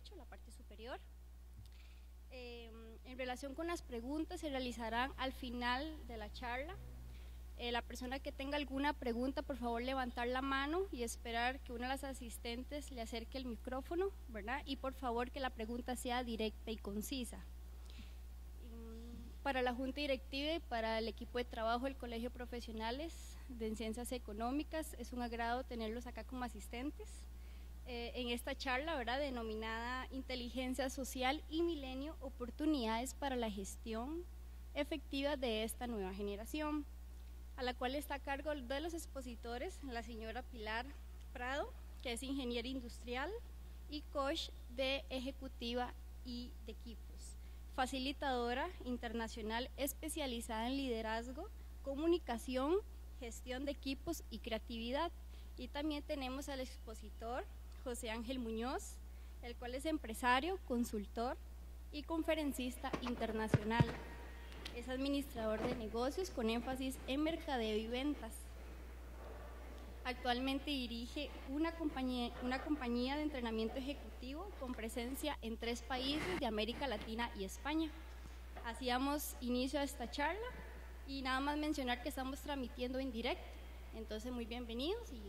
derecho, la parte superior. En relación con las preguntas, se realizarán al final de la charla. La persona que tenga alguna pregunta, por favor levantar la mano y esperar que una de las asistentes le acerque el micrófono, ¿verdad? Y por favor que la pregunta sea directa y concisa. Para la Junta Directiva y para el equipo de trabajo del Colegio de Profesionales de Ciencias Económicas, es un agrado tenerlos acá como asistentes en esta charla, ¿verdad?, denominada Inteligencia Social y Milenio, oportunidades para la gestión efectiva de esta nueva generación, a la cual está a cargo de los expositores la señora Pilar Prado, que es ingeniera industrial y coach de ejecutiva y de equipos, facilitadora internacional especializada en liderazgo, comunicación, gestión de equipos y creatividad. Y también tenemos al expositor José Ángel Muñoz, el cual es empresario, consultor y conferencista internacional. Es administrador de negocios con énfasis en mercadeo y ventas. Actualmente dirige una compañía de entrenamiento ejecutivo con presencia en 3 países de América Latina y España. Así damos inicio a esta charla y nada más mencionar que estamos transmitiendo en directo. Entonces, muy bienvenidos y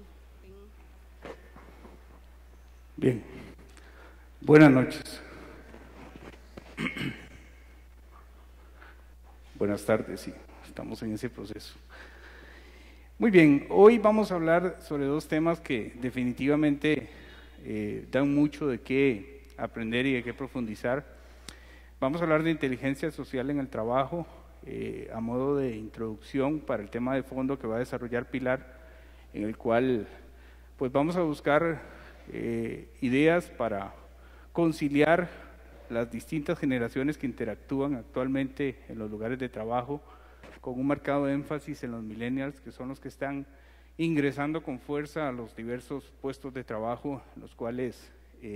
bien, buenas noches. Buenas tardes, sí, estamos en ese proceso. Muy bien, hoy vamos a hablar sobre 2 temas que definitivamente dan mucho de qué aprender y de qué profundizar. Vamos a hablar de inteligencia social en el trabajo, a modo de introducción para el tema de fondo que va a desarrollar Pilar, en el cual pues vamos a buscar ideas para conciliar las distintas generaciones que interactúan actualmente en los lugares de trabajo, con un marcado énfasis en los millennials, que son los que están ingresando con fuerza a los diversos puestos de trabajo, los cuales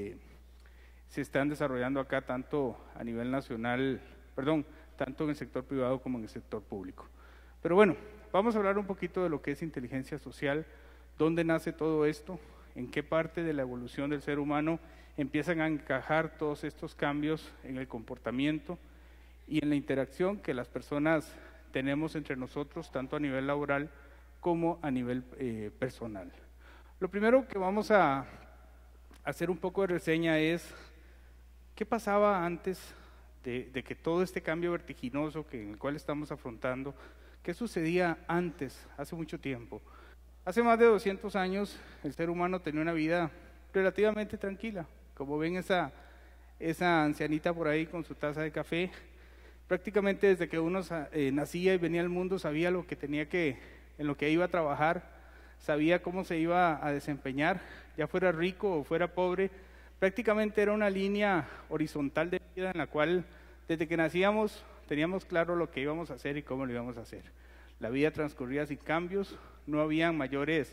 se están desarrollando acá tanto a nivel nacional, tanto en el sector privado como en el sector público. Pero bueno, vamos a hablar un poquito de lo que es inteligencia social, dónde nace todo esto, en qué parte de la evolución del ser humano empiezan a encajar todos estos cambios en el comportamiento y en la interacción que las personas tenemos entre nosotros, tanto a nivel laboral como a nivel personal. Lo primero que vamos a hacer un poco de reseña es qué pasaba antes de que todo este cambio vertiginoso en el cual estamos afrontando, qué sucedía antes, hace mucho tiempo. Hace más de 200 años el ser humano tenía una vida relativamente tranquila. Como ven esa ancianita por ahí con su taza de café, prácticamente desde que uno nacía y venía al mundo sabía lo que en lo que iba a trabajar, sabía cómo se iba a desempeñar, ya fuera rico o fuera pobre, prácticamente era una línea horizontal de vida en la cual desde que nacíamos teníamos claro lo que íbamos a hacer y cómo lo íbamos a hacer. La vida transcurría sin cambios, no habían mayores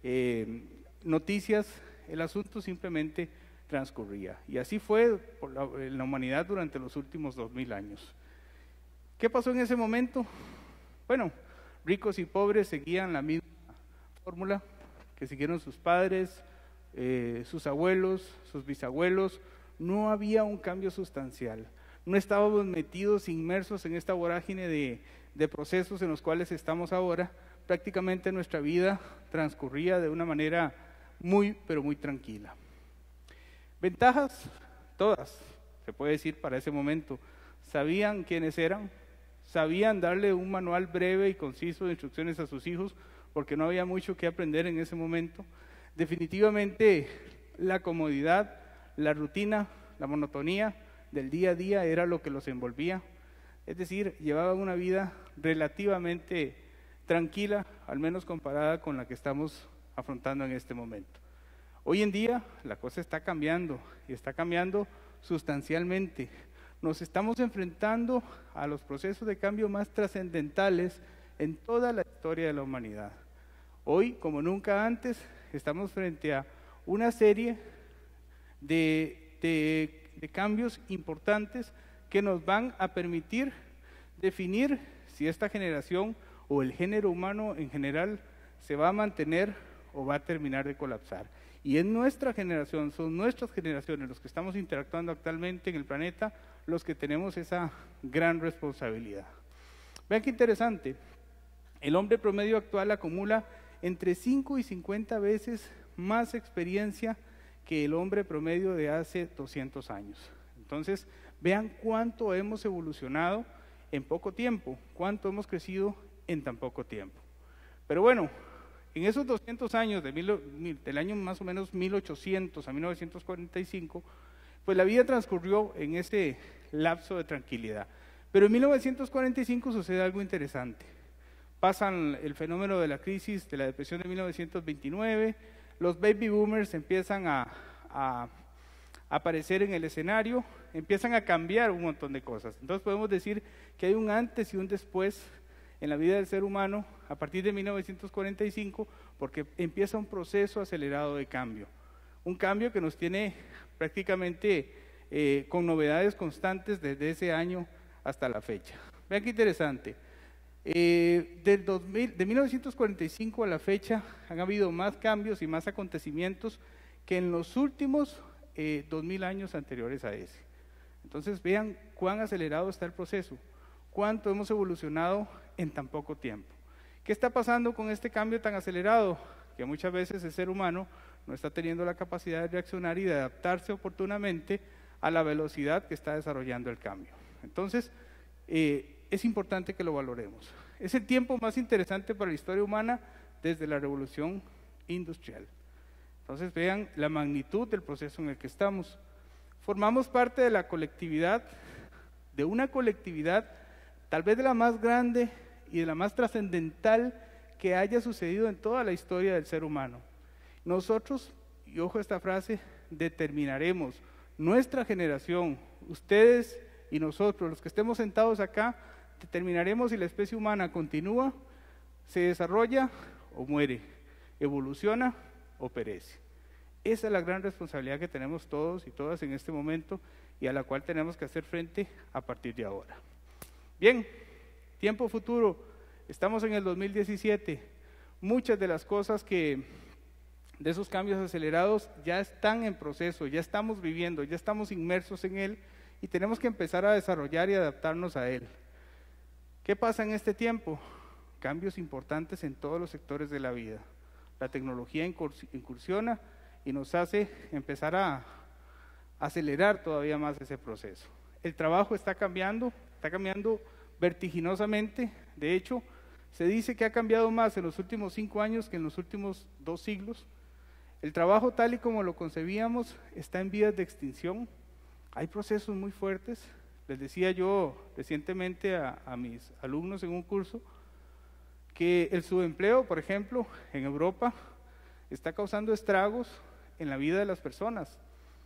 noticias, el asunto simplemente transcurría. Y así fue en la humanidad durante los últimos 2000 años. ¿Qué pasó en ese momento? Bueno, ricos y pobres seguían la misma fórmula que siguieron sus padres, sus abuelos, sus bisabuelos. No había un cambio sustancial. No estábamos metidos, inmersos en esta vorágine de procesos en los cuales estamos ahora. Prácticamente nuestra vida transcurría de una manera muy, pero muy tranquila. Ventajas, todas, se puede decir para ese momento. Sabían quiénes eran, sabían darle un manual breve y conciso de instrucciones a sus hijos, porque no había mucho que aprender en ese momento. Definitivamente la comodidad, la rutina, la monotonía del día a día era lo que los envolvía. Es decir, llevaban una vida relativamente tranquila, al menos comparada con la que estamos afrontando en este momento. Hoy en día la cosa está cambiando y está cambiando sustancialmente. Nos estamos enfrentando a los procesos de cambio más trascendentales en toda la historia de la humanidad. Hoy, como nunca antes, estamos frente a una serie de cambios importantes que nos van a permitir definir si esta generación o el género humano en general se va a mantener o va a terminar de colapsar. Y es nuestra generación, son nuestras generaciones, los que estamos interactuando actualmente en el planeta, los que tenemos esa gran responsabilidad. Vean qué interesante, el hombre promedio actual acumula entre 5 y 50 veces más experiencia que el hombre promedio de hace 200 años. Entonces, vean cuánto hemos evolucionado en poco tiempo, cuánto hemos crecido en tan poco tiempo. Pero bueno, en esos 200 años, del año más o menos 1800 a 1945, pues la vida transcurrió en ese lapso de tranquilidad. Pero en 1945 sucede algo interesante. Pasan el fenómeno de la crisis de la depresión de 1929, los baby boomers empiezan a aparecer en el escenario, empiezan a cambiar un montón de cosas. Entonces podemos decir que hay un antes y un después en la vida del ser humano a partir de 1945, porque empieza un proceso acelerado de cambio. Un cambio que nos tiene prácticamente con novedades constantes desde ese año hasta la fecha. Vean qué interesante. De 1945 a la fecha han habido más cambios y más acontecimientos que en los últimos 2000 años anteriores a ese. Entonces vean cuán acelerado está el proceso, cuánto hemos evolucionado en tan poco tiempo. ¿Qué está pasando con este cambio tan acelerado? Que muchas veces el ser humano no está teniendo la capacidad de reaccionar y de adaptarse oportunamente a la velocidad que está desarrollando el cambio. Entonces, es importante que lo valoremos. Es el tiempo más interesante para la historia humana desde la revolución industrial. Entonces vean la magnitud del proceso en el que estamos. Formamos parte de la colectividad, de una colectividad tal vez de la más grande y de la más trascendental que haya sucedido en toda la historia del ser humano. Nosotros, y ojo a esta frase, determinaremos, nuestra generación, ustedes y nosotros, los que estemos sentados acá, determinaremos si la especie humana continúa, se desarrolla o muere, evoluciona o perece. Esa es la gran responsabilidad que tenemos todos y todas en este momento y a la cual tenemos que hacer frente a partir de ahora. Bien, tiempo futuro, estamos en el 2017, muchas de las cosas de esos cambios acelerados ya están en proceso, ya estamos viviendo, ya estamos inmersos en él y tenemos que empezar a desarrollar y adaptarnos a él. ¿Qué pasa en este tiempo? Cambios importantes en todos los sectores de la vida. La tecnología incursiona y nos hace empezar a acelerar todavía más ese proceso. El trabajo está cambiando vertiginosamente. De hecho, se dice que ha cambiado más en los últimos 5 años que en los últimos 2 siglos. El trabajo tal y como lo concebíamos está en vías de extinción. Hay procesos muy fuertes. Les decía yo recientemente a mis alumnos en un curso que el subempleo, por ejemplo, en Europa, está causando estragos en la vida de las personas.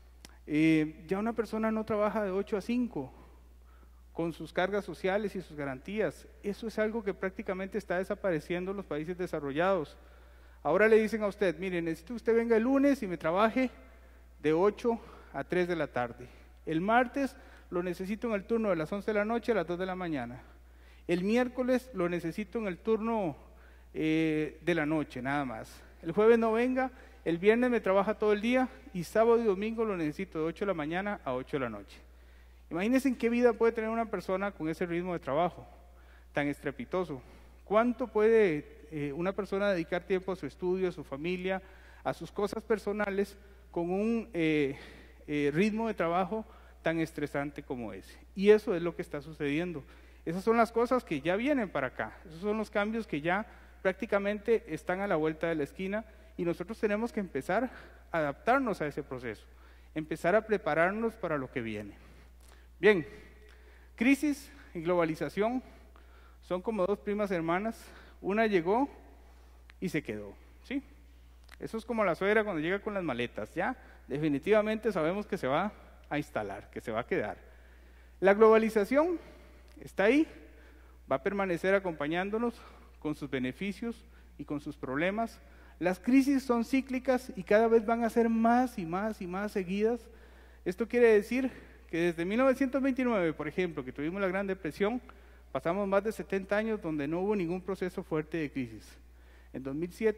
Ya una persona no trabaja de 8 a 5 con sus cargas sociales y sus garantías. Eso es algo que prácticamente está desapareciendo en los países desarrollados. Ahora le dicen a usted, mire, necesito que usted venga el lunes y me trabaje de 8 a 3 de la tarde. El martes lo necesito en el turno de las 11 de la noche a las 2 de la mañana. El miércoles lo necesito en el turno de la noche, nada más. El jueves no venga, el viernes me trabaja todo el día y sábado y domingo lo necesito de 8 de la mañana a 8 de la noche. Imagínense en qué vida puede tener una persona con ese ritmo de trabajo tan estrepitoso. ¿Cuánto puede una persona dedicar tiempo a su estudio, a su familia, a sus cosas personales con un ritmo de trabajo tan estresante como ese? Y eso es lo que está sucediendo. Esas son las cosas que ya vienen para acá. Esos son los cambios que ya prácticamente están a la vuelta de la esquina y nosotros tenemos que empezar a adaptarnos a ese proceso, empezar a prepararnos para lo que viene. Bien, crisis y globalización son como 2 primas hermanas. Una llegó y se quedó, ¿sí? Eso es como la suegra cuando llega con las maletas, ya definitivamente sabemos que se va a instalar, que se va a quedar. La globalización está ahí, va a permanecer acompañándonos con sus beneficios y con sus problemas. Las crisis son cíclicas y cada vez van a ser más y más y más seguidas. Esto quiere decir que desde 1929, por ejemplo, que tuvimos la Gran Depresión, pasamos más de 70 años donde no hubo ningún proceso fuerte de crisis. En 2007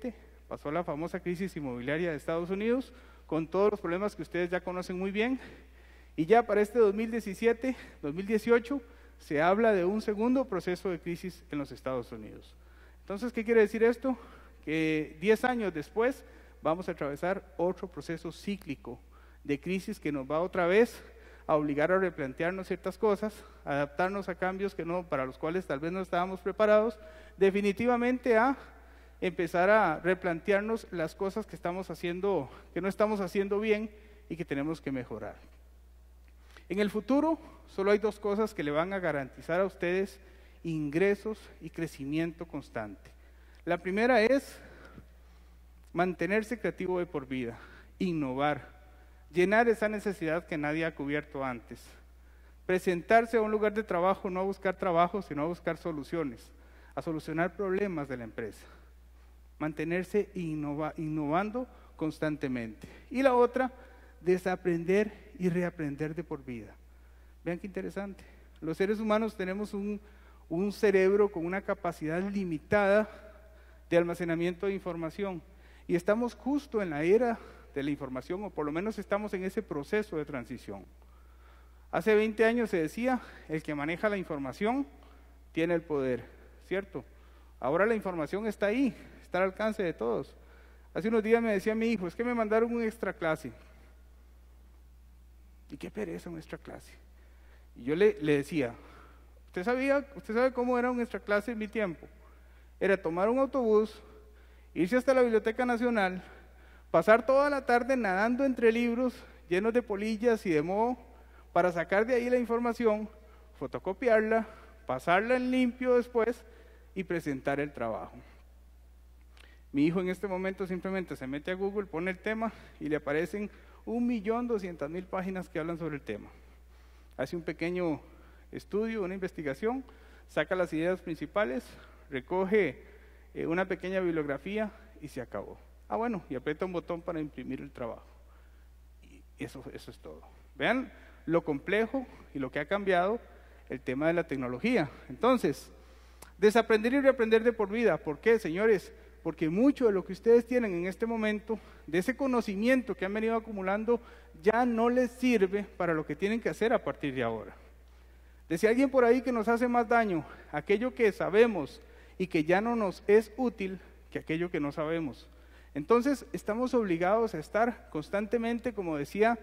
pasó la famosa crisis inmobiliaria de Estados Unidos, con todos los problemas que ustedes ya conocen muy bien, y ya para este 2017, 2018, se habla de un segundo proceso de crisis en los Estados Unidos. Entonces, ¿qué quiere decir esto? Que 10 años después vamos a atravesar otro proceso cíclico de crisis que nos va otra vez a obligar a replantearnos ciertas cosas, adaptarnos a cambios para los cuales tal vez no estábamos preparados, definitivamente a empezar a replantearnos las cosas que estamos haciendo, que no estamos haciendo bien y que tenemos que mejorar. En el futuro, solo hay dos cosas que le van a garantizar a ustedes ingresos y crecimiento constante. La primera es mantenerse creativo de por vida, innovar, llenar esa necesidad que nadie ha cubierto antes, presentarse a un lugar de trabajo no a buscar trabajo, sino a buscar soluciones, a solucionar problemas de la empresa, mantenerse innovando constantemente. Y la otra, desaprender y reaprender de por vida. Vean qué interesante. Los seres humanos tenemos un cerebro con una capacidad limitada de almacenamiento de información y estamos justo en la era de la información, o por lo menos estamos en ese proceso de transición. Hace 20 años se decía, el que maneja la información tiene el poder, ¿cierto? Ahora la información está ahí, está al alcance de todos. Hace unos días me decía mi hijo, es que me mandaron un extra clase. ¿Y qué pereza un extra clase? Y yo le decía, ¿usted sabe cómo era un extra clase en mi tiempo? Era tomar un autobús, irse hasta la Biblioteca Nacional, pasar toda la tarde nadando entre libros llenos de polillas y de moho para sacar de ahí la información, fotocopiarla, pasarla en limpio después y presentar el trabajo. Mi hijo en este momento simplemente se mete a Google, pone el tema y le aparecen 1.200.000 páginas que hablan sobre el tema. Hace un pequeño estudio, una investigación, saca las ideas principales, recoge una pequeña bibliografía y se acabó. Ah, bueno, y aprieta un botón para imprimir el trabajo. Y eso es todo. Vean lo complejo y lo que ha cambiado el tema de la tecnología. Entonces, desaprender y reaprender de por vida. ¿Por qué, señores? Porque mucho de lo que ustedes tienen en este momento, de ese conocimiento que han venido acumulando, ya no les sirve para lo que tienen que hacer a partir de ahora. Decía alguien por ahí que nos hace más daño aquello que sabemos y que ya no nos es útil que aquello que no sabemos. Entonces, estamos obligados a estar constantemente, como decía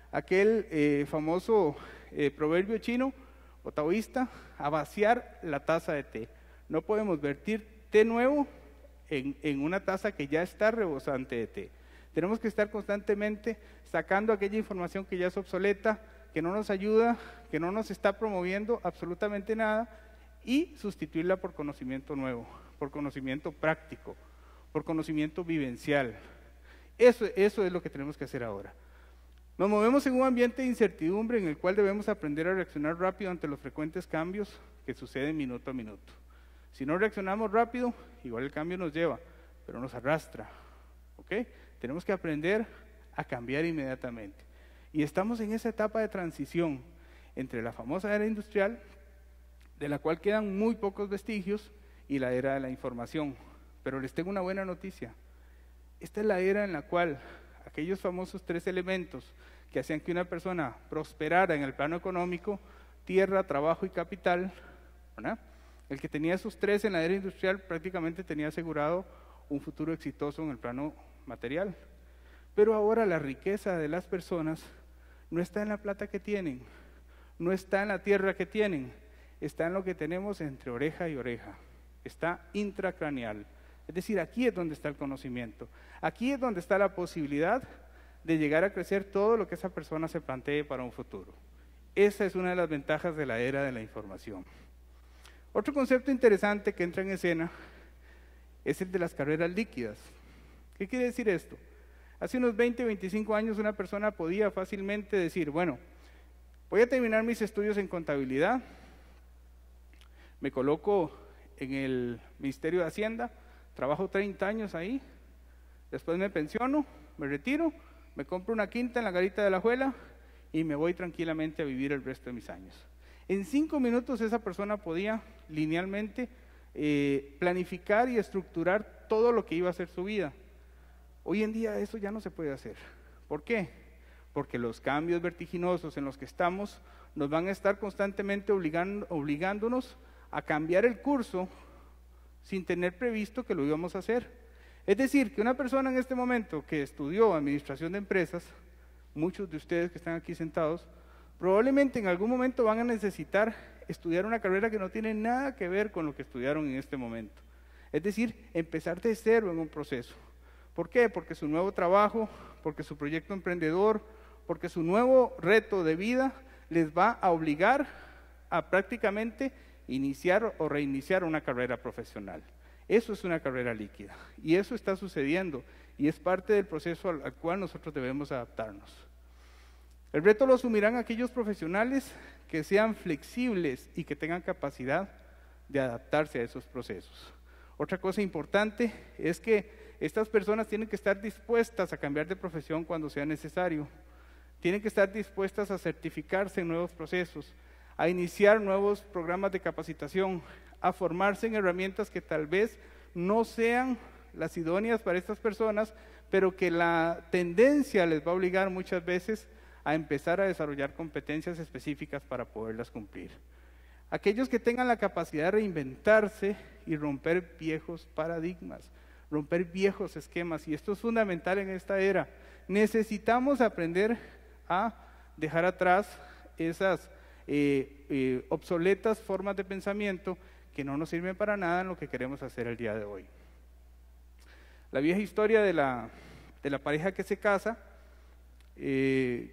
aquel famoso proverbio chino o taoísta, a vaciar la taza de té. No podemos vertir té nuevo en una taza que ya está rebosante de té. Tenemos que estar constantemente sacando aquella información que ya es obsoleta, que no nos ayuda, que no nos está promoviendo absolutamente nada, y sustituirla por conocimiento nuevo, por conocimiento práctico, por conocimiento vivencial. Eso es lo que tenemos que hacer ahora. Nos movemos en un ambiente de incertidumbre en el cual debemos aprender a reaccionar rápido ante los frecuentes cambios que suceden minuto a minuto. Si no reaccionamos rápido, igual el cambio nos lleva, pero nos arrastra. ¿Ok? Tenemos que aprender a cambiar inmediatamente. Y estamos en esa etapa de transición entre la famosa era industrial, de la cual quedan muy pocos vestigios, y la era de la información. Pero les tengo una buena noticia. Esta es la era en la cual aquellos famosos 3 elementos que hacían que una persona prosperara en el plano económico, tierra, trabajo y capital, ¿verdad? El que tenía esos 3 en la era industrial prácticamente tenía asegurado un futuro exitoso en el plano material. Pero ahora la riqueza de las personas no está en la plata que tienen, no está en la tierra que tienen, está en lo que tenemos entre oreja y oreja, está intracraneal. Es decir, aquí es donde está el conocimiento, aquí es donde está la posibilidad de llegar a crecer todo lo que esa persona se plantee para un futuro. Esa es una de las ventajas de la era de la información. Otro concepto interesante que entra en escena es el de las carreras líquidas. ¿Qué quiere decir esto? Hace unos 20, 25 años una persona podía fácilmente decir, bueno, voy a terminar mis estudios en contabilidad, me coloco en el Ministerio de Hacienda, trabajo 30 años ahí, después me pensiono, me retiro, me compro una quinta en la Garita de la Juela y me voy tranquilamente a vivir el resto de mis años. En 5 minutos esa persona podía linealmente planificar y estructurar todo lo que iba a ser su vida. Hoy en día eso ya no se puede hacer. ¿Por qué? Porque los cambios vertiginosos en los que estamos nos van a estar constantemente obligándonos a cambiar el curso sin tener previsto que lo íbamos a hacer. Es decir, que una persona en este momento que estudió administración de empresas, muchos de ustedes que están aquí sentados, probablemente en algún momento van a necesitar estudiar una carrera que no tiene nada que ver con lo que estudiaron en este momento. Es decir, empezar de cero en un proceso. ¿Por qué? Porque su nuevo trabajo, porque su proyecto emprendedor, porque su nuevo reto de vida les va a obligar a prácticamente iniciar o reiniciar una carrera profesional. Eso es una carrera líquida y eso está sucediendo y es parte del proceso al cual nosotros debemos adaptarnos. El reto lo asumirán aquellos profesionales que sean flexibles y que tengan capacidad de adaptarse a esos procesos. Otra cosa importante es que estas personas tienen que estar dispuestas a cambiar de profesión cuando sea necesario. Tienen que estar dispuestas a certificarse en nuevos procesos, a iniciar nuevos programas de capacitación, a formarse en herramientas que tal vez no sean las idóneas para estas personas, pero que la tendencia les va a obligar muchas veces a empezar a desarrollar competencias específicas para poderlas cumplir. Aquellos que tengan la capacidad de reinventarse y romper viejos paradigmas, romper viejos esquemas, y esto es fundamental en esta era. Necesitamos aprender a dejar atrás esas obsoletas formas de pensamiento que no nos sirven para nada en lo que queremos hacer el día de hoy. La vieja historia de la pareja que se casa, el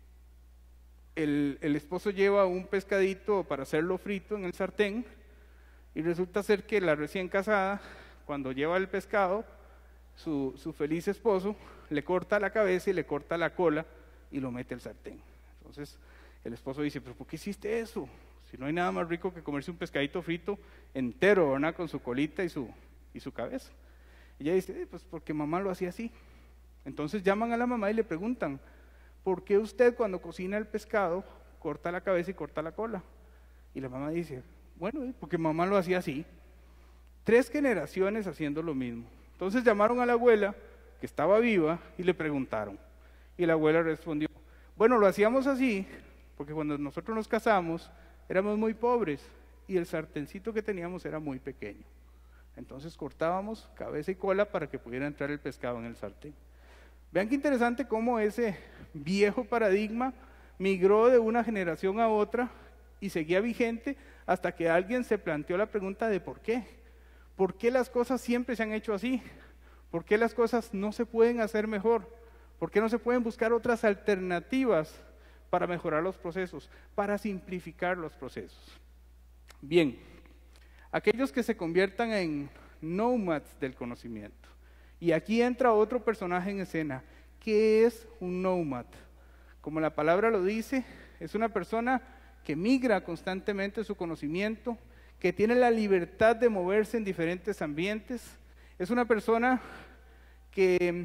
esposo lleva un pescadito para hacerlo frito en el sartén y resulta ser que la recién casada, cuando lleva el pescado, su feliz esposo le corta la cabeza y le corta la cola y lo mete al sartén. Entonces el esposo dice, pero ¿por qué hiciste eso? Si no hay nada más rico que comerse un pescadito frito entero, ¿verdad? Con su colita y su cabeza. Y ella dice, pues porque mamá lo hacía así. Entonces llaman a la mamá y le preguntan, ¿por qué usted cuando cocina el pescado corta la cabeza y corta la cola? Y la mamá dice, bueno, porque mamá lo hacía así. 3 generaciones haciendo lo mismo. Entonces llamaron a la abuela, que estaba viva, y le preguntaron. Y la abuela respondió, bueno, lo hacíamos así, porque cuando nosotros nos casamos, éramos muy pobres, y el sartencito que teníamos era muy pequeño. Entonces cortábamos cabeza y cola para que pudiera entrar el pescado en el sartén. Vean qué interesante cómo ese viejo paradigma migró de una generación a otra y seguía vigente hasta que alguien se planteó la pregunta de ¿por qué? ¿Por qué las cosas siempre se han hecho así? ¿Por qué las cosas no se pueden hacer mejor? ¿Por qué no se pueden buscar otras alternativas para mejorar los procesos, para simplificar los procesos? Bien, aquellos que se conviertan en nómadas del conocimiento. Y aquí entra otro personaje en escena. ¿Qué es un nómada? Como la palabra lo dice, es una persona que migra constantemente su conocimiento, que tiene la libertad de moverse en diferentes ambientes. Es una persona que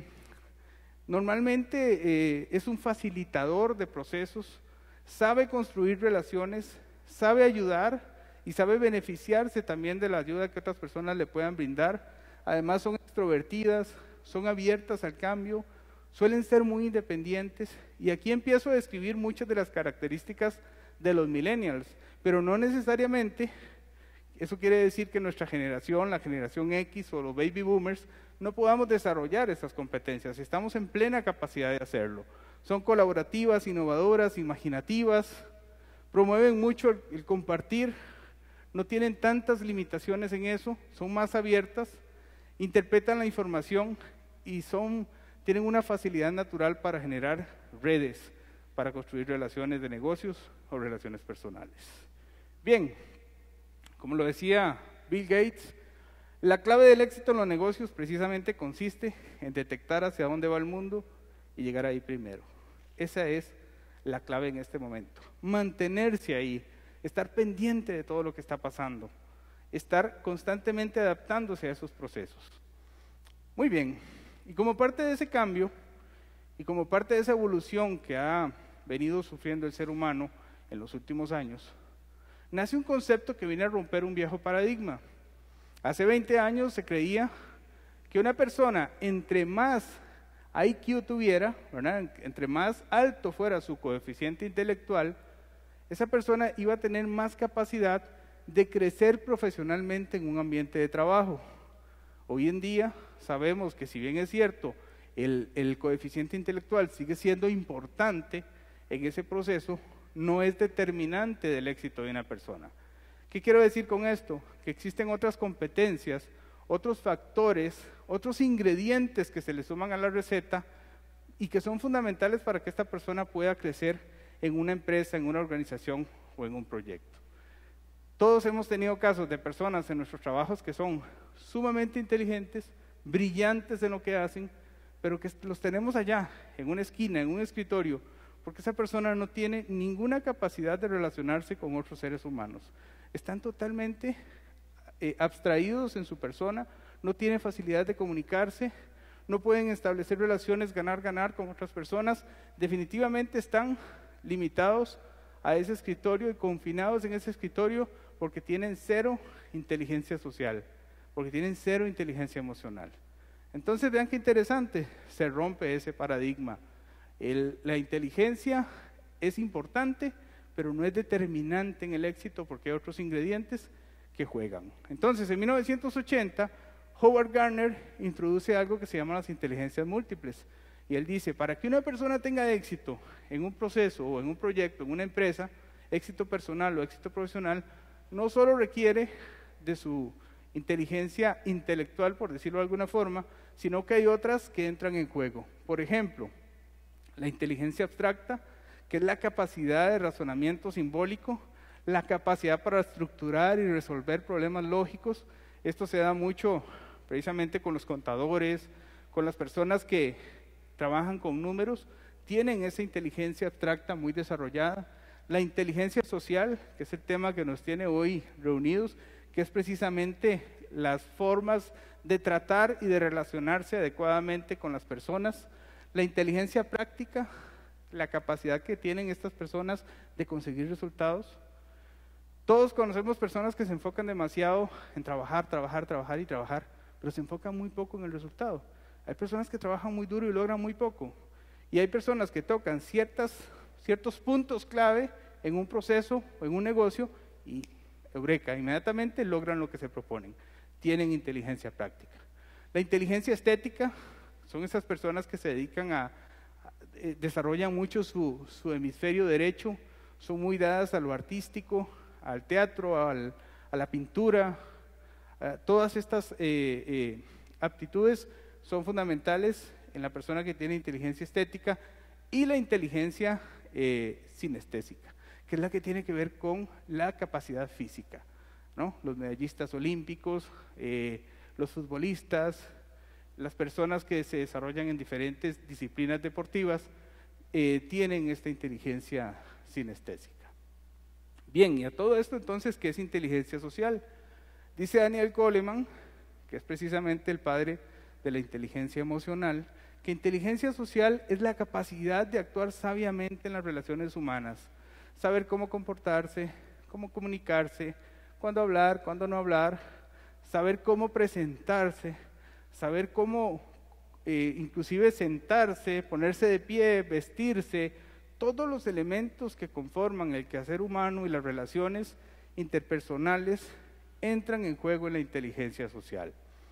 normalmente es un facilitador de procesos, sabe construir relaciones, sabe ayudar y sabe beneficiarse también de la ayuda que otras personas le puedan brindar. Además son extrovertidas, son abiertas al cambio, suelen ser muy independientes. Y aquí empiezo a describir muchas de las características de los millennials, pero no necesariamente eso quiere decir que nuestra generación, la generación X o los baby boomers, no podamos desarrollar esas competencias. Estamos en plena capacidad de hacerlo. Son colaborativas, innovadoras, imaginativas, promueven mucho el compartir, no tienen tantas limitaciones en eso, son más abiertas, interpretan la información y tienen una facilidad natural para generar redes, para construir relaciones de negocios o relaciones personales. Bien, como lo decía Bill Gates, la clave del éxito en los negocios precisamente consiste en detectar hacia dónde va el mundo y llegar ahí primero. Esa es la clave en este momento. Mantenerse ahí, estar pendiente de todo lo que está pasando, estar constantemente adaptándose a esos procesos. Muy bien, y como parte de ese cambio y como parte de esa evolución que ha venido sufriendo el ser humano en los últimos años, nace un concepto que viene a romper un viejo paradigma. Hace 20 años se creía que una persona, entre más IQ tuviera, ¿verdad? Entre más alto fuera su coeficiente intelectual, esa persona iba a tener más capacidad de crecer profesionalmente en un ambiente de trabajo. Hoy en día sabemos que, si bien es cierto, el coeficiente intelectual sigue siendo importante en ese proceso, no es determinante del éxito de una persona. ¿Qué quiero decir con esto? Que existen otras competencias, otros factores, otros ingredientes que se le suman a la receta y que son fundamentales para que esta persona pueda crecer en una empresa, en una organización o en un proyecto. Todos hemos tenido casos de personas en nuestros trabajos que son sumamente inteligentes, brillantes en lo que hacen, pero que los tenemos allá, en una esquina, en un escritorio, porque esa persona no tiene ninguna capacidad de relacionarse con otros seres humanos. Están totalmente abstraídos en su persona, no tienen facilidad de comunicarse, no pueden establecer relaciones ganar-ganar con otras personas, definitivamente están limitados a ese escritorio y confinados en ese escritorio porque tienen cero inteligencia social, porque tienen cero inteligencia emocional. Entonces vean qué interesante, se rompe ese paradigma. La inteligencia es importante, pero no es determinante en el éxito porque hay otros ingredientes que juegan. Entonces, en 1980, Howard Gardner introduce algo que se llama las inteligencias múltiples. Y él dice, para que una persona tenga éxito en un proceso o en un proyecto, en una empresa, éxito personal o éxito profesional, no solo requiere de su inteligencia intelectual, por decirlo de alguna forma, sino que hay otras que entran en juego. Por ejemplo, la inteligencia abstracta, que es la capacidad de razonamiento simbólico, la capacidad para estructurar y resolver problemas lógicos. Esto se da mucho precisamente con los contadores, con las personas que trabajan con números, tienen esa inteligencia abstracta muy desarrollada. La inteligencia social, que es el tema que nos tiene hoy reunidos, que es precisamente las formas de tratar y de relacionarse adecuadamente con las personas. La inteligencia práctica, la capacidad que tienen estas personas de conseguir resultados. Todos conocemos personas que se enfocan demasiado en trabajar, pero se enfocan muy poco en el resultado. Hay personas que trabajan muy duro y logran muy poco. Y hay personas que tocan ciertos puntos clave en un proceso o en un negocio y, eureka, inmediatamente logran lo que se proponen. Tienen inteligencia práctica. La inteligencia estética son esas personas que se dedican desarrollan mucho su hemisferio derecho, son muy dadas a lo artístico, al teatro, a la pintura. Todas estas aptitudes son fundamentales en la persona que tiene inteligencia estética. Y la inteligencia sinestésica, que es la que tiene que ver con la capacidad física, ¿no? Los medallistas olímpicos, los futbolistas, las personas que se desarrollan en diferentes disciplinas deportivas, tienen esta inteligencia sinestésica. Bien, y a todo esto entonces, ¿qué es inteligencia social? Dice Daniel Goleman, que es precisamente el padre de la inteligencia emocional, que inteligencia social es la capacidad de actuar sabiamente en las relaciones humanas, saber cómo comportarse, cómo comunicarse, cuándo hablar, cuándo no hablar, saber cómo presentarse, saber cómo inclusive sentarse, ponerse de pie, vestirse, todos los elementos que conforman el quehacer humano y las relaciones interpersonales entran en juego en la inteligencia social.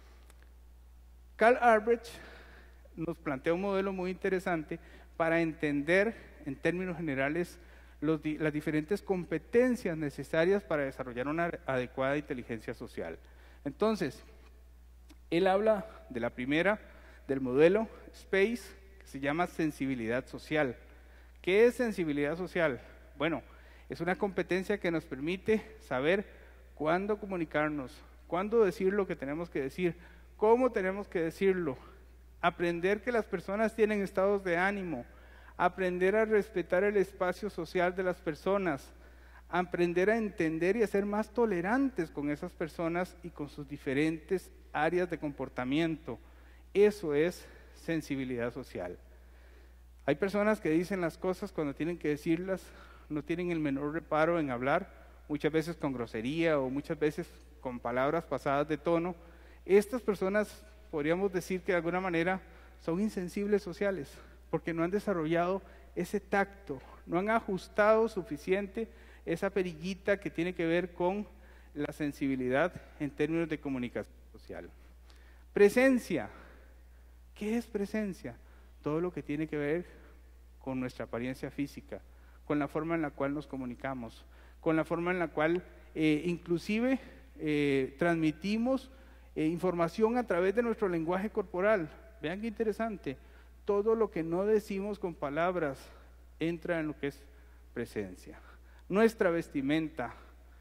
Carl Albrecht nos plantea un modelo muy interesante para entender en términos generales las diferentes competencias necesarias para desarrollar una adecuada inteligencia social. Entonces, él habla de la primera, del modelo SPACE, que se llama sensibilidad social. ¿Qué es sensibilidad social? Bueno, es una competencia que nos permite saber cuándo comunicarnos, cuándo decir lo que tenemos que decir, cómo tenemos que decirlo, aprender que las personas tienen estados de ánimo, aprender a respetar el espacio social de las personas, aprender a entender y a ser más tolerantes con esas personas y con sus diferentes áreas de comportamiento. Eso es sensibilidad social. Hay personas que dicen las cosas cuando tienen que decirlas, no tienen el menor reparo en hablar, muchas veces con grosería o muchas veces con palabras pasadas de tono. Estas personas podríamos decir que de alguna manera son insensibles sociales, porque no han desarrollado ese tacto, no han ajustado suficiente esa perillita que tiene que ver con la sensibilidad en términos de comunicación social. Presencia. ¿Qué es presencia? Todo lo que tiene que ver con nuestra apariencia física, con la forma en la cual nos comunicamos, con la forma en la cual inclusive transmitimos información a través de nuestro lenguaje corporal. Vean qué interesante, todo lo que no decimos con palabras entra en lo que es presencia. Nuestra vestimenta,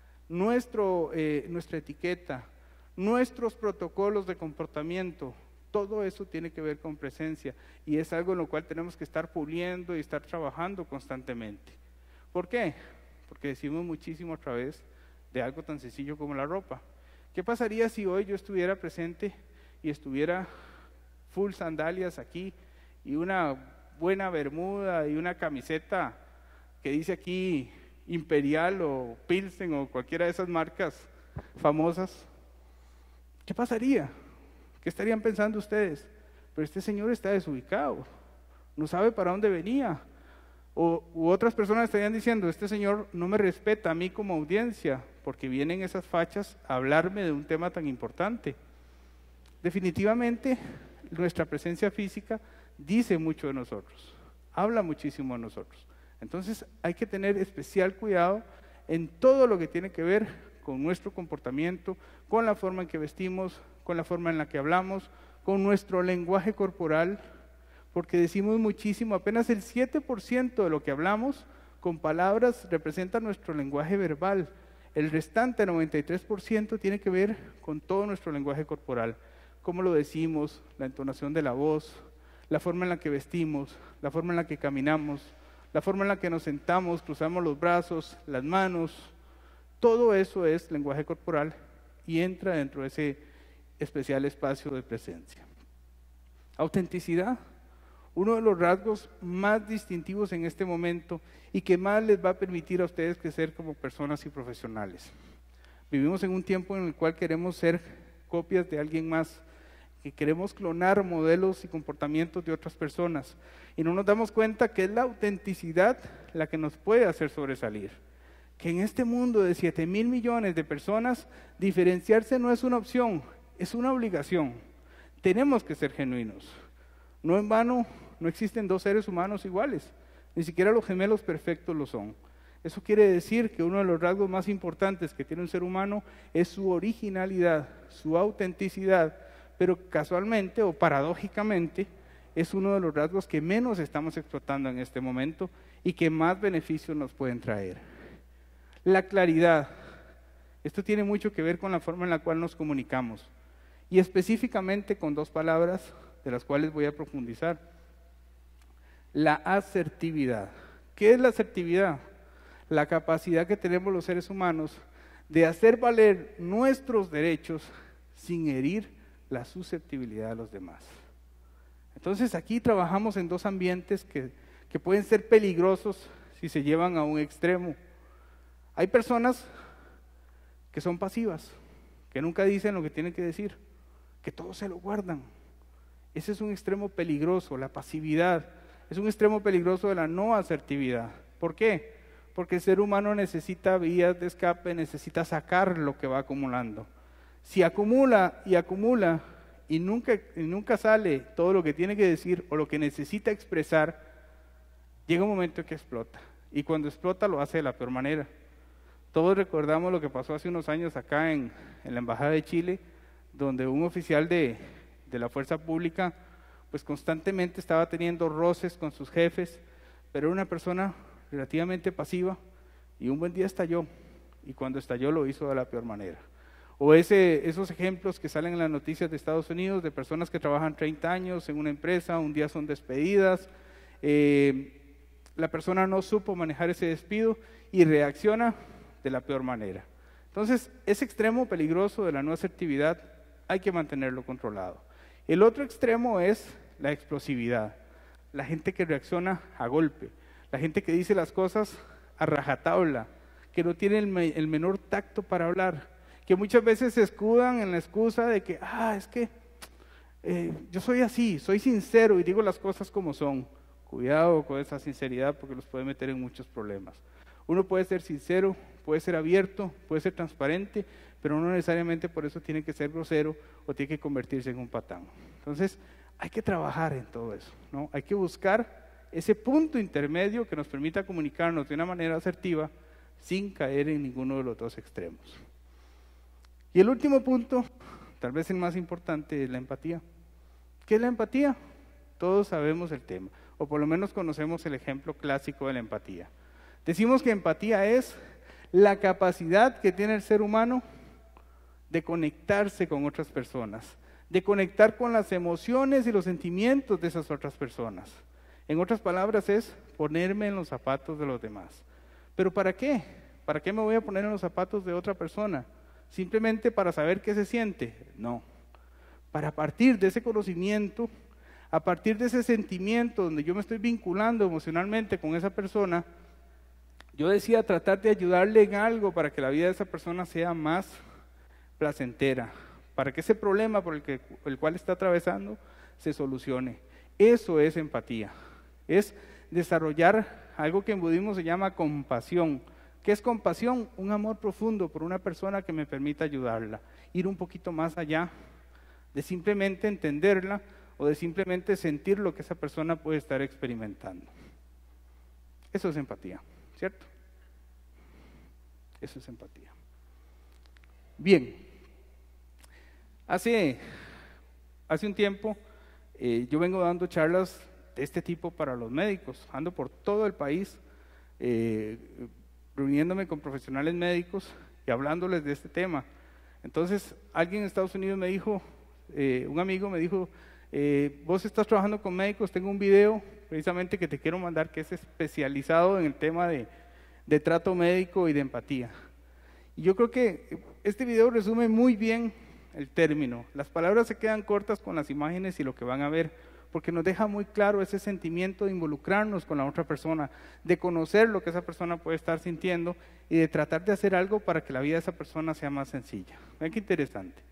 nuestra etiqueta, nuestros protocolos de comportamiento, todo eso tiene que ver con presencia y es algo en lo cual tenemos que estar puliendo y estar trabajando constantemente. ¿Por qué? Porque decimos muchísimo a través de algo tan sencillo como la ropa. ¿Qué pasaría si hoy yo estuviera presente y estuviera full sandalias aquí y una buena bermuda y una camiseta que dice aquí Imperial o Pilsen o cualquiera de esas marcas famosas? ¿Qué pasaría? ¿Qué estarían pensando ustedes? Pero este señor está desubicado, no sabe para dónde venía. U otras personas estarían diciendo, este señor no me respeta a mí como audiencia, porque vienen esas fachas a hablarme de un tema tan importante. Definitivamente, nuestra presencia física dice mucho de nosotros, habla muchísimo de nosotros. Entonces hay que tener especial cuidado en todo lo que tiene que ver con nuestro comportamiento, con la forma en que vestimos, con la forma en la que hablamos, con nuestro lenguaje corporal, porque decimos muchísimo, apenas el 7% de lo que hablamos con palabras representa nuestro lenguaje verbal. El restante 93% tiene que ver con todo nuestro lenguaje corporal, cómo lo decimos, la entonación de la voz, la forma en la que vestimos, la forma en la que caminamos, la forma en la que nos sentamos, cruzamos los brazos, las manos, todo eso es lenguaje corporal y entra dentro de ese especial espacio de presencia. Autenticidad, uno de los rasgos más distintivos en este momento y que más les va a permitir a ustedes crecer como personas y profesionales. Vivimos en un tiempo en el cual queremos ser copias de alguien más, que queremos clonar modelos y comportamientos de otras personas y no nos damos cuenta que es la autenticidad la que nos puede hacer sobresalir. Que en este mundo de 7,000 millones de personas, diferenciarse no es una opción, es una obligación. Tenemos que ser genuinos. No en vano, no existen dos seres humanos iguales, ni siquiera los gemelos perfectos lo son. Eso quiere decir que uno de los rasgos más importantes que tiene un ser humano es su originalidad, su autenticidad, pero casualmente o paradójicamente es uno de los rasgos que menos estamos explotando en este momento y que más beneficios nos pueden traer. La claridad. Esto tiene mucho que ver con la forma en la cual nos comunicamos y específicamente con dos palabras de las cuales voy a profundizar. La asertividad. ¿Qué es la asertividad? La capacidad que tenemos los seres humanos de hacer valer nuestros derechos sin herir la susceptibilidad de los demás. Entonces aquí trabajamos en dos ambientes que pueden ser peligrosos si se llevan a un extremo. Hay personas que son pasivas, que nunca dicen lo que tienen que decir, que todo se lo guardan. Ese es un extremo peligroso, la pasividad. Es un extremo peligroso de la no asertividad. ¿Por qué? Porque el ser humano necesita vías de escape, necesita sacar lo que va acumulando. Si acumula y acumula y nunca sale todo lo que tiene que decir o lo que necesita expresar, llega un momento en que explota. Y cuando explota lo hace de la peor manera. Todos recordamos lo que pasó hace unos años acá en la Embajada de Chile, donde un oficial de la fuerza pública pues constantemente estaba teniendo roces con sus jefes, pero era una persona relativamente pasiva y un buen día estalló, y cuando estalló lo hizo de la peor manera. O esos ejemplos que salen en las noticias de Estados Unidos de personas que trabajan 30 años en una empresa, un día son despedidas, la persona no supo manejar ese despido y reacciona de la peor manera. Entonces, ese extremo peligroso de la no asertividad hay que mantenerlo controlado. El otro extremo es la explosividad, la gente que reacciona a golpe, la gente que dice las cosas a rajatabla, que no tiene el menor tacto para hablar, que muchas veces se escudan en la excusa de que, es que yo soy así, soy sincero y digo las cosas como son. Cuidado con esa sinceridad porque los puede meter en muchos problemas. Uno puede ser sincero, puede ser abierto, puede ser transparente, pero no necesariamente por eso tiene que ser grosero o tiene que convertirse en un patán. Entonces, hay que trabajar en todo eso, ¿no? Hay que buscar ese punto intermedio que nos permita comunicarnos de una manera asertiva sin caer en ninguno de los dos extremos. Y el último punto, tal vez el más importante, es la empatía. ¿Qué es la empatía? Todos sabemos el tema, o por lo menos conocemos el ejemplo clásico de la empatía. Decimos que empatía es la capacidad que tiene el ser humano de conectarse con otras personas, de conectar con las emociones y los sentimientos de esas otras personas. En otras palabras es ponerme en los zapatos de los demás. ¿Pero para qué? ¿Para qué me voy a poner en los zapatos de otra persona? ¿Simplemente para saber qué se siente? No. Para partir de ese conocimiento, a partir de ese sentimiento donde yo me estoy vinculando emocionalmente con esa persona, yo decía tratar de ayudarle en algo para que la vida de esa persona sea más placentera, para que ese problema por el cual está atravesando se solucione. Eso es empatía, es desarrollar algo que en budismo se llama compasión. ¿Qué es compasión? Un amor profundo por una persona que me permita ayudarla, ir un poquito más allá de simplemente entenderla o de simplemente sentir lo que esa persona puede estar experimentando. Eso es empatía, ¿cierto? Eso es empatía. Bien, hace un tiempo yo vengo dando charlas de este tipo para los médicos, ando por todo el país reuniéndome con profesionales médicos y hablándoles de este tema. Entonces alguien en Estados Unidos me dijo, un amigo me dijo, vos estás trabajando con médicos, tengo un video precisamente que te quiero mandar que es especializado en el tema de trato médico y de empatía. Y yo creo que este video resume muy bien el término. Las palabras se quedan cortas con las imágenes y lo que van a ver, porque nos deja muy claro ese sentimiento de involucrarnos con la otra persona, de conocer lo que esa persona puede estar sintiendo y de tratar de hacer algo para que la vida de esa persona sea más sencilla. Vean qué interesante.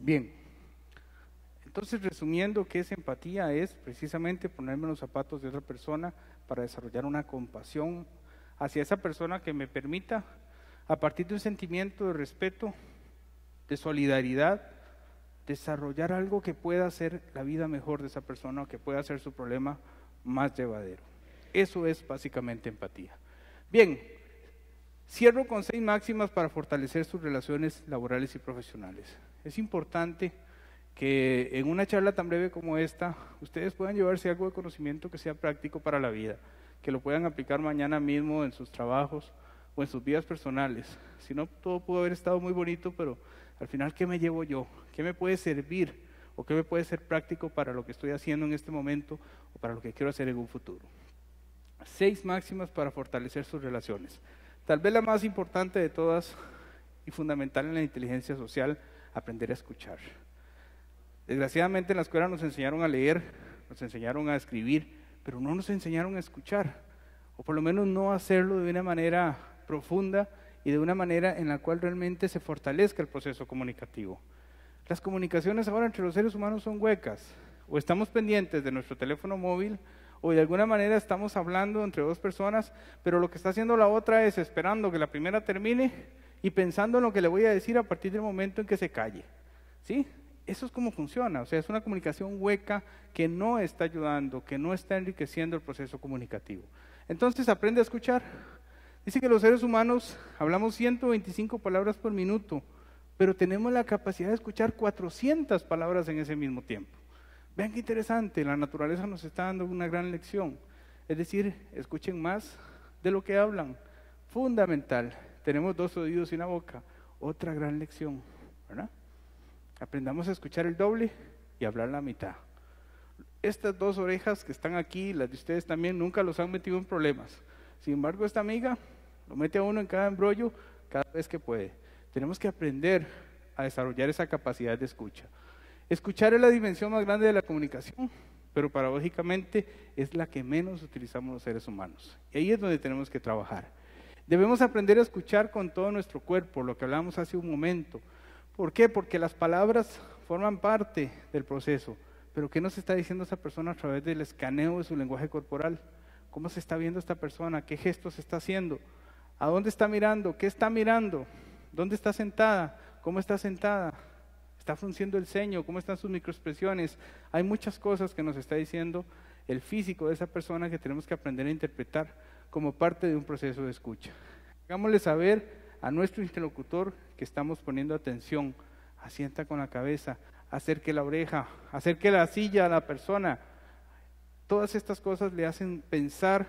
Bien, entonces resumiendo, ¿qué es empatía? Es precisamente ponerme en los zapatos de otra persona para desarrollar una compasión hacia esa persona que me permita, a partir de un sentimiento de respeto, de solidaridad, desarrollar algo que pueda hacer la vida mejor de esa persona o que pueda hacer su problema más llevadero. Eso es básicamente empatía. Bien, cierro con 6 máximas para fortalecer sus relaciones laborales y profesionales. Es importante que en una charla tan breve como esta, ustedes puedan llevarse algo de conocimiento que sea práctico para la vida, que lo puedan aplicar mañana mismo en sus trabajos o en sus vidas personales. Si no, todo pudo haber estado muy bonito, pero al final, ¿qué me llevo yo? ¿Qué me puede servir o qué me puede ser práctico para lo que estoy haciendo en este momento o para lo que quiero hacer en un futuro? 6 máximas para fortalecer sus relaciones. Tal vez la más importante de todas y fundamental en la inteligencia social, aprender a escuchar. Desgraciadamente en la escuela nos enseñaron a leer, nos enseñaron a escribir, pero no nos enseñaron a escuchar, o por lo menos no hacerlo de una manera profunda y de una manera en la cual realmente se fortalezca el proceso comunicativo. Las comunicaciones ahora entre los seres humanos son huecas, o estamos pendientes de nuestro teléfono móvil, o de alguna manera estamos hablando entre dos personas, pero lo que está haciendo la otra es esperando que la primera termine y pensando en lo que le voy a decir a partir del momento en que se calle. ¿Sí? Eso es como funciona, o sea, es una comunicación hueca que no está ayudando, que no está enriqueciendo el proceso comunicativo. Entonces, aprende a escuchar. Dice que los seres humanos hablamos 125 palabras por minuto, pero tenemos la capacidad de escuchar 400 palabras en ese mismo tiempo. Vean qué interesante, la naturaleza nos está dando una gran lección. Es decir, escuchen más de lo que hablan. Fundamental. Tenemos 2 oídos y una boca. Otra gran lección, ¿verdad? Aprendamos a escuchar el doble y hablar la mitad. Estas 2 orejas que están aquí, las de ustedes también, nunca los han metido en problemas. Sin embargo, esta amiga lo mete a uno en cada embrollo cada vez que puede. Tenemos que aprender a desarrollar esa capacidad de escucha. Escuchar es la dimensión más grande de la comunicación, pero paradójicamente es la que menos utilizamos los seres humanos. Y ahí es donde tenemos que trabajar. Debemos aprender a escuchar con todo nuestro cuerpo, lo que hablamos hace un momento. ¿Por qué? Porque las palabras forman parte del proceso. Pero ¿qué nos está diciendo esa persona a través del escaneo de su lenguaje corporal? ¿Cómo se está viendo esta persona? ¿Qué gestos está haciendo? ¿A dónde está mirando? ¿Qué está mirando? ¿Dónde está sentada? ¿Cómo está sentada? ¿Está frunciendo el ceño? ¿Cómo están sus microexpresiones? Hay muchas cosas que nos está diciendo el físico de esa persona que tenemos que aprender a interpretar como parte de un proceso de escucha. Hagámosle saber a nuestro interlocutor que estamos poniendo atención. Asienta con la cabeza, acerque la oreja, acerque la silla a la persona. Todas estas cosas le hacen pensar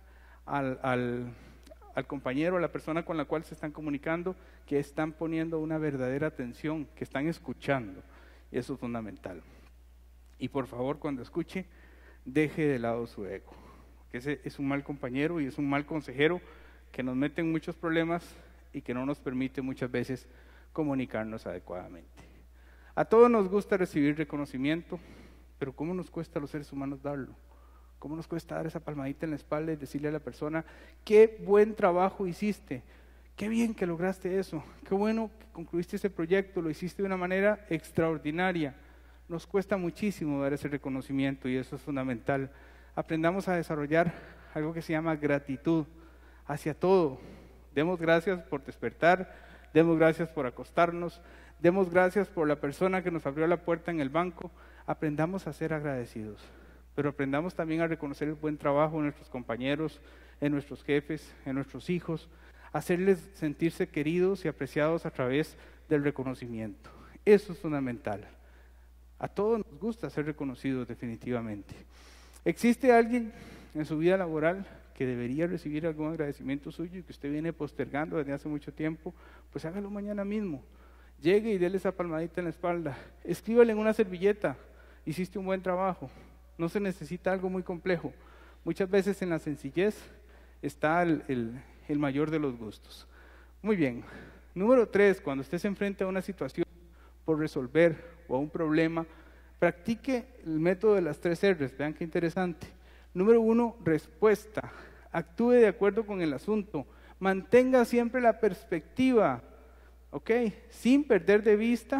al compañero, a la persona con la cual se están comunicando, que están poniendo una verdadera atención, que están escuchando. Y eso es fundamental. Y por favor, cuando escuche, deje de lado su ego, que ese es un mal compañero y es un mal consejero que nos mete en muchos problemas y que no nos permite muchas veces comunicarnos adecuadamente. A todos nos gusta recibir reconocimiento, pero ¿cómo nos cuesta a los seres humanos darlo? ¿Cómo nos cuesta dar esa palmadita en la espalda y decirle a la persona, qué buen trabajo hiciste, qué bien que lograste eso, qué bueno que concluiste ese proyecto, lo hiciste de una manera extraordinaria? Nos cuesta muchísimo dar ese reconocimiento y eso es fundamental. Aprendamos a desarrollar algo que se llama gratitud hacia todo. Demos gracias por despertar, demos gracias por acostarnos, demos gracias por la persona que nos abrió la puerta en el banco. Aprendamos a ser agradecidos, pero aprendamos también a reconocer el buen trabajo de nuestros compañeros, en nuestros jefes, en nuestros hijos, hacerles sentirse queridos y apreciados a través del reconocimiento. Eso es fundamental. A todos nos gusta ser reconocidos definitivamente. ¿Existe alguien en su vida laboral que debería recibir algún agradecimiento suyo y que usted viene postergando desde hace mucho tiempo? Pues hágalo mañana mismo. Llegue y déle esa palmadita en la espalda. Escríbale en una servilleta, hiciste un buen trabajo. No se necesita algo muy complejo. Muchas veces en la sencillez está el mayor de los gustos. Muy bien. Número 3, cuando usted se enfrenta a una situación por resolver o a un problema, practique el método de las 3 R's. Vean qué interesante. Número 1, respuesta. Actúe de acuerdo con el asunto. Mantenga siempre la perspectiva, ¿ok? Sin perder de vista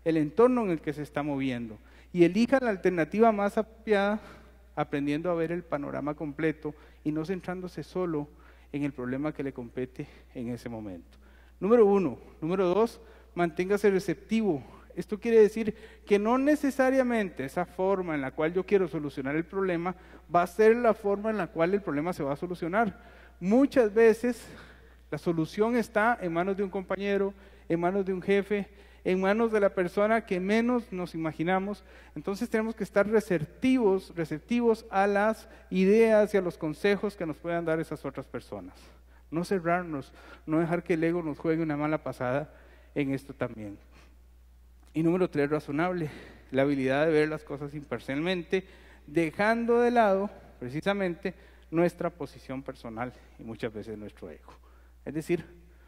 el entorno en el que se está moviendo y elija la alternativa más apropiada, aprendiendo a ver el panorama completo y no centrándose solo en el problema que le compete en ese momento. Número 1. Número 2, manténgase receptivo. Esto quiere decir que no necesariamente esa forma en la cual yo quiero solucionar el problema va a ser la forma en la cual el problema se va a solucionar. Muchas veces la solución está en manos de un compañero, en manos de un jefe, en manos de la persona que menos nos imaginamos. Entonces tenemos que estar receptivos a las ideas y a los consejos que nos puedan dar esas otras personas. No cerrarnos, no dejar que el ego nos juegue una mala pasada en esto también. Y número 3, razonable, la habilidad de ver las cosas imparcialmente, dejando de lado precisamente nuestra posición personal y muchas veces nuestro ego. Es decir,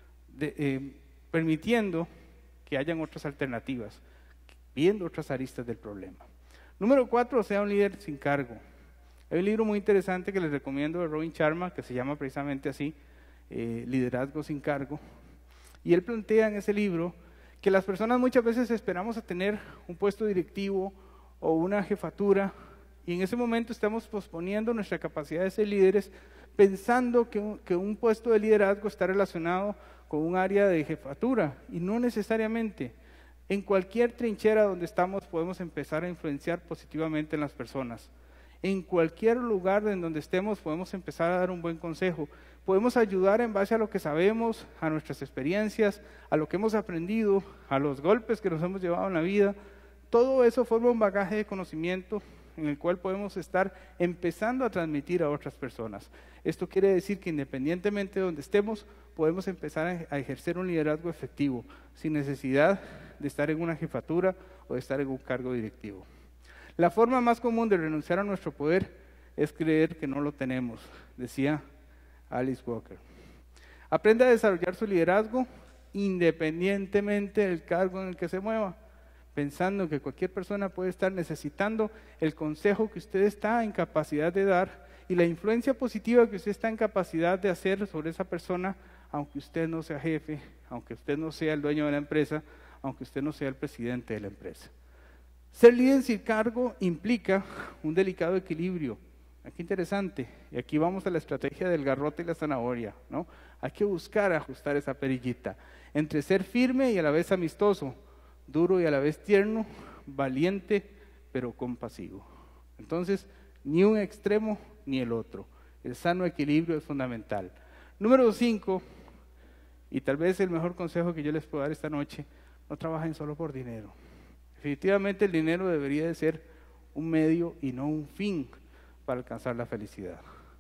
permitiendo que hayan otras alternativas, viendo otras aristas del problema. Número 4, sea un líder sin cargo. Hay un libro muy interesante que les recomiendo de Robin Sharma, que se llama precisamente así, Liderazgo sin cargo. Y él plantea en ese libro que las personas muchas veces esperamos a tener un puesto directivo o una jefatura, y en ese momento estamos posponiendo nuestra capacidad de ser líderes, pensando que un puesto de liderazgo está relacionado con un área de jefatura, y no necesariamente. En cualquier trinchera donde estamos podemos empezar a influenciar positivamente en las personas. En cualquier lugar en donde estemos podemos empezar a dar un buen consejo. Podemos ayudar en base a lo que sabemos, a nuestras experiencias, a lo que hemos aprendido, a los golpes que nos hemos llevado en la vida. Todo eso forma un bagaje de conocimiento en el cual podemos estar empezando a transmitir a otras personas. Esto quiere decir que independientemente de donde estemos, podemos empezar a ejercer un liderazgo efectivo, sin necesidad de estar en una jefatura o de estar en un cargo directivo. La forma más común de renunciar a nuestro poder es creer que no lo tenemos, decía Alice Walker. Aprenda a desarrollar su liderazgo independientemente del cargo en el que se mueva, pensando que cualquier persona puede estar necesitando el consejo que usted está en capacidad de dar y la influencia positiva que usted está en capacidad de hacer sobre esa persona, aunque usted no sea jefe, aunque usted no sea el dueño de la empresa, aunque usted no sea el presidente de la empresa. Ser líder sin cargo implica un delicado equilibrio. Aquí interesante, y aquí vamos a la estrategia del garrote y la zanahoria, ¿no? Hay que buscar ajustar esa perillita entre ser firme y a la vez amistoso, duro y a la vez tierno, valiente pero compasivo. Entonces, ni un extremo ni el otro. El sano equilibrio es fundamental. Número 5, y tal vez el mejor consejo que yo les puedo dar esta noche: no trabajen solo por dinero. Definitivamente el dinero debería de ser un medio y no un fin para alcanzar la felicidad.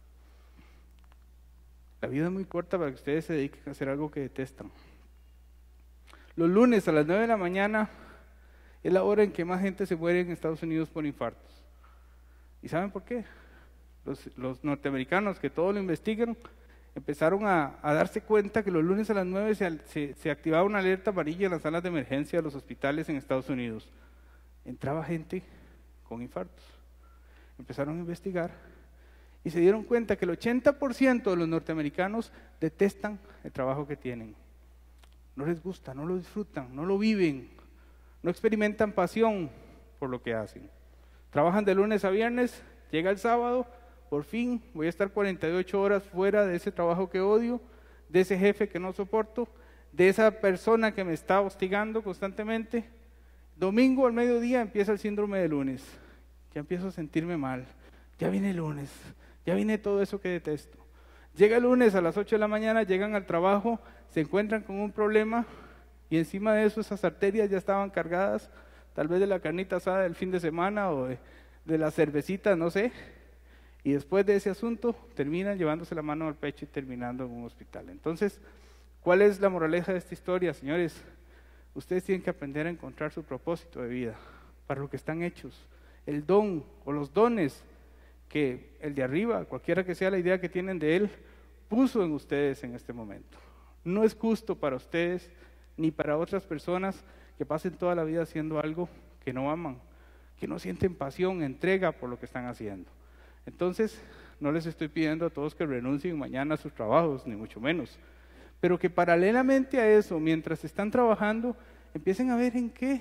La vida es muy corta para que ustedes se dediquen a hacer algo que detestan. Los lunes a las 9 de la mañana es la hora en que más gente se muere en Estados Unidos por infartos. ¿Y saben por qué? Los norteamericanos, que todo lo investigan, empezaron a darse cuenta que los lunes a las 9 se activaba una alerta amarilla en las salas de emergencia de los hospitales en Estados Unidos. Entraba gente con infartos. Empezaron a investigar y se dieron cuenta que el 80% de los norteamericanos detestan el trabajo que tienen. No les gusta, no lo disfrutan, no lo viven, no experimentan pasión por lo que hacen. Trabajan de lunes a viernes, llega el sábado, por fin voy a estar 48 horas fuera de ese trabajo que odio, de ese jefe que no soporto, de esa persona que me está hostigando constantemente. Domingo al mediodía empieza el síndrome de lunes. Ya empiezo a sentirme mal. Ya viene el lunes, ya viene todo eso que detesto. Llega el lunes a las 8 de la mañana, llegan al trabajo, se encuentran con un problema y encima de eso esas arterias ya estaban cargadas, tal vez de la carnita asada del fin de semana o de la cervecita, no sé. Y después de ese asunto terminan llevándose la mano al pecho y terminando en un hospital. Entonces, ¿cuál es la moraleja de esta historia, señores? Ustedes tienen que aprender a encontrar su propósito de vida, para lo que están hechos. El don o los dones que el de arriba, cualquiera que sea la idea que tienen de él, puso en ustedes en este momento. No es justo para ustedes ni para otras personas que pasen toda la vida haciendo algo que no aman, que no sienten pasión, entrega por lo que están haciendo. Entonces, no les estoy pidiendo a todos que renuncien mañana a sus trabajos, ni mucho menos, pero que paralelamente a eso, mientras están trabajando, empiecen a ver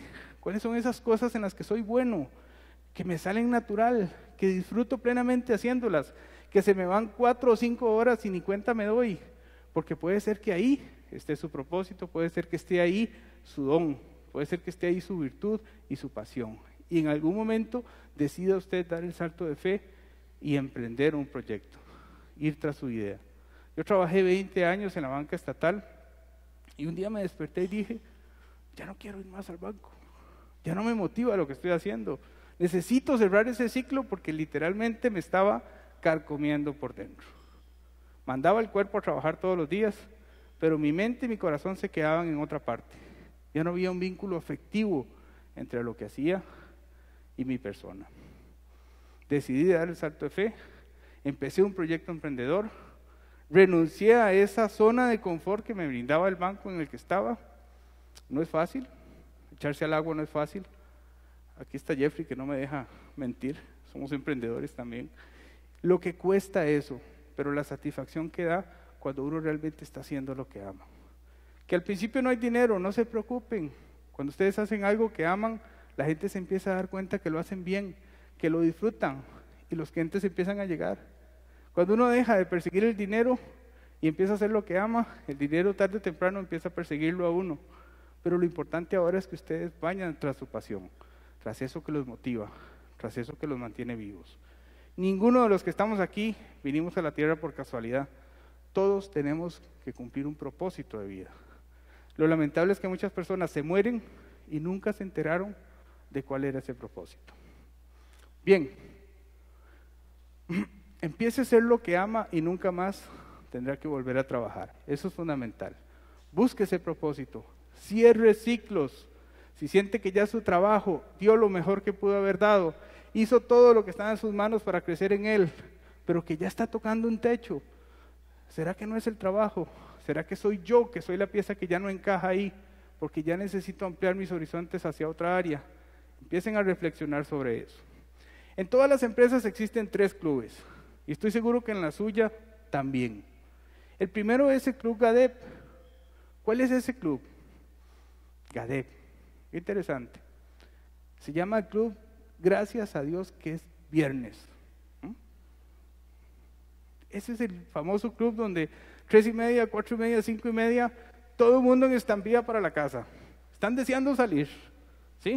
¿Cuáles son esas cosas en las que soy bueno, que me salen natural, que disfruto plenamente haciéndolas, que se me van 4 o 5 horas y ni cuenta me doy? Porque puede ser que ahí esté su propósito, puede ser que esté ahí su don, puede ser que esté ahí su virtud y su pasión. Y en algún momento decida usted dar el salto de fe y emprender un proyecto, ir tras su idea. Yo trabajé 20 años en la banca estatal y un día me desperté y dije, ya no quiero ir más al banco, ya no me motiva lo que estoy haciendo, necesito cerrar ese ciclo porque literalmente me estaba carcomiendo por dentro. Mandaba el cuerpo a trabajar todos los días, pero mi mente y mi corazón se quedaban en otra parte. Ya no había un vínculo afectivo entre lo que hacía y mi persona. Decidí dar el salto de fe, empecé un proyecto emprendedor, renuncié a esa zona de confort que me brindaba el banco en el que estaba. No es fácil, echarse al agua no es fácil. Aquí está Jeffrey que no me deja mentir, somos emprendedores también. Lo que cuesta eso, pero la satisfacción que da cuando uno realmente está haciendo lo que ama. Que al principio no hay dinero, no se preocupen. Cuando ustedes hacen algo que aman, la gente se empieza a dar cuenta que lo hacen bien, que lo disfrutan y los clientes empiezan a llegar. Cuando uno deja de perseguir el dinero y empieza a hacer lo que ama, el dinero tarde o temprano empieza a perseguirlo a uno. Pero lo importante ahora es que ustedes vayan tras su pasión, tras eso que los motiva, tras eso que los mantiene vivos. Ninguno de los que estamos aquí vinimos a la tierra por casualidad. Todos tenemos que cumplir un propósito de vida. Lo lamentable es que muchas personas se mueren y nunca se enteraron de cuál era ese propósito. Bien, empiece a hacer lo que ama y nunca más tendrá que volver a trabajar. Eso es fundamental. Busque ese propósito, cierre ciclos. Si siente que ya su trabajo dio lo mejor que pudo haber dado, hizo todo lo que estaba en sus manos para crecer en él, pero que ya está tocando un techo, ¿será que no es el trabajo? ¿Será que soy yo, que soy la pieza que ya no encaja ahí? Porque ya necesito ampliar mis horizontes hacia otra área. Empiecen a reflexionar sobre eso. En todas las empresas existen 3 clubes, y estoy seguro que en la suya también. El primero es el Club GADEP. ¿Cuál es ese club? GADEP. Qué interesante. Se llama el club Gracias a Dios que es viernes. Ese es el famoso club donde 3:30, 4:30, 5:30, todo el mundo en estampida para la casa. Están deseando salir, ¿sí?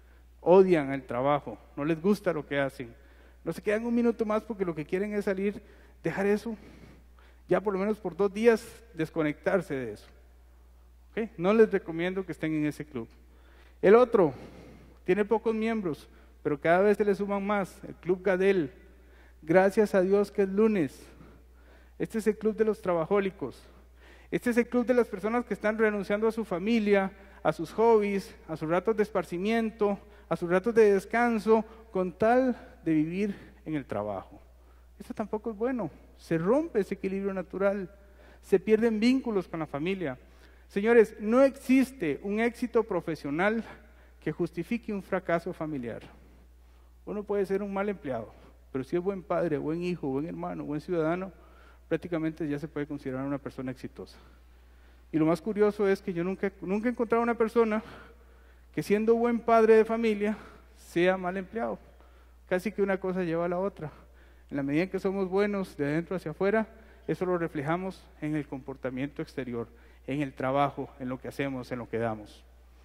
Odian el trabajo, no les gusta lo que hacen. No se quedan un minuto más porque lo que quieren es salir, dejar eso, ya por lo menos por 2 días desconectarse de eso. ¿Okay? No les recomiendo que estén en ese club. El otro tiene pocos miembros, pero cada vez se le suman más, el Club Gadel. Gracias a Dios que es lunes. Este es el club de los trabajólicos. Este es el club de las personas que están renunciando a su familia, a sus hobbies, a sus ratos de esparcimiento, a sus ratos de descanso, con tal de vivir en el trabajo. Eso tampoco es bueno. Se rompe ese equilibrio natural. Se pierden vínculos con la familia. Señores, no existe un éxito profesional que justifique un fracaso familiar. Uno puede ser un mal empleado, pero si es buen padre, buen hijo, buen hermano, buen ciudadano, prácticamente ya se puede considerar una persona exitosa. Y lo más curioso es que yo nunca he encontrado una persona que siendo buen padre de familia sea mal empleado. Casi que una cosa lleva a la otra. En la medida en que somos buenos de adentro hacia afuera, eso lo reflejamos en el comportamiento exterior, en el trabajo, en lo que hacemos, en lo que damos.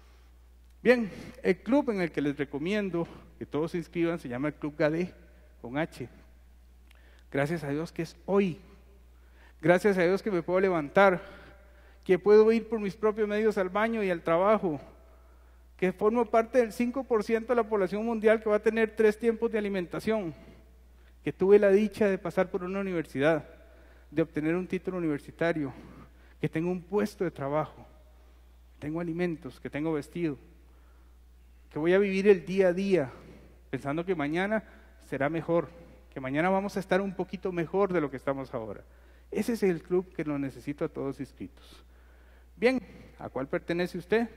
Bien, el club en el que les recomiendo que todos se inscriban se llama el Club GADE, con H. Gracias a Dios que es hoy. Gracias a Dios que me puedo levantar, que puedo ir por mis propios medios al baño y al trabajo, que formo parte del 5% de la población mundial que va a tener 3 tiempos de alimentación, que tuve la dicha de pasar por una universidad, de obtener un título universitario, que tengo un puesto de trabajo, tengo alimentos, que tengo vestido, que voy a vivir el día a día, pensando que mañana será mejor, que mañana vamos a estar un poquito mejor de lo que estamos ahora. Ese es el club que lo necesito a todos inscritos. Bien, ¿a cuál pertenece usted?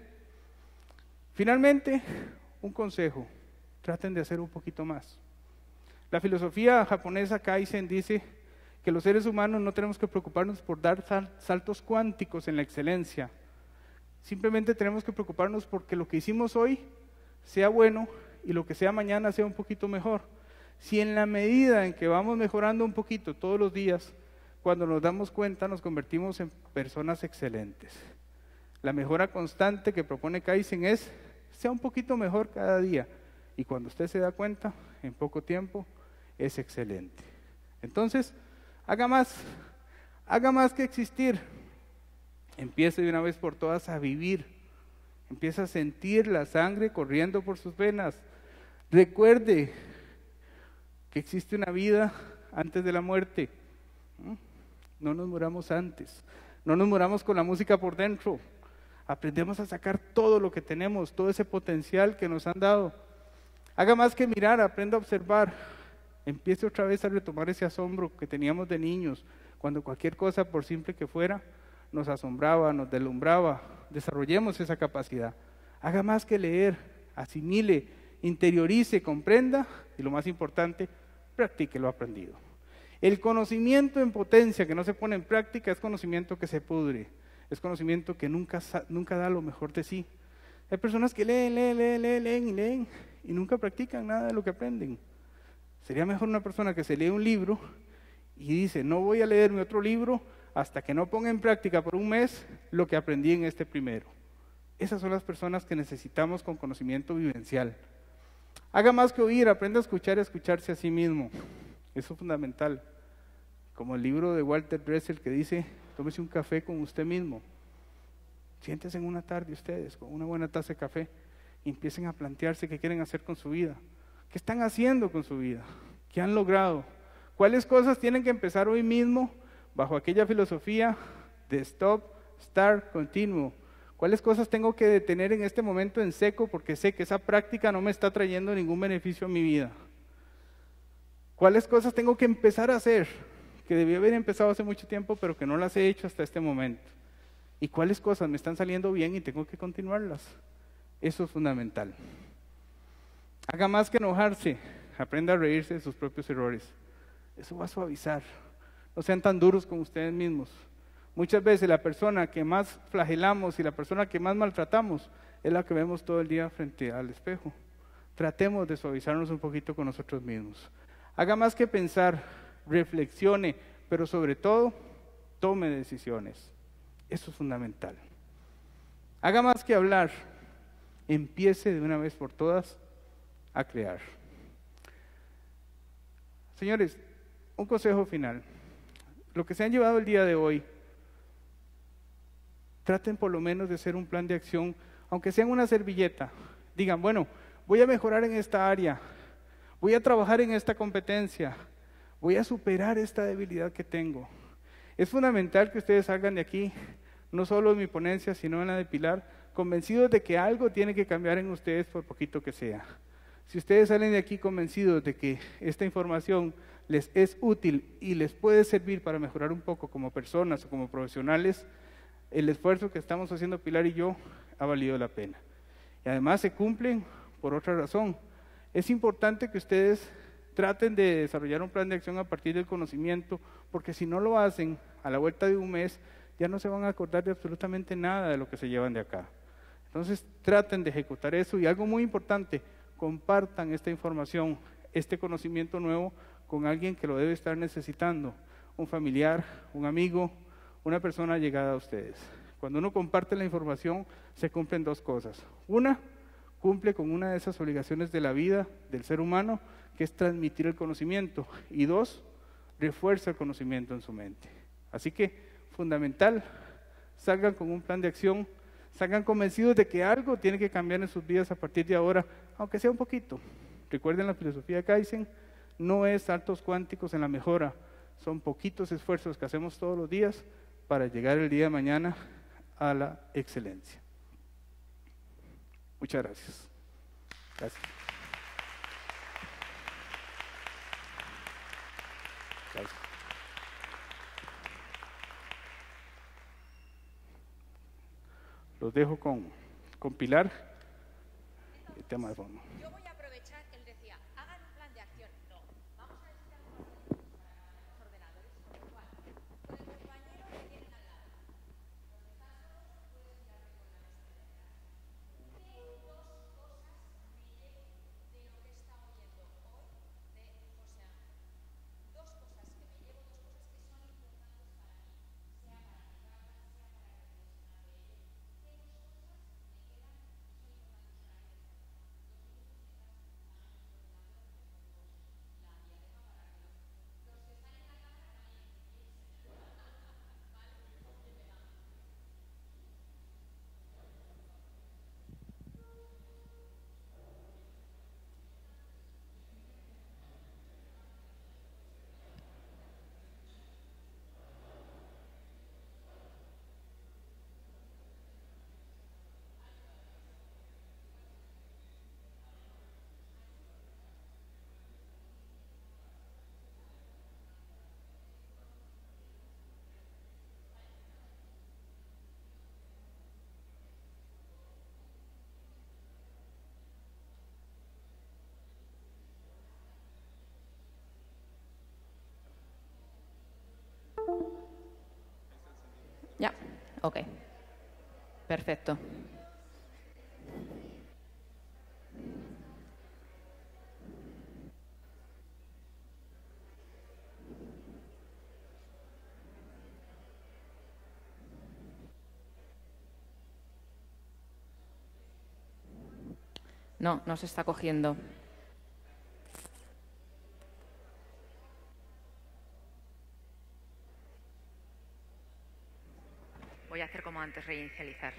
Finalmente, un consejo, traten de hacer un poquito más. La filosofía japonesa Kaizen dice que los seres humanos no tenemos que preocuparnos por dar saltos cuánticos en la excelencia. Simplemente tenemos que preocuparnos porque lo que hicimos hoy sea bueno y lo que sea mañana sea un poquito mejor. Si en la medida en que vamos mejorando un poquito todos los días, cuando nos damos cuenta nos convertimos en personas excelentes. La mejora constante que propone Kaizen es, sea un poquito mejor cada día. Y cuando usted se da cuenta, en poco tiempo, es excelente. Entonces, haga más que existir. Empiece de una vez por todas a vivir. Empieza a sentir la sangre corriendo por sus venas. Recuerde que existe una vida antes de la muerte. No nos muramos antes. No nos muramos con la música por dentro. Aprendemos a sacar todo lo que tenemos, todo ese potencial que nos han dado. Haga más que mirar, aprenda a observar. Empiece otra vez a retomar ese asombro que teníamos de niños, cuando cualquier cosa, por simple que fuera, nos asombraba, nos deslumbraba. Desarrollemos esa capacidad. Haga más que leer, asimile, interiorice, comprenda y lo más importante, practique lo aprendido. El conocimiento en potencia que no se pone en práctica es conocimiento que se pudre, es conocimiento que nunca da lo mejor de sí. Hay personas que leen y nunca practican nada de lo que aprenden. Sería mejor una persona que se lee un libro y dice, no voy a leerme otro libro hasta que no ponga en práctica por un mes lo que aprendí en este primero. Esas son las personas que necesitamos con conocimiento vivencial. Haga más que oír, aprenda a escuchar y a escucharse a sí mismo. Eso es fundamental. Como el libro de Walter Dressel que dice, tómese un café con usted mismo. Siéntense en una tarde ustedes con una buena taza de café y empiecen a plantearse qué quieren hacer con su vida. ¿Qué están haciendo con su vida? ¿Qué han logrado? ¿Cuáles cosas tienen que empezar hoy mismo bajo aquella filosofía de stop, start, continuo? ¿Cuáles cosas tengo que detener en este momento en seco porque sé que esa práctica no me está trayendo ningún beneficio a mi vida? ¿Cuáles cosas tengo que empezar a hacer que debí haber empezado hace mucho tiempo pero que no las he hecho hasta este momento? ¿Y cuáles cosas me están saliendo bien y tengo que continuarlas? Eso es fundamental. Haga más que enojarse, aprenda a reírse de sus propios errores. Eso va a suavizar. No sean tan duros con ustedes mismos. Muchas veces la persona que más flagelamos y la persona que más maltratamos es la que vemos todo el día frente al espejo. Tratemos de suavizarnos un poquito con nosotros mismos. Haga más que pensar, reflexione, pero sobre todo, tome decisiones. Eso es fundamental. Haga más que hablar, empiece de una vez por todas a crear. Señores, un consejo final. Lo que se han llevado el día de hoy, traten por lo menos de hacer un plan de acción, aunque sea en una servilleta. Digan, bueno, voy a mejorar en esta área, voy a trabajar en esta competencia, voy a superar esta debilidad que tengo. Es fundamental que ustedes salgan de aquí, no solo en mi ponencia, sino en la de Pilar, convencidos de que algo tiene que cambiar en ustedes por poquito que sea. Si ustedes salen de aquí convencidos de que esta información les es útil y les puede servir para mejorar un poco como personas o como profesionales, el esfuerzo que estamos haciendo Pilar y yo ha valido la pena. Y además se cumplen por otra razón. Es importante que ustedes traten de desarrollar un plan de acción a partir del conocimiento, porque si no lo hacen, a la vuelta de un mes, ya no se van a acordar de absolutamente nada de lo que se llevan de acá. Entonces traten de ejecutar eso y algo muy importante, compartan esta información, este conocimiento nuevo con alguien que lo debe estar necesitando, un familiar, un amigo, una persona llegada a ustedes. Cuando uno comparte la información, se cumplen dos cosas. Una, cumple con una de esas obligaciones de la vida del ser humano, que es transmitir el conocimiento. Y dos, refuerza el conocimiento en su mente. Así que, fundamental, salgan con un plan de acción, salgan convencidos de que algo tiene que cambiar en sus vidas a partir de ahora, aunque sea un poquito. Recuerden la filosofía de Kaizen, no es saltos cuánticos en la mejora, son poquitos esfuerzos que hacemos todos los días para llegar el día de mañana a la excelencia. Muchas gracias. Gracias. Gracias. Los dejo con Pilar, el tema de fondo. Yo voy a aprovechar, él decía, hagan un plan de acción. No, vamos a necesitar los ordenadores, con lo cual, con el compañero que tienen al lado. Los que están solos, pueden mirarme con la vista. ¿Qué dos cosas Ya, ok. Perfecto. No, no se está cogiendo. Voy a hacer como antes, reinicializar.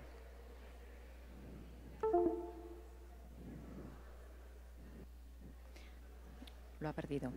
Lo ha perdido.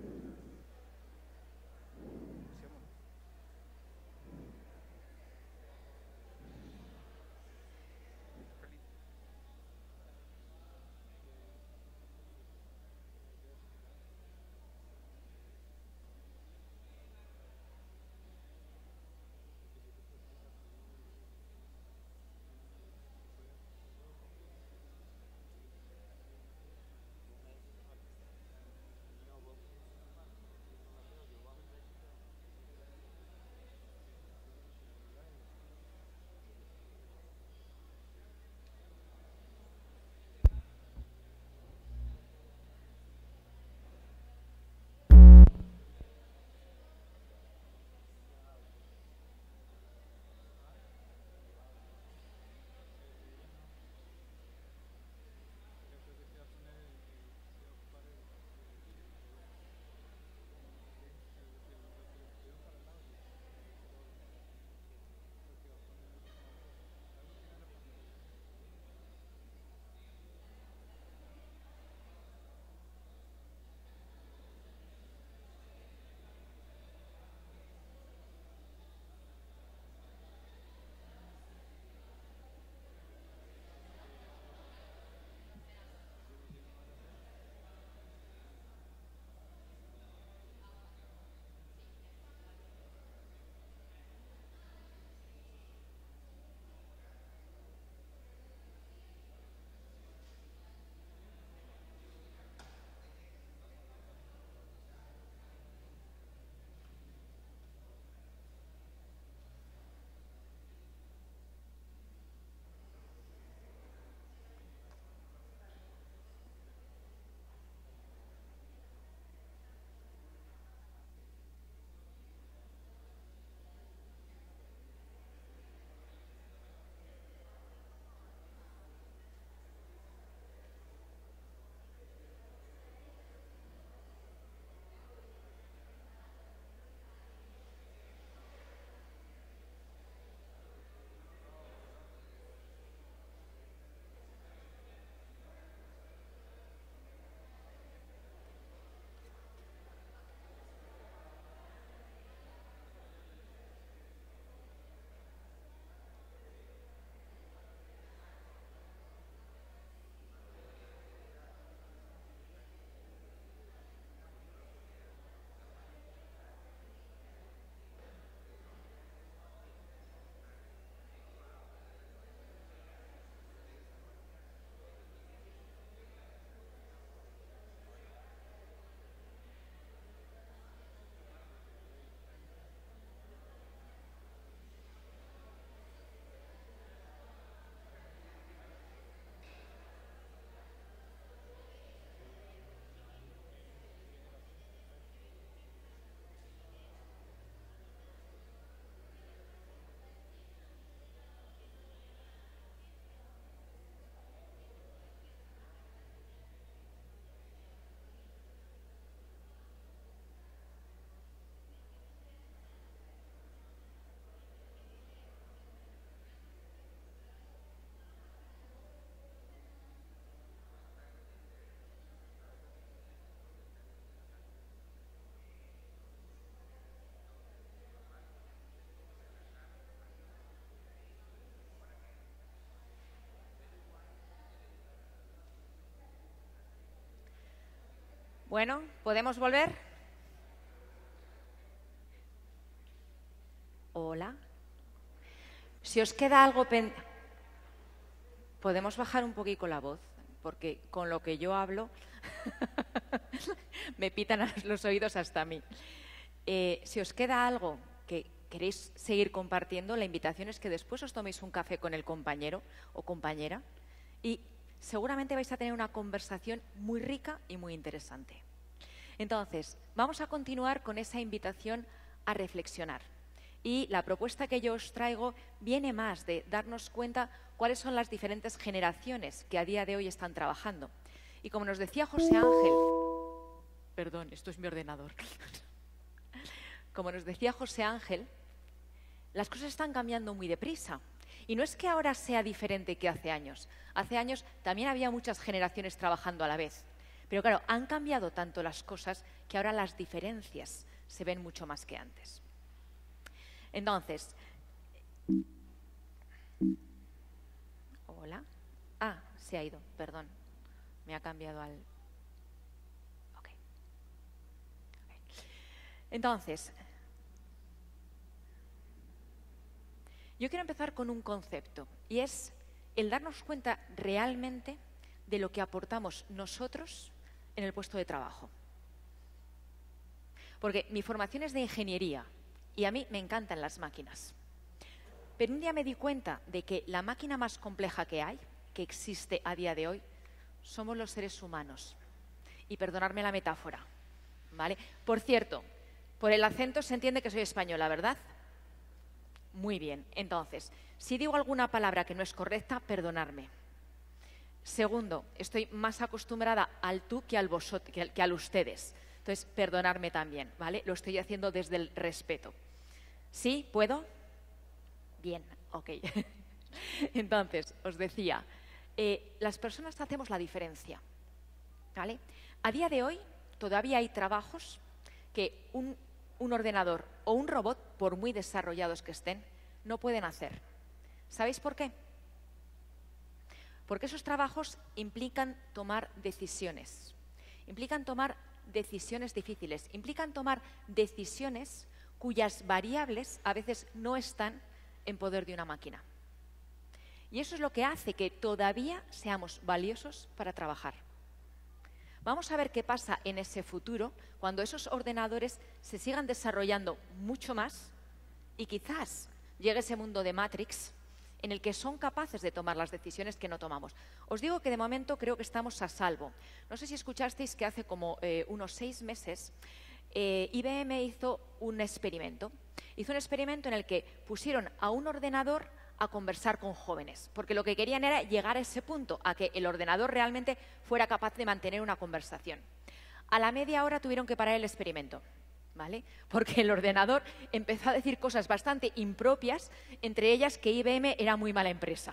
Bueno, ¿podemos volver? Hola. Si os queda algo pendiente, ¿podemos bajar un poquito la voz? Porque con lo que yo hablo me pitan los oídos hasta a mí. Si os queda algo que queréis seguir compartiendo, la invitación es que después os toméis un café con el compañero o compañera y seguramente vais a tener una conversación muy rica y muy interesante. Entonces, vamos a continuar con esa invitación a reflexionar. Y la propuesta que yo os traigo viene más de darnos cuenta cuáles son las diferentes generaciones que a día de hoy están trabajando. Y como nos decía José Ángel, perdón, esto es mi ordenador. Como nos decía José Ángel, las cosas están cambiando muy deprisa. Y no es que ahora sea diferente que hace años. Hace años también había muchas generaciones trabajando a la vez. Pero claro, han cambiado tanto las cosas que ahora las diferencias se ven mucho más que antes. Entonces, hola. Ah, se ha ido, perdón. Me ha cambiado al... Ok. Entonces, yo quiero empezar con un concepto y es el darnos cuenta realmente de lo que aportamos nosotros en el puesto de trabajo. Porque mi formación es de ingeniería y a mí me encantan las máquinas. Pero un día me di cuenta de que la máquina más compleja que hay, que existe a día de hoy, somos los seres humanos. Y perdonadme la metáfora, ¿vale? Por cierto, por el acento se entiende que soy española, ¿verdad? Muy bien. Entonces, si digo alguna palabra que no es correcta, perdonadme. Segundo, estoy más acostumbrada al tú que al vosotros, que al ustedes. Entonces, perdonadme también, ¿vale? Lo estoy haciendo desde el respeto. ¿Sí? ¿Puedo? Bien, ok. Entonces, os decía, las personas hacemos la diferencia, ¿vale? A día de hoy todavía hay trabajos que un ordenador o un robot, por muy desarrollados que estén, no pueden hacer. ¿Sabéis por qué? Porque esos trabajos implican tomar decisiones, implican tomar decisiones difíciles, implican tomar decisiones cuyas variables a veces no están en poder de una máquina. Y eso es lo que hace que todavía seamos valiosos para trabajar. Vamos a ver qué pasa en ese futuro cuando esos ordenadores se sigan desarrollando mucho más y quizás llegue ese mundo de Matrix en el que son capaces de tomar las decisiones que no tomamos. Os digo que de momento creo que estamos a salvo. No sé si escuchasteis que hace como unos 6 meses IBM hizo un experimento. Hizo un experimento en el que pusieron a un ordenador a conversar con jóvenes, porque lo que querían era llegar a ese punto, a que el ordenador realmente fuera capaz de mantener una conversación. A la media hora tuvieron que parar el experimento, ¿vale? Porque el ordenador empezó a decir cosas bastante impropias, entre ellas que IBM era muy mala empresa.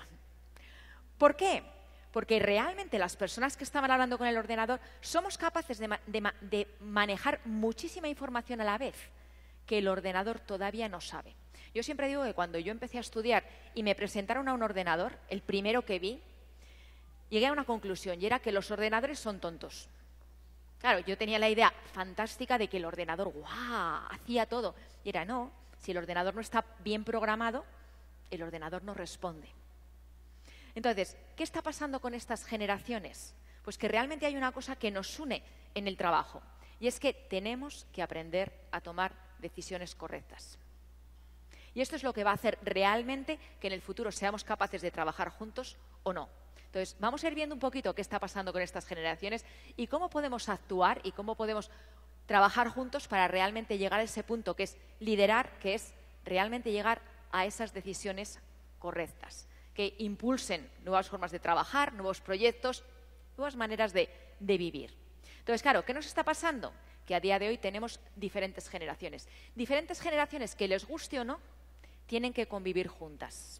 ¿Por qué? Porque realmente las personas que estaban hablando con el ordenador somos capaces de manejar muchísima información a la vez que el ordenador todavía no sabe. Yo siempre digo que cuando yo empecé a estudiar y me presentaron a un ordenador, el primero que vi, llegué a una conclusión y era que los ordenadores son tontos. Claro, yo tenía la idea fantástica de que el ordenador, ¡guau!, hacía todo. Y era, no, si el ordenador no está bien programado, el ordenador no responde. Entonces, ¿qué está pasando con estas generaciones? Pues que realmente hay una cosa que nos une en el trabajo, y es que tenemos que aprender a tomar decisiones correctas. Y esto es lo que va a hacer realmente que en el futuro seamos capaces de trabajar juntos o no. Entonces, vamos a ir viendo un poquito qué está pasando con estas generaciones y cómo podemos actuar y cómo podemos trabajar juntos para realmente llegar a ese punto que es liderar, que es realmente llegar a esas decisiones correctas, que impulsen nuevas formas de trabajar, nuevos proyectos, nuevas maneras de vivir. Entonces, claro, ¿qué nos está pasando? Que a día de hoy tenemos diferentes generaciones. Diferentes generaciones que, les guste o no, tienen que convivir juntas.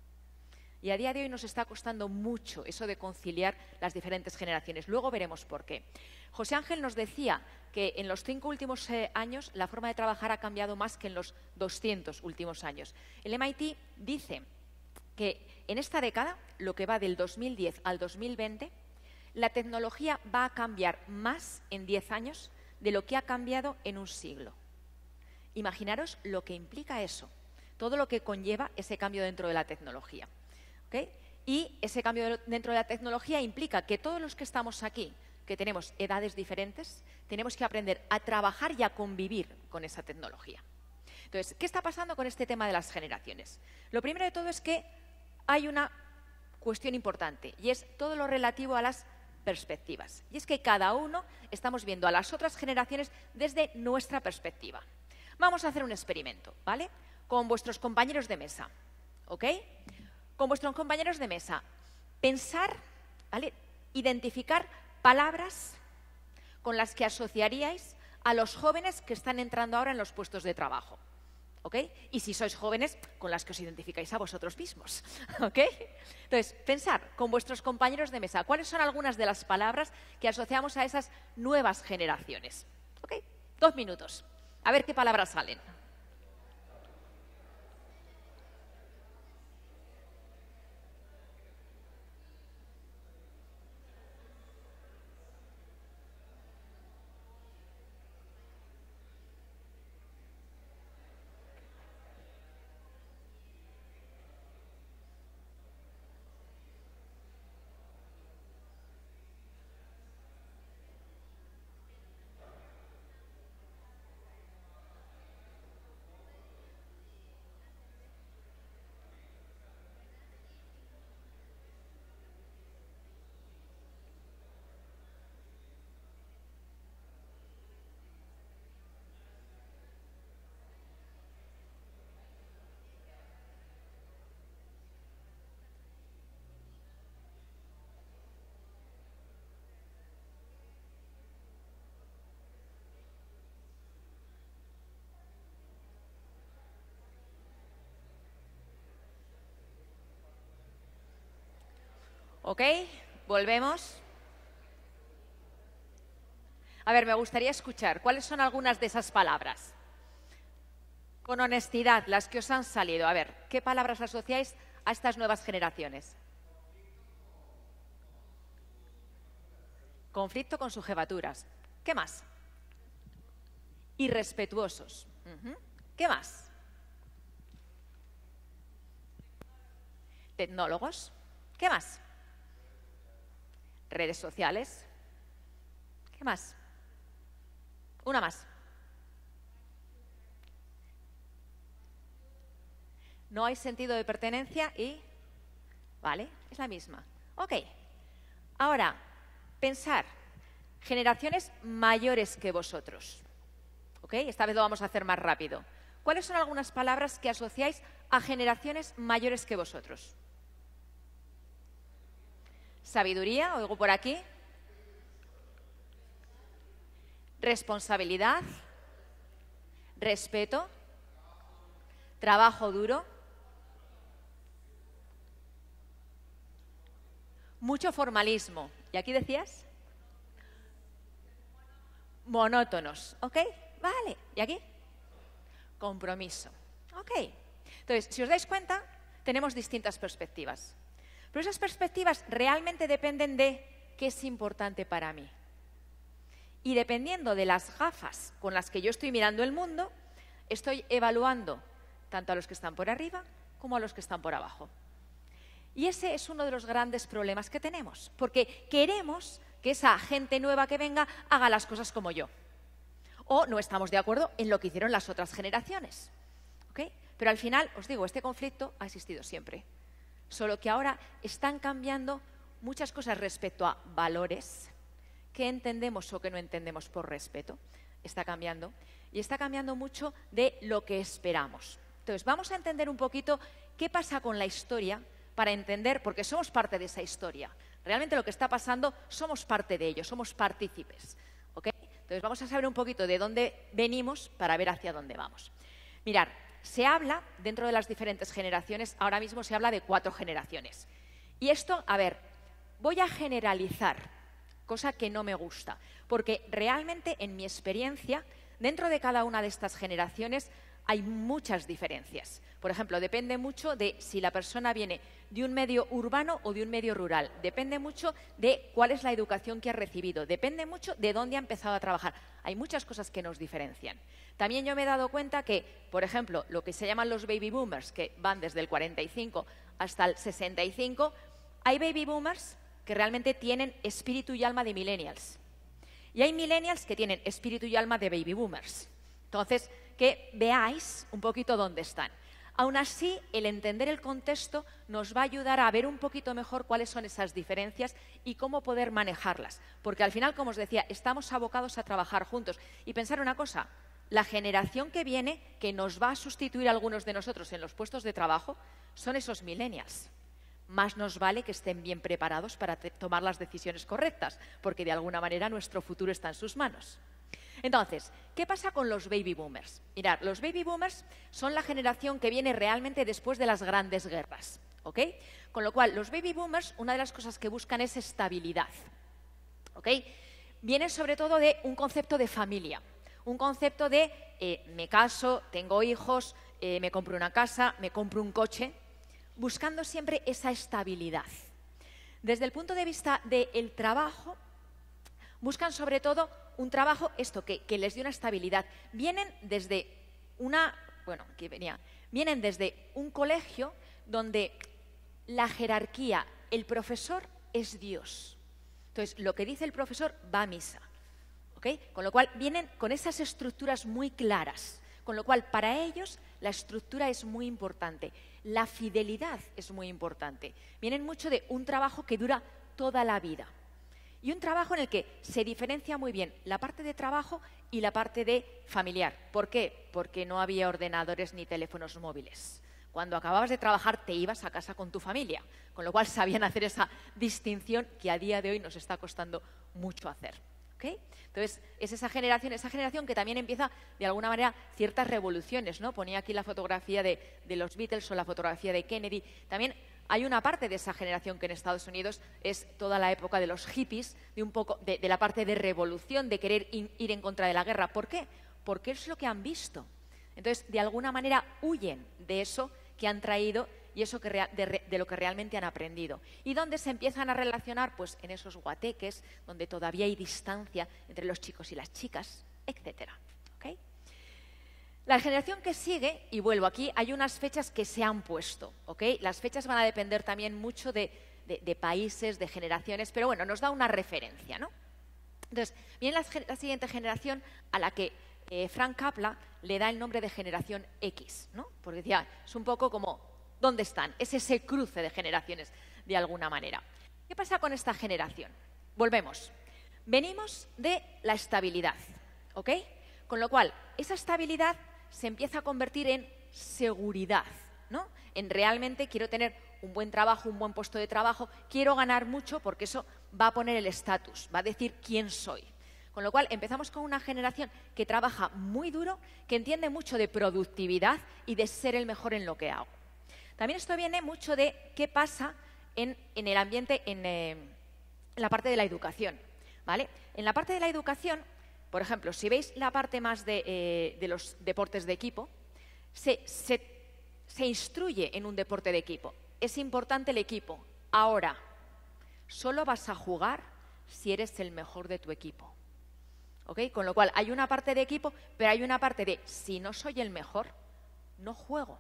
Y a día de hoy nos está costando mucho eso de conciliar las diferentes generaciones. Luego veremos por qué. José Ángel nos decía que en los 5 últimos años la forma de trabajar ha cambiado más que en los 200 últimos años. El MIT dice que en esta década, lo que va del 2010 al 2020, la tecnología va a cambiar más en 10 años de lo que ha cambiado en un siglo. Imaginaros lo que implica eso, todo lo que conlleva ese cambio dentro de la tecnología. ¿Okay? Y ese cambio dentro de la tecnología implica que todos los que estamos aquí, que tenemos edades diferentes, tenemos que aprender a trabajar y a convivir con esa tecnología. Entonces, ¿qué está pasando con este tema de las generaciones? Lo primero de todo es que hay una cuestión importante y es todo lo relativo a las perspectivas. Y es que cada uno estamos viendo a las otras generaciones desde nuestra perspectiva. Vamos a hacer un experimento, ¿vale? Con vuestros compañeros de mesa, ¿ok? Con vuestros compañeros de mesa, pensar, ¿vale? Identificar palabras con las que asociaríais a los jóvenes que están entrando ahora en los puestos de trabajo, ¿ok? Y si sois jóvenes, con las que os identificáis a vosotros mismos, ¿ok? Entonces, pensar con vuestros compañeros de mesa, ¿cuáles son algunas de las palabras que asociamos a esas nuevas generaciones? ¿Ok? 2 minutos. A ver qué palabras salen. ¿Ok? Volvemos. A ver, me gustaría escuchar, ¿cuáles son algunas de esas palabras? Con honestidad, las que os han salido. A ver, ¿qué palabras asociáis a estas nuevas generaciones? Conflicto con sujefaturas. ¿Qué más? Irrespetuosos. ¿Qué más? Tecnólogos. ¿Qué más? Redes sociales. ¿Qué más? Una más. No hay sentido de pertenencia y... ¿Vale? Es la misma. Ok. Ahora, pensar. Generaciones mayores que vosotros. ¿Ok? Esta vez lo vamos a hacer más rápido. ¿Cuáles son algunas palabras que asociáis a generaciones mayores que vosotros? Sabiduría, oigo por aquí. Responsabilidad. Respeto. Trabajo duro. Mucho formalismo. ¿Y aquí decías? Monótonos. ¿Ok? Vale. ¿Y aquí? Compromiso. ¿Ok? Entonces, si os dais cuenta, tenemos distintas perspectivas. Pero esas perspectivas realmente dependen de qué es importante para mí. Y dependiendo de las gafas con las que yo estoy mirando el mundo, estoy evaluando tanto a los que están por arriba como a los que están por abajo. Y ese es uno de los grandes problemas que tenemos, porque queremos que esa gente nueva que venga haga las cosas como yo. O no estamos de acuerdo en lo que hicieron las otras generaciones. ¿Ok? Pero al final, os digo, este conflicto ha existido siempre. Solo que ahora están cambiando muchas cosas respecto a valores, que entendemos o que no entendemos por respeto. Está cambiando. Y está cambiando mucho de lo que esperamos. Entonces, vamos a entender un poquito qué pasa con la historia para entender, porque somos parte de esa historia. Realmente lo que está pasando, somos parte de ello, somos partícipes. ¿Ok? Entonces, vamos a saber un poquito de dónde venimos para ver hacia dónde vamos. Mirad. Se habla, dentro de las diferentes generaciones, ahora mismo se habla de 4 generaciones. Y esto, a ver, voy a generalizar, cosa que no me gusta, porque realmente en mi experiencia, dentro de cada una de estas generaciones hay muchas diferencias. Por ejemplo, depende mucho de si la persona viene de un medio urbano o de un medio rural. Depende mucho de cuál es la educación que ha recibido. Depende mucho de dónde ha empezado a trabajar. Hay muchas cosas que nos diferencian. También yo me he dado cuenta que, por ejemplo, lo que se llaman los baby boomers, que van desde el 45 hasta el 65, hay baby boomers que realmente tienen espíritu y alma de millennials. Y hay millennials que tienen espíritu y alma de baby boomers. Entonces, que veáis un poquito dónde están. Aún así, el entender el contexto nos va a ayudar a ver un poquito mejor cuáles son esas diferencias y cómo poder manejarlas. Porque al final, como os decía, estamos abocados a trabajar juntos. Y pensar una cosa, la generación que viene, que nos va a sustituir a algunos de nosotros en los puestos de trabajo, son esos millennials. Más nos vale que estén bien preparados para tomar las decisiones correctas, porque de alguna manera nuestro futuro está en sus manos. Entonces, ¿qué pasa con los baby boomers? Mirad, los baby boomers son la generación que viene realmente después de las grandes guerras, ¿ok? Con lo cual, los baby boomers, una de las cosas que buscan es estabilidad, ¿ok? Vienen sobre todo de un concepto de familia, un concepto de me caso, tengo hijos, me compro una casa, me compro un coche, buscando siempre esa estabilidad. Desde el punto de vista del trabajo, buscan sobre todo un trabajo que les dé una estabilidad. Vienen desde vienen desde un colegio donde la jerarquía, el profesor es Dios. Entonces, lo que dice el profesor va a misa, ¿ok? Con lo cual, vienen con esas estructuras muy claras. Con lo cual, para ellos, la estructura es muy importante. La fidelidad es muy importante. Vienen mucho de un trabajo que dura toda la vida. Y un trabajo en el que se diferencia muy bien la parte de trabajo y la parte de familiar. ¿Por qué? Porque no había ordenadores ni teléfonos móviles. Cuando acababas de trabajar te ibas a casa con tu familia, con lo cual sabían hacer esa distinción que a día de hoy nos está costando mucho hacer. ¿Okay? Entonces, es esa generación que también empieza, de alguna manera, ciertas revoluciones, ¿no? Ponía aquí la fotografía de los Beatles o la fotografía de Kennedy. También hay una parte de esa generación que en Estados Unidos es toda la época de los hippies, de la parte de revolución, de querer ir en contra de la guerra. ¿Por qué? Porque es lo que han visto. Entonces, de alguna manera, huyen de eso que han traído y eso de lo que realmente han aprendido. ¿Y dónde se empiezan a relacionar? Pues en esos guateques, donde todavía hay distancia entre los chicos y las chicas, etcétera. ¿Okay? La generación que sigue, y vuelvo aquí, hay unas fechas que se han puesto. ¿Okay? Las fechas van a depender también mucho de países, de generaciones, pero bueno, nos da una referencia, ¿no? Entonces, viene la siguiente generación a la que Frank Capra le da el nombre de generación X, ¿no? Porque decía, es un poco como, ¿dónde están? Es ese cruce de generaciones, de alguna manera. ¿Qué pasa con esta generación? Volvemos. Venimos de la estabilidad, ¿ok? Con lo cual, esa estabilidad se empieza a convertir en seguridad, ¿no? En realmente quiero tener un buen trabajo, un buen puesto de trabajo, quiero ganar mucho porque eso va a poner el estatus, va a decir quién soy. Con lo cual, empezamos con una generación que trabaja muy duro, que entiende mucho de productividad y de ser el mejor en lo que hago. También esto viene mucho de qué pasa en el ambiente, en la parte de la educación, ¿vale? En la parte de la educación, por ejemplo, si veis la parte más de los deportes de equipo, se instruye en un deporte de equipo. Es importante el equipo. Ahora, solo vas a jugar si eres el mejor de tu equipo. ¿Okay? Con lo cual, hay una parte de equipo, pero hay una parte de, si no soy el mejor, no juego.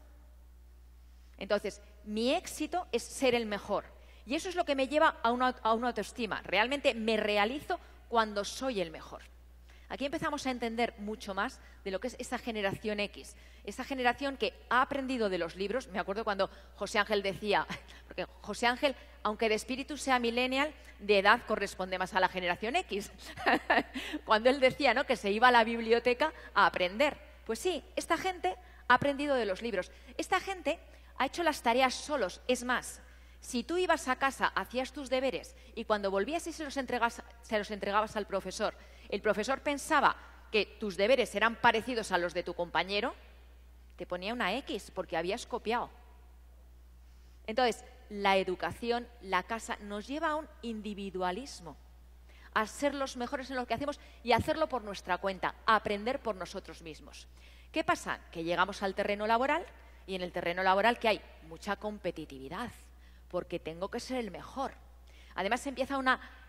Entonces, mi éxito es ser el mejor. Y eso es lo que me lleva a una autoestima. Realmente me realizo cuando soy el mejor. Aquí empezamos a entender mucho más de lo que es esa generación X. Esa generación que ha aprendido de los libros. Me acuerdo cuando José Ángel decía, porque José Ángel, aunque de espíritu sea millennial, de edad corresponde más a la generación X. Cuando él decía, ¿no?, que se iba a la biblioteca a aprender. Pues sí, esta gente ha aprendido de los libros. Esta gente ha hecho las tareas solos. Es más, si tú ibas a casa, hacías tus deberes y cuando volvías y se los entregabas al profesor, el profesor pensaba que tus deberes eran parecidos a los de tu compañero, te ponía una X porque habías copiado. Entonces, la educación, la casa, nos lleva a un individualismo, a ser los mejores en lo que hacemos y a hacerlo por nuestra cuenta, a aprender por nosotros mismos. ¿Qué pasa? Que llegamos al terreno laboral y en el terreno laboral que hay mucha competitividad, porque tengo que ser el mejor. Además empieza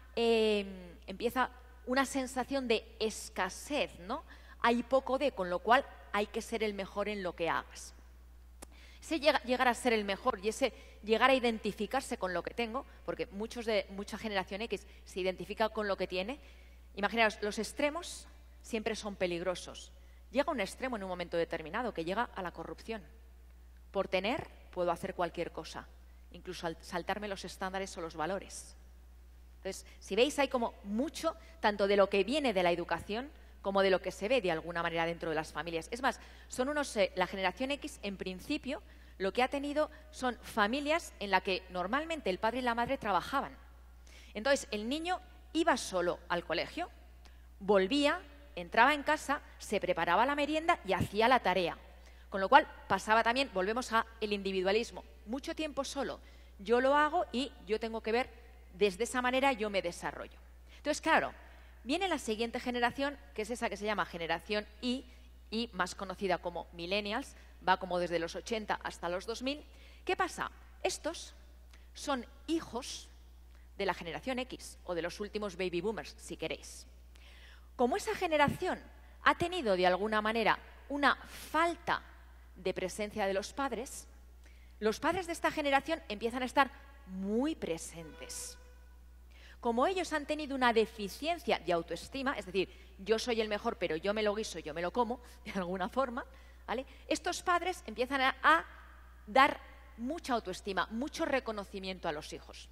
una sensación de escasez, ¿no? Hay poco de, con lo cual hay que ser el mejor en lo que hagas. Ese llegar a ser el mejor y ese llegar a identificarse con lo que tengo, porque mucha generación X se identifica con lo que tiene. Imaginaos, los extremos siempre son peligrosos. llega a un extremo en un momento determinado, que llega a la corrupción. Por tener, puedo hacer cualquier cosa, incluso saltarme los estándares o los valores. Entonces, si veis, hay como mucho, tanto de lo que viene de la educación, como de lo que se ve de alguna manera dentro de las familias. Es más, son la generación X, en principio, lo que ha tenido son familias en las que normalmente el padre y la madre trabajaban. Entonces, el niño iba solo al colegio, volvía, entraba en casa, se preparaba la merienda y hacía la tarea. Con lo cual, pasaba también, volvemos al individualismo, mucho tiempo solo. Yo lo hago y yo tengo que ver, desde esa manera yo me desarrollo. Entonces, claro, viene la siguiente generación, que es esa que se llama generación Y, más conocida como millennials, va como desde los 80 hasta los 2000. ¿Qué pasa? Estos son hijos de la generación X, o de los últimos baby boomers, si queréis. Como esa generación ha tenido de alguna manera una falta de presencia de los padres de esta generación empiezan a estar muy presentes. Como ellos han tenido una deficiencia de autoestima, es decir, yo soy el mejor, pero yo me lo guiso, yo me lo como, de alguna forma, ¿vale? Estos padres empiezan a dar mucha autoestima, mucho reconocimiento a los hijos.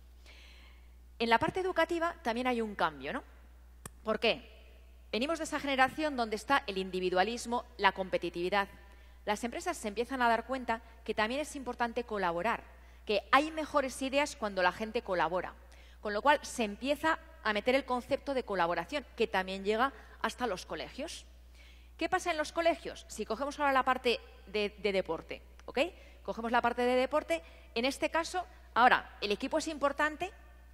En la parte educativa también hay un cambio, ¿no? ¿Por qué? Venimos de esa generación donde está el individualismo, la competitividad. Las empresas se empiezan a dar cuenta que también es importante colaborar, que hay mejores ideas cuando la gente colabora. Con lo cual se empieza a meter el concepto de colaboración, que también llega hasta los colegios. ¿Qué pasa en los colegios? Si cogemos ahora la parte de deporte, ¿ok? Cogemos la parte de deporte, en este caso, ahora, el equipo es importante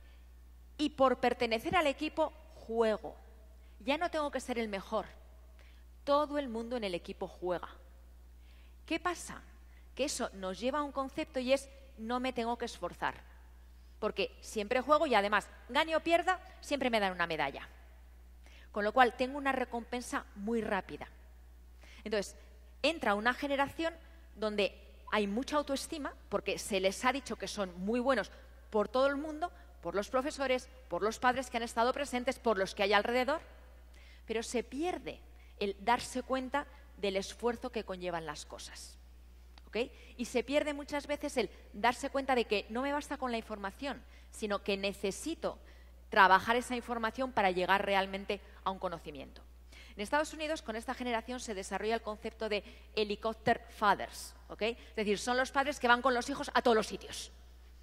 y por pertenecer al equipo, juego. Ya no tengo que ser el mejor. Todo el mundo en el equipo juega. ¿Qué pasa? Que eso nos lleva a un concepto y es no me tengo que esforzar. Porque siempre juego y además, gane o pierda, siempre me dan una medalla. Con lo cual, tengo una recompensa muy rápida. Entonces, entra una generación donde hay mucha autoestima, porque se les ha dicho que son muy buenos por todo el mundo, por los profesores, por los padres que han estado presentes, por los que hay alrededor, pero se pierde el darse cuenta del esfuerzo que conllevan las cosas. ¿Okay? Y se pierde muchas veces el darse cuenta de que no me basta con la información, sino que necesito trabajar esa información para llegar realmente a un conocimiento. En Estados Unidos, con esta generación se desarrolla el concepto de helicopter fathers, ¿okay? Es decir, son los padres que van con los hijos a todos los sitios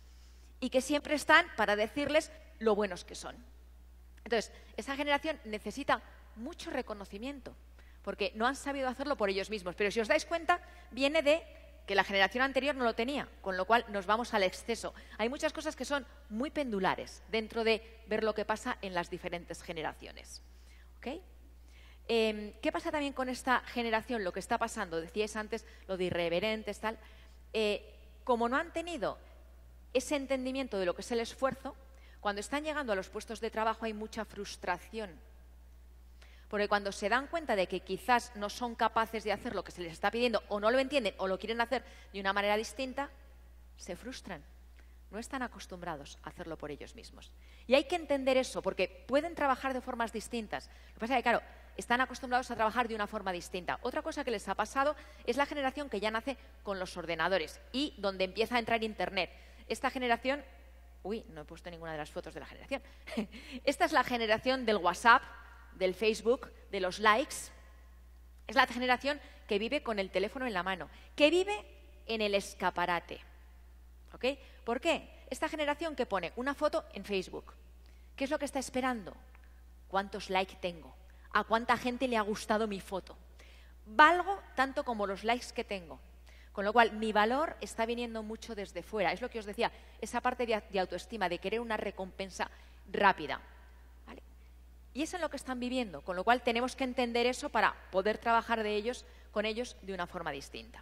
y que siempre están para decirles lo buenos que son. Entonces, esa generación necesita mucho reconocimiento porque no han sabido hacerlo por ellos mismos. Pero si os dais cuenta, viene de que la generación anterior no lo tenía, con lo cual nos vamos al exceso. Hay muchas cosas que son muy pendulares dentro de ver lo que pasa en las diferentes generaciones. ¿Okay? ¿Qué pasa también con esta generación? Lo que está pasando, decíais antes, lo de irreverentes, tal. Como no han tenido ese entendimiento de lo que es el esfuerzo, cuando están llegando a los puestos de trabajo hay mucha frustración. Porque cuando se dan cuenta de que quizás no son capaces de hacer lo que se les está pidiendo, o no lo entienden, o lo quieren hacer de una manera distinta, se frustran. No están acostumbrados a hacerlo por ellos mismos. Y hay que entender eso, porque pueden trabajar de formas distintas. Lo que pasa es que, claro, están acostumbrados a trabajar de una forma distinta. Otra cosa que les ha pasado es la generación que ya nace con los ordenadores y donde empieza a entrar Internet. Esta generación... Uy, no he puesto ninguna de las fotos de la generación. Esta es la generación del WhatsApp, del Facebook, de los likes. Es la generación que vive con el teléfono en la mano, que vive en el escaparate. ¿Ok? ¿Por qué? Esta generación que pone una foto en Facebook, ¿qué es lo que está esperando? ¿Cuántos likes tengo? ¿A cuánta gente le ha gustado mi foto? Valgo tanto como los likes que tengo. Con lo cual, mi valor está viniendo mucho desde fuera. Es lo que os decía, esa parte de autoestima, de querer una recompensa rápida. ¿Vale? Y eso es lo que están viviendo, con lo cual tenemos que entender eso para poder trabajar con ellos de una forma distinta.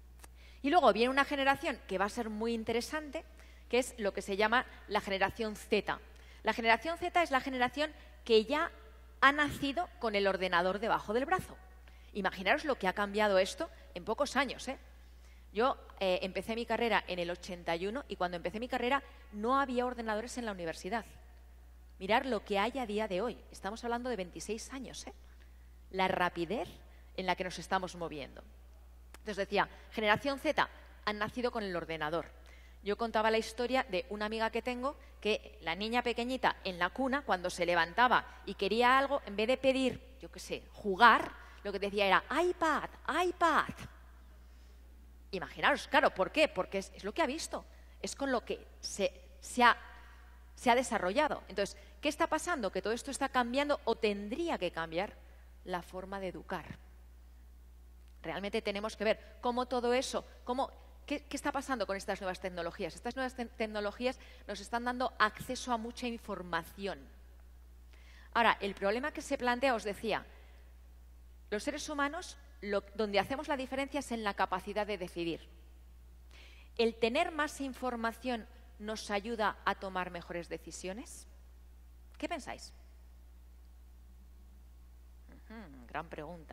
Y luego viene una generación que va a ser muy interesante, que es lo que se llama la generación Z. La generación Z es la generación que ya ha nacido con el ordenador debajo del brazo. Imaginaros lo que ha cambiado esto en pocos años, ¿eh? Yo empecé mi carrera en el 81 y cuando empecé mi carrera no había ordenadores en la universidad. Mirad lo que hay a día de hoy. Estamos hablando de 26 años, ¿eh? La rapidez en la que nos estamos moviendo. Entonces decía, generación Z han nacido con el ordenador. Yo contaba la historia de una amiga que tengo que la niña pequeñita en la cuna, cuando se levantaba y quería algo, en vez de pedir, yo qué sé, jugar, lo que decía era iPad, iPad. Imaginaros, claro, ¿por qué? Porque es lo que ha visto, es con lo que se ha desarrollado. Entonces, ¿qué está pasando? Que todo esto está cambiando o tendría que cambiar la forma de educar. Realmente tenemos que ver cómo todo eso, ¿qué está pasando con estas nuevas tecnologías? Estas nuevas tecnologías nos están dando acceso a mucha información. Ahora, el problema que se plantea, os decía, los seres humanos, donde hacemos la diferencia es en la capacidad de decidir. ¿El tener más información nos ayuda a tomar mejores decisiones? ¿Qué pensáis? Gran pregunta.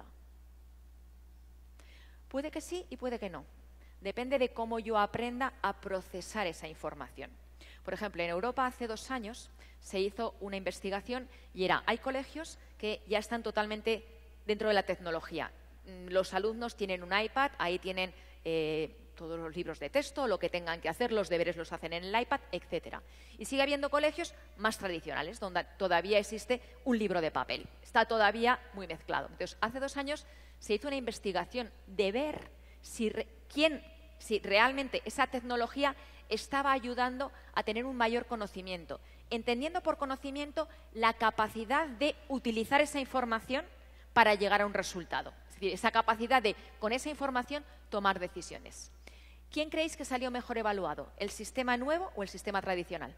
Puede que sí y puede que no. Depende de cómo yo aprenda a procesar esa información. Por ejemplo, en Europa hace 2 años se hizo una investigación y hay colegios que ya están totalmente dentro de la tecnología. Los alumnos tienen un iPad, ahí tienen todos los libros de texto, lo que tengan que hacer, los deberes los hacen en el iPad, etc. Y sigue habiendo colegios más tradicionales, donde todavía existe un libro de papel. Está todavía muy mezclado. Entonces, hace 2 años se hizo una investigación de ver si realmente esa tecnología estaba ayudando a tener un mayor conocimiento, entendiendo por conocimiento la capacidad de utilizar esa información para llegar a un resultado. Es decir, esa capacidad de, con esa información, tomar decisiones. ¿Quién creéis que salió mejor evaluado? ¿El sistema nuevo o el sistema tradicional?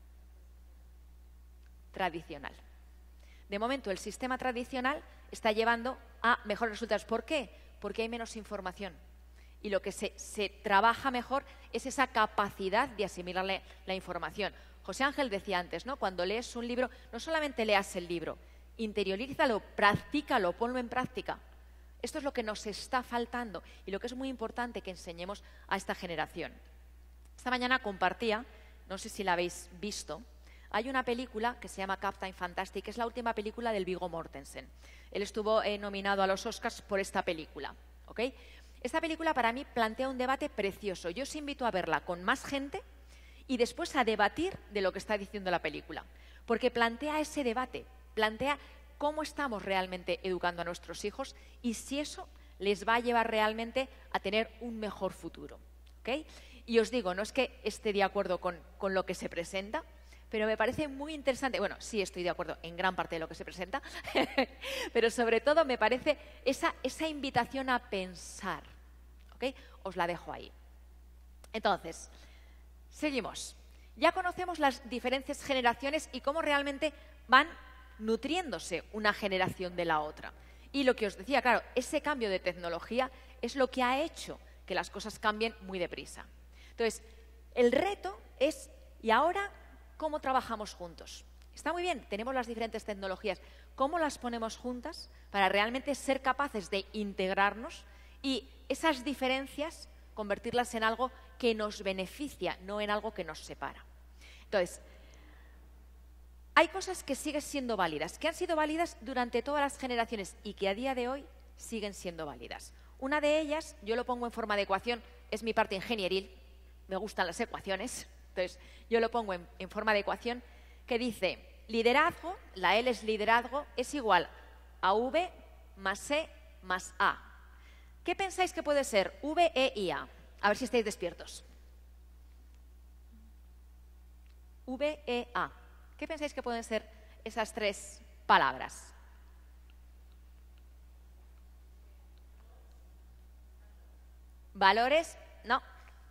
Tradicional. De momento, el sistema tradicional está llevando a mejores resultados. ¿Por qué? Porque hay menos información. Y lo que se trabaja mejor es esa capacidad de asimilar la información. José Ángel decía antes, ¿no? Cuando lees un libro, no solamente leas el libro, interiorízalo, practícalo, ponlo en práctica. Esto es lo que nos está faltando y lo que es muy importante que enseñemos a esta generación. Esta mañana compartía, no sé si la habéis visto, hay una película que se llama Captain Fantastic, que es la última película del Viggo Mortensen. Él estuvo nominado a los Oscars por esta película, ¿ok? Esta película para mí plantea un debate precioso. Yo os invito a verla con más gente y después a debatir de lo que está diciendo la película. Porque plantea ese debate, plantea cómo estamos realmente educando a nuestros hijos y si eso les va a llevar realmente a tener un mejor futuro, ¿ok? Y os digo, no es que esté de acuerdo con lo que se presenta, pero me parece muy interesante. Bueno, sí estoy de acuerdo en gran parte de lo que se presenta, pero sobre todo me parece esa invitación a pensar, ¿ok? Os la dejo ahí. Entonces, seguimos. Ya conocemos las diferentes generaciones y cómo realmente van nutriéndose una generación de la otra. Y lo que os decía, claro, ese cambio de tecnología es lo que ha hecho que las cosas cambien muy deprisa. Entonces, el reto es, ¿y ahora cómo trabajamos juntos? Está muy bien, tenemos las diferentes tecnologías. ¿Cómo las ponemos juntas para realmente ser capaces de integrarnos y esas diferencias convertirlas en algo que nos beneficia, no en algo que nos separa? Entonces, hay cosas que siguen siendo válidas, que han sido válidas durante todas las generaciones y que a día de hoy siguen siendo válidas. Una de ellas, yo lo pongo en forma de ecuación, es mi parte ingenieril, me gustan las ecuaciones, entonces yo lo pongo en forma de ecuación que dice, liderazgo, la L es liderazgo, es igual a V más E más A. ¿Qué pensáis que puede ser V, E y A? A ver si estáis despiertos. V, E, A. ¿Qué pensáis que pueden ser esas 3 palabras? Valores, no.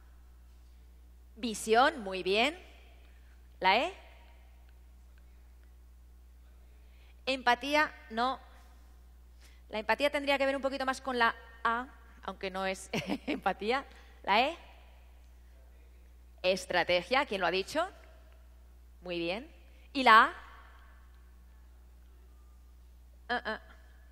Visión, muy bien. ¿La E? Empatía, no. La empatía tendría que ver un poquito más con la A, aunque no es empatía. ¿La E? Estrategia, ¿quién lo ha dicho? Muy bien. ¿Y la A?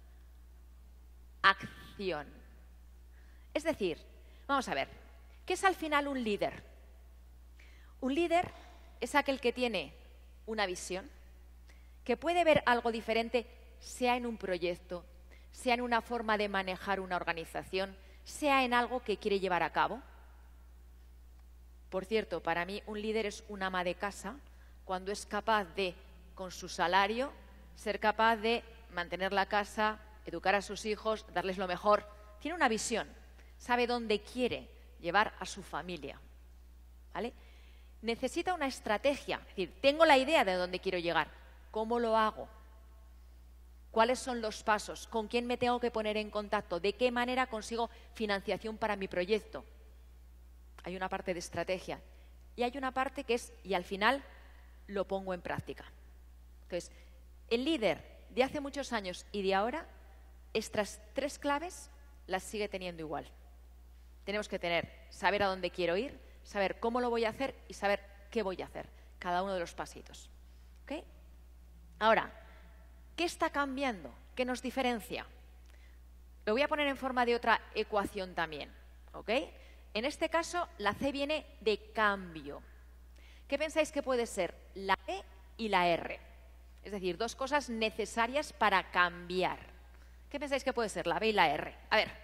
Acción. Es decir, vamos a ver, ¿qué es al final un líder? Un líder es aquel que tiene una visión, que puede ver algo diferente, sea en un proyecto, sea en una forma de manejar una organización, sea en algo que quiere llevar a cabo. Por cierto, para mí un líder es un ama de casa cuando es capaz de, con su salario, ser capaz de mantener la casa, educar a sus hijos, darles lo mejor. Tiene una visión, sabe dónde quiere llevar a su familia, ¿vale? Necesita una estrategia, es decir, tengo la idea de dónde quiero llegar, ¿cómo lo hago? ¿Cuáles son los pasos? ¿Con quién me tengo que poner en contacto? ¿De qué manera consigo financiación para mi proyecto? Hay una parte de estrategia y hay una parte que es, y al final lo pongo en práctica. Entonces, el líder de hace muchos años y de ahora, estas tres claves las sigue teniendo igual. Tenemos que saber a dónde quiero ir, saber cómo lo voy a hacer y saber qué voy a hacer, cada uno de los pasitos. ¿Okay? Ahora, ¿qué está cambiando? ¿Qué nos diferencia? Lo voy a poner en forma de otra ecuación también. ¿Ok? En este caso, la C viene de cambio. ¿Qué pensáis que puede ser? La E y la R. Es decir, dos cosas necesarias para cambiar. ¿Qué pensáis que puede ser? La B y la R. A ver.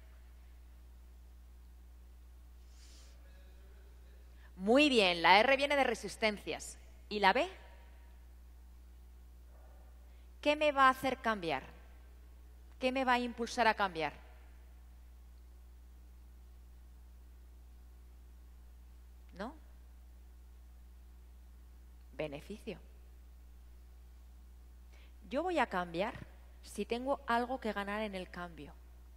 Muy bien, la R viene de resistencias. ¿Y la B? ¿Qué me va a hacer cambiar? ¿Qué me va a impulsar a cambiar? ¿No? Beneficio. Yo voy a cambiar si tengo algo que ganar en el cambio.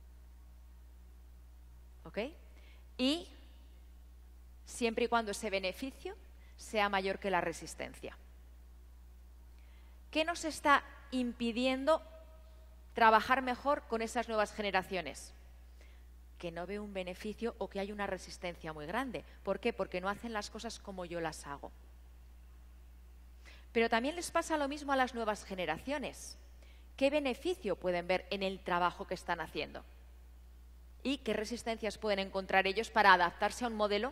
¿Ok? Y siempre y cuando ese beneficio sea mayor que la resistencia. ¿Qué nos está impidiendo trabajar mejor con esas nuevas generaciones? Que no veo un beneficio o que hay una resistencia muy grande. ¿Por qué? Porque no hacen las cosas como yo las hago. Pero también les pasa lo mismo a las nuevas generaciones. ¿Qué beneficio pueden ver en el trabajo que están haciendo? ¿Y qué resistencias pueden encontrar ellos para adaptarse a un modelo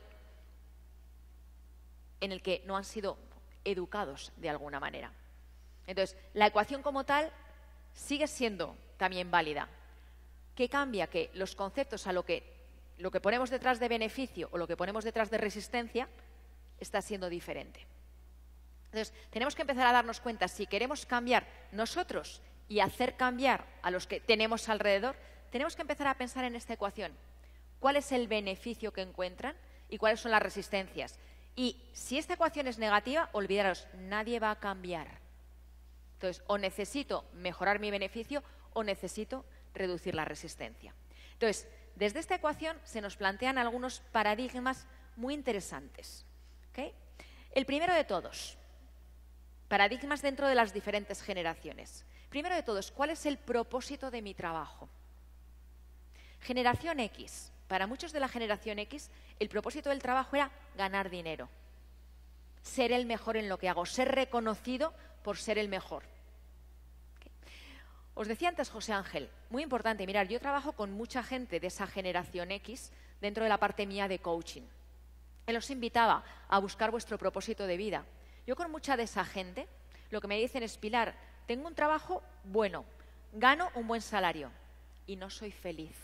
en el que no han sido educados de alguna manera? Entonces, la ecuación como tal sigue siendo también válida. ¿Qué cambia? Que los conceptos a lo que ponemos detrás de beneficio o lo que ponemos detrás de resistencia está siendo diferente. Entonces, tenemos que empezar a darnos cuenta, si queremos cambiar nosotros y hacer cambiar a los que tenemos alrededor, tenemos que empezar a pensar en esta ecuación. ¿Cuál es el beneficio que encuentran y cuáles son las resistencias? Y si esta ecuación es negativa, olvidaros, nadie va a cambiar. Entonces, o necesito mejorar mi beneficio o necesito reducir la resistencia. Entonces, desde esta ecuación se nos plantean algunos paradigmas muy interesantes. ¿Okay? El primero de todos, paradigmas dentro de las diferentes generaciones. Primero de todos, ¿cuál es el propósito de mi trabajo? Generación X. Para muchos de la generación X, el propósito del trabajo era ganar dinero, ser el mejor en lo que hago, ser reconocido por ser el mejor. ¿Okay? Os decía antes, José Ángel, muy importante, mirad, yo trabajo con mucha gente de esa generación X dentro de la parte mía de coaching. Él os invitaba a buscar vuestro propósito de vida. Yo con mucha de esa gente, lo que me dicen es, Pilar, tengo un trabajo bueno, gano un buen salario y no soy feliz.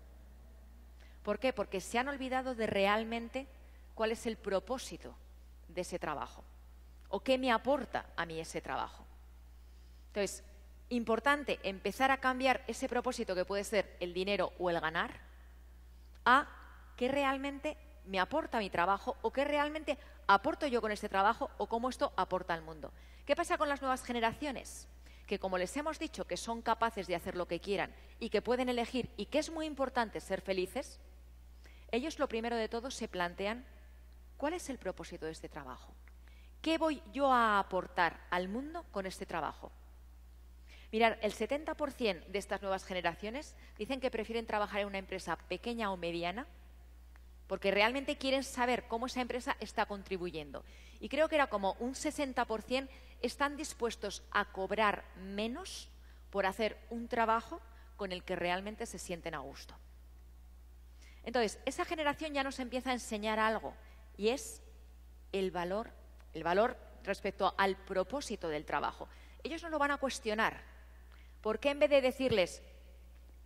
¿Por qué? Porque se han olvidado de realmente cuál es el propósito de ese trabajo o qué me aporta a mí ese trabajo. Entonces, importante empezar a cambiar ese propósito que puede ser el dinero o el ganar a qué realmente me aporta mi trabajo o qué realmente aporto yo con este trabajo o cómo esto aporta al mundo. ¿Qué pasa con las nuevas generaciones? Que como les hemos dicho que son capaces de hacer lo que quieran y que pueden elegir y que es muy importante ser felices, ellos lo primero de todo se plantean ¿cuál es el propósito de este trabajo? ¿Qué voy yo a aportar al mundo con este trabajo? Mirad, el 70% de estas nuevas generaciones dicen que prefieren trabajar en una empresa pequeña o mediana porque realmente quieren saber cómo esa empresa está contribuyendo. Y creo que era como un 60% están dispuestos a cobrar menos por hacer un trabajo con el que realmente se sienten a gusto. Entonces, esa generación ya nos empieza a enseñar algo, y es el valor respecto al propósito del trabajo. Ellos no lo van a cuestionar. ¿Por qué en vez de decirles,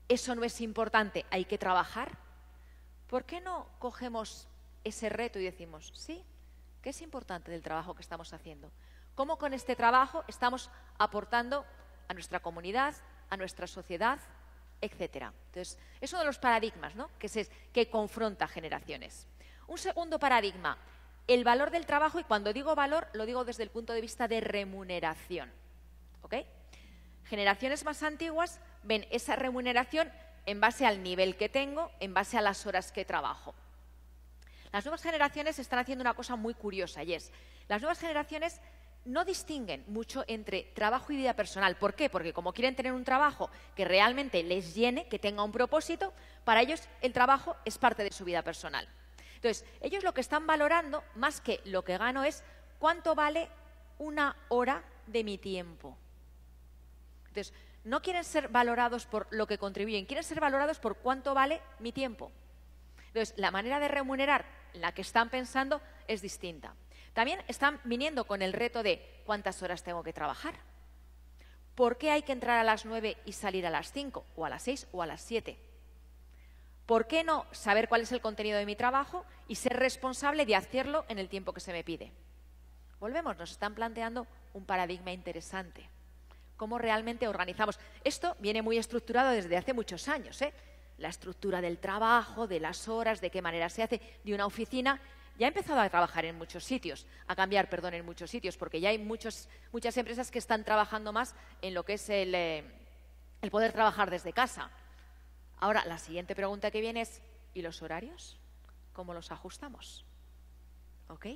eso no es importante, hay que trabajar, ¿por qué no cogemos ese reto y decimos, sí, ¿qué es importante del trabajo que estamos haciendo? ¿Cómo con este trabajo estamos aportando a nuestra comunidad, a nuestra sociedad, etcétera? Entonces, es uno de los paradigmas, ¿no?, que confronta generaciones. Un segundo paradigma, el valor del trabajo, y cuando digo valor, lo digo desde el punto de vista de remuneración. ¿Ok? Generaciones más antiguas ven esa remuneración en base al nivel que tengo, en base a las horas que trabajo. Las nuevas generaciones están haciendo una cosa muy curiosa, y es, las nuevas generaciones no distinguen mucho entre trabajo y vida personal. ¿Por qué? Porque como quieren tener un trabajo que realmente les llene, que tenga un propósito, para ellos el trabajo es parte de su vida personal. Entonces, ellos lo que están valorando, más que lo que gano, es cuánto vale una hora de mi tiempo. Entonces, no quieren ser valorados por lo que contribuyen, quieren ser valorados por cuánto vale mi tiempo. Entonces, la manera de remunerar, la que están pensando, es distinta. También están viniendo con el reto de cuántas horas tengo que trabajar. ¿Por qué hay que entrar a las 9 y salir a las 5, o a las 6 o a las 7? ¿Por qué no saber cuál es el contenido de mi trabajo y ser responsable de hacerlo en el tiempo que se me pide? Volvemos, nos están planteando un paradigma interesante. ¿Cómo realmente organizamos? Esto viene muy estructurado desde hace muchos años, ¿eh? La estructura del trabajo, de las horas, de qué manera se hace, de una oficina. Ya ha empezado a trabajar en muchos sitios, a cambiar, perdón, en muchos sitios, porque ya hay muchas empresas que están trabajando más en lo que es el poder trabajar desde casa. Ahora, la siguiente pregunta que viene es, ¿y los horarios? ¿Cómo los ajustamos? ¿Ok?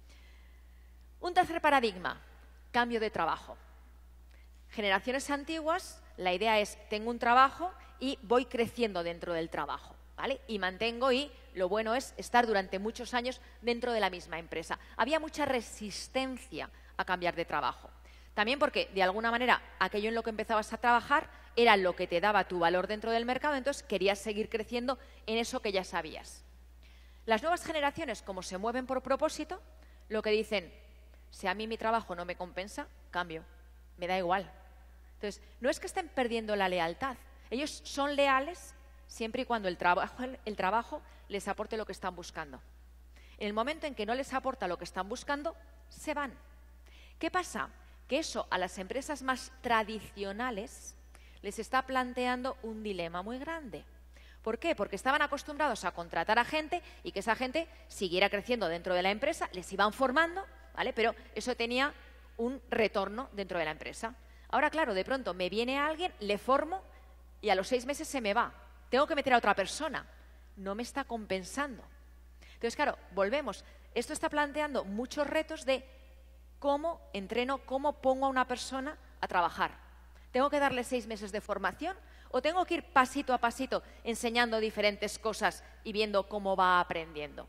Un tercer paradigma, cambio de trabajo. Generaciones antiguas, la idea es, tengo un trabajo y voy creciendo dentro del trabajo, ¿vale? Y mantengo, y lo bueno es estar durante muchos años dentro de la misma empresa. Había mucha resistencia a cambiar de trabajo. También porque, de alguna manera, aquello en lo que empezabas a trabajar era lo que te daba tu valor dentro del mercado, entonces querías seguir creciendo en eso que ya sabías. Las nuevas generaciones, como se mueven por propósito, lo que dicen, si a mí mi trabajo no me compensa, cambio, me da igual. Entonces, no es que estén perdiendo la lealtad, ellos son leales siempre y cuando el trabajo les aporte lo que están buscando. En el momento en que no les aporta lo que están buscando, se van. ¿Qué pasa? Que eso a las empresas más tradicionales les está planteando un dilema muy grande. ¿Por qué? Porque estaban acostumbrados a contratar a gente y que esa gente siguiera creciendo dentro de la empresa, les iban formando, ¿vale? Pero eso tenía un retorno dentro de la empresa. Ahora, claro, de pronto me viene alguien, le formo y a los 6 meses se me va. Tengo que meter a otra persona. No me está compensando. Entonces, claro, volvemos. Esto está planteando muchos retos de cómo entreno, cómo pongo a una persona a trabajar. ¿Tengo que darle 6 meses de formación o tengo que ir pasito a pasito enseñando diferentes cosas y viendo cómo va aprendiendo?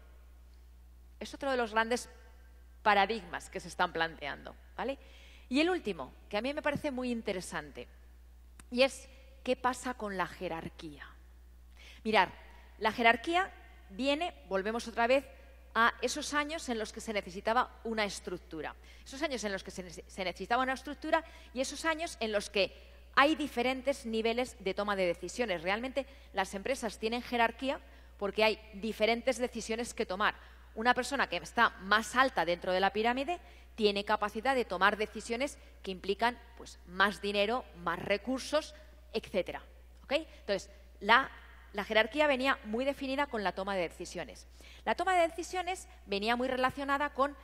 Es otro de los grandes paradigmas que se están planteando, ¿vale? Y el último, que a mí me parece muy interesante, y es ¿qué pasa con la jerarquía? Mirad, la jerarquía viene, volvemos otra vez, a esos años en los que se necesitaba una estructura. Esos años en los que se necesitaba una estructura y esos años en los que hay diferentes niveles de toma de decisiones. Realmente las empresas tienen jerarquía porque hay diferentes decisiones que tomar. Una persona que está más alta dentro de la pirámide tiene capacidad de tomar decisiones que implican pues, más dinero, más recursos, etc. ¿Okay? Entonces, la jerarquía venía muy definida con la toma de decisiones. La toma de decisiones venía muy relacionada con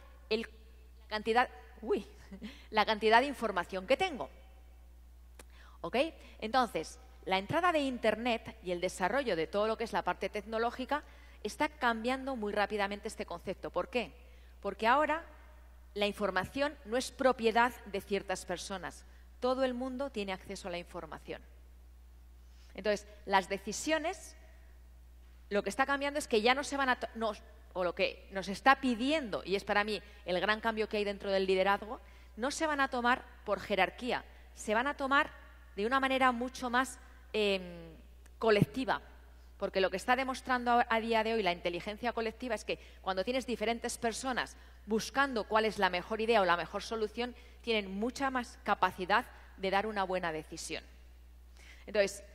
la cantidad de información que tengo. ¿Ok? Entonces, la entrada de Internet y el desarrollo de todo lo que es la parte tecnológica está cambiando muy rápidamente este concepto. ¿Por qué? Porque ahora la información no es propiedad de ciertas personas. Todo el mundo tiene acceso a la información. Entonces, las decisiones, lo que está cambiando es que ya no se van a... o lo que nos está pidiendo, y es para mí el gran cambio que hay dentro del liderazgo, no se van a tomar por jerarquía, se van a tomar de una manera mucho más colectiva. Porque lo que está demostrando a día de hoy la inteligencia colectiva es que cuando tienes diferentes personas buscando cuál es la mejor idea o la mejor solución, tienen mucha más capacidad de dar una buena decisión. Entonces,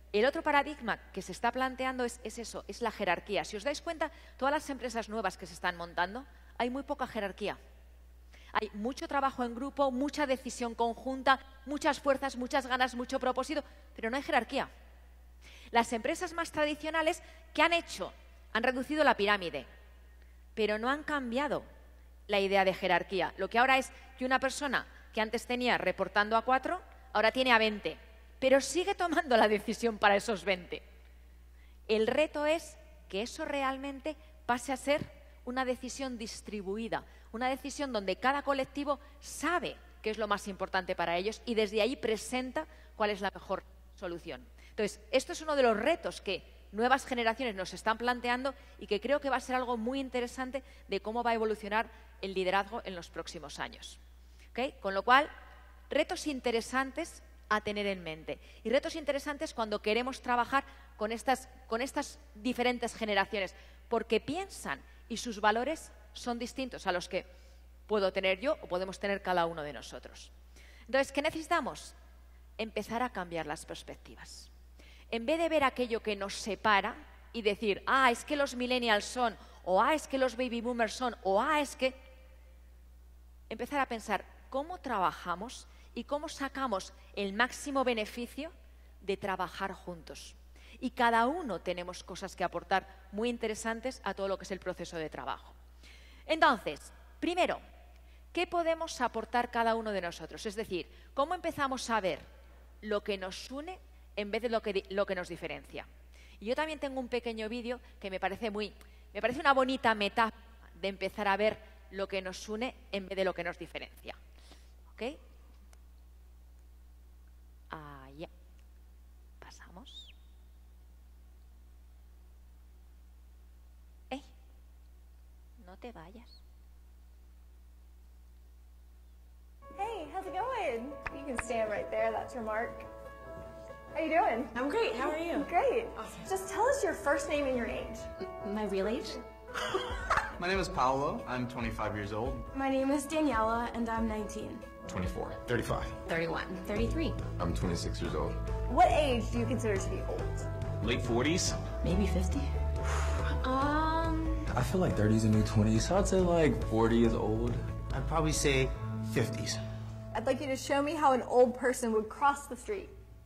El otro paradigma que se está planteando es eso, es la jerarquía. Si os dais cuenta, todas las empresas nuevas que se están montando, hay muy poca jerarquía. Hay mucho trabajo en grupo, mucha decisión conjunta, muchas fuerzas, muchas ganas, mucho propósito, pero no hay jerarquía. Las empresas más tradicionales, ¿qué han hecho? Han reducido la pirámide, pero no han cambiado la idea de jerarquía. Lo que ahora es que una persona que antes tenía reportando a 4, ahora tiene a 20, pero sigue tomando la decisión para esos 20. El reto es que eso realmente pase a ser una decisión distribuida, una decisión donde cada colectivo sabe qué es lo más importante para ellos y desde ahí presenta cuál es la mejor solución. Entonces, esto es uno de los retos que nuevas generaciones nos están planteando y que creo que va a ser algo muy interesante de cómo va a evolucionar el liderazgo en los próximos años. ¿Okay? Con lo cual, retos interesantes a tener en mente. Y retos interesantes cuando queremos trabajar con estas diferentes generaciones, porque piensan y sus valores son distintos a los que puedo tener yo o podemos tener cada uno de nosotros. Entonces, ¿qué necesitamos? Empezar a cambiar las perspectivas. En vez de ver aquello que nos separa y decir, es que los millennials son, o es que los baby boomers son, o es que... Empezar a pensar cómo trabajamos y cómo sacamos el máximo beneficio de trabajar juntos. Y cada uno tenemos cosas que aportar muy interesantes a todo lo que es el proceso de trabajo. Entonces, primero, ¿qué podemos aportar cada uno de nosotros? Es decir, ¿cómo empezamos a ver lo que nos une en vez de lo que nos diferencia? Y yo también tengo un pequeño vídeo que me parece una bonita metáfora de empezar a ver lo que nos une en vez de lo que nos diferencia. ¿Ok? Ya. Pasamos. No te vayas. Hey, how's it going? You can stand right there. That's your mark. How you doing? I'm great. How are you? Great. Awesome. Just tell us your first name and your age. My real age? My name is Paolo. I'm 25 years old. My name is Daniela, and I'm 19. 24. 35. 31. 33. I'm 26 years old. What age do you consider to be old? Late 40s? Maybe 50. I feel like 30 is a new 20, so I'd say like 40 is old. I'd probably say 50s. I'd like you to show me how an old person would cross the street.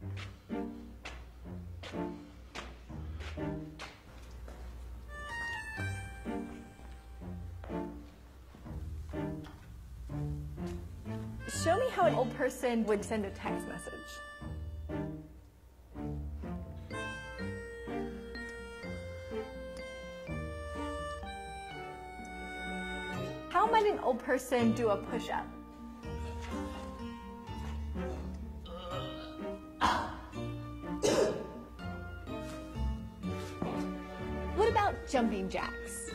Show me how an old person would send a text message. How might an old person do a push-up? What about jumping jacks?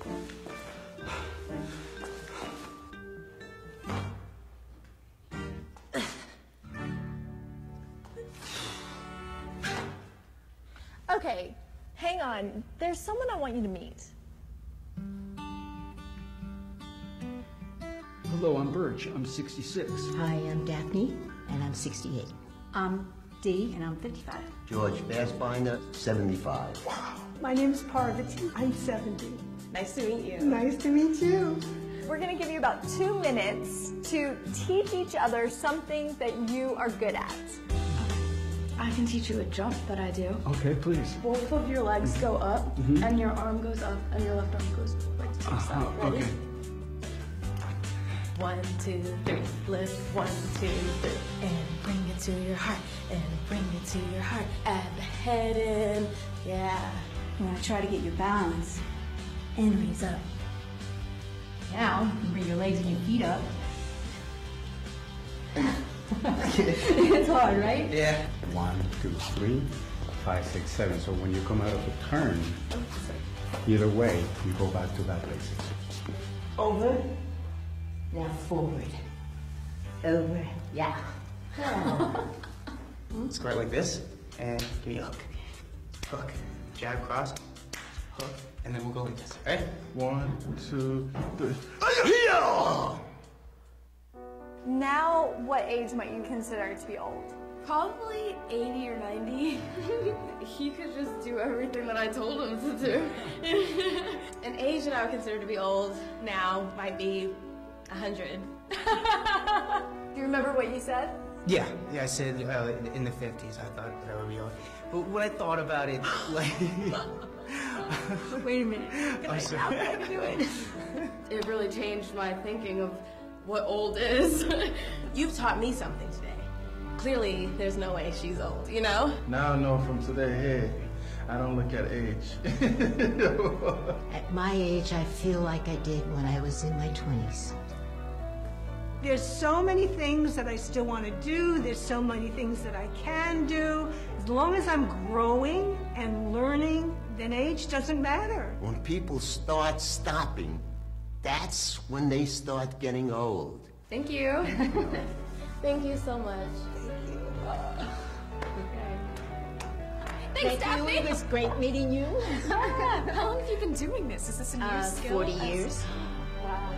Okay, hang on. There's someone I want you to meet. Hello, I'm Birch. I'm 66. Hi, I'm Daphne, and I'm 68. I'm Dee, and I'm 55. George Fassbinder, 75. Wow. My name's Parvati. I'm 70. Nice to meet you. Nice to meet you. We're going to give you about 2 minutes to teach each other something that you are good at. I can teach you a jump that I do. Okay, please. Both of your legs go up, and your arm goes up, and your left arm goes like to the side. Ready? Okay. 1, 2, 3. Lift 1, 2, 3. And bring it to your heart. And bring it to your heart. Add the head in. Yeah. I'm going to try to get your balance. And raise up. Now, you can bring your legs and your feet up. It's hard, right? Yeah. 1, 2, 3, 5, 6, 7. So when you come out of a turn, either way, you go back to that basic. Over. Now forward. Over. Yeah. Square like this, and give me a hook. Hook. Jab, cross, hook, and then we'll go like this. All right? 1, 2, 3. Now, what age might you consider to be old? Probably 80 or 90. He could just do everything that I told him to do. An age that I would consider to be old now might be 100. Do you remember what you said? Yeah, I said in the 50s. I thought that I would be old. But when I thought about it, like... Wait a minute. I'm sorry. I can do it. It really changed my thinking of what old is. You've taught me something today. Clearly, there's no way she's old, you know? Now I know from today, hey, I don't look at age. At my age, I feel like I did when I was in my 20s. There's so many things that I still want to do. There's so many things that I can do. As long as I'm growing and learning, then age doesn't matter. When people start stopping, that's when they start getting old. Thank you. Thank you so much. Thanks, Daphne. It was great meeting you. How long have you been doing this? Is this a new skill? 40 years. Wow.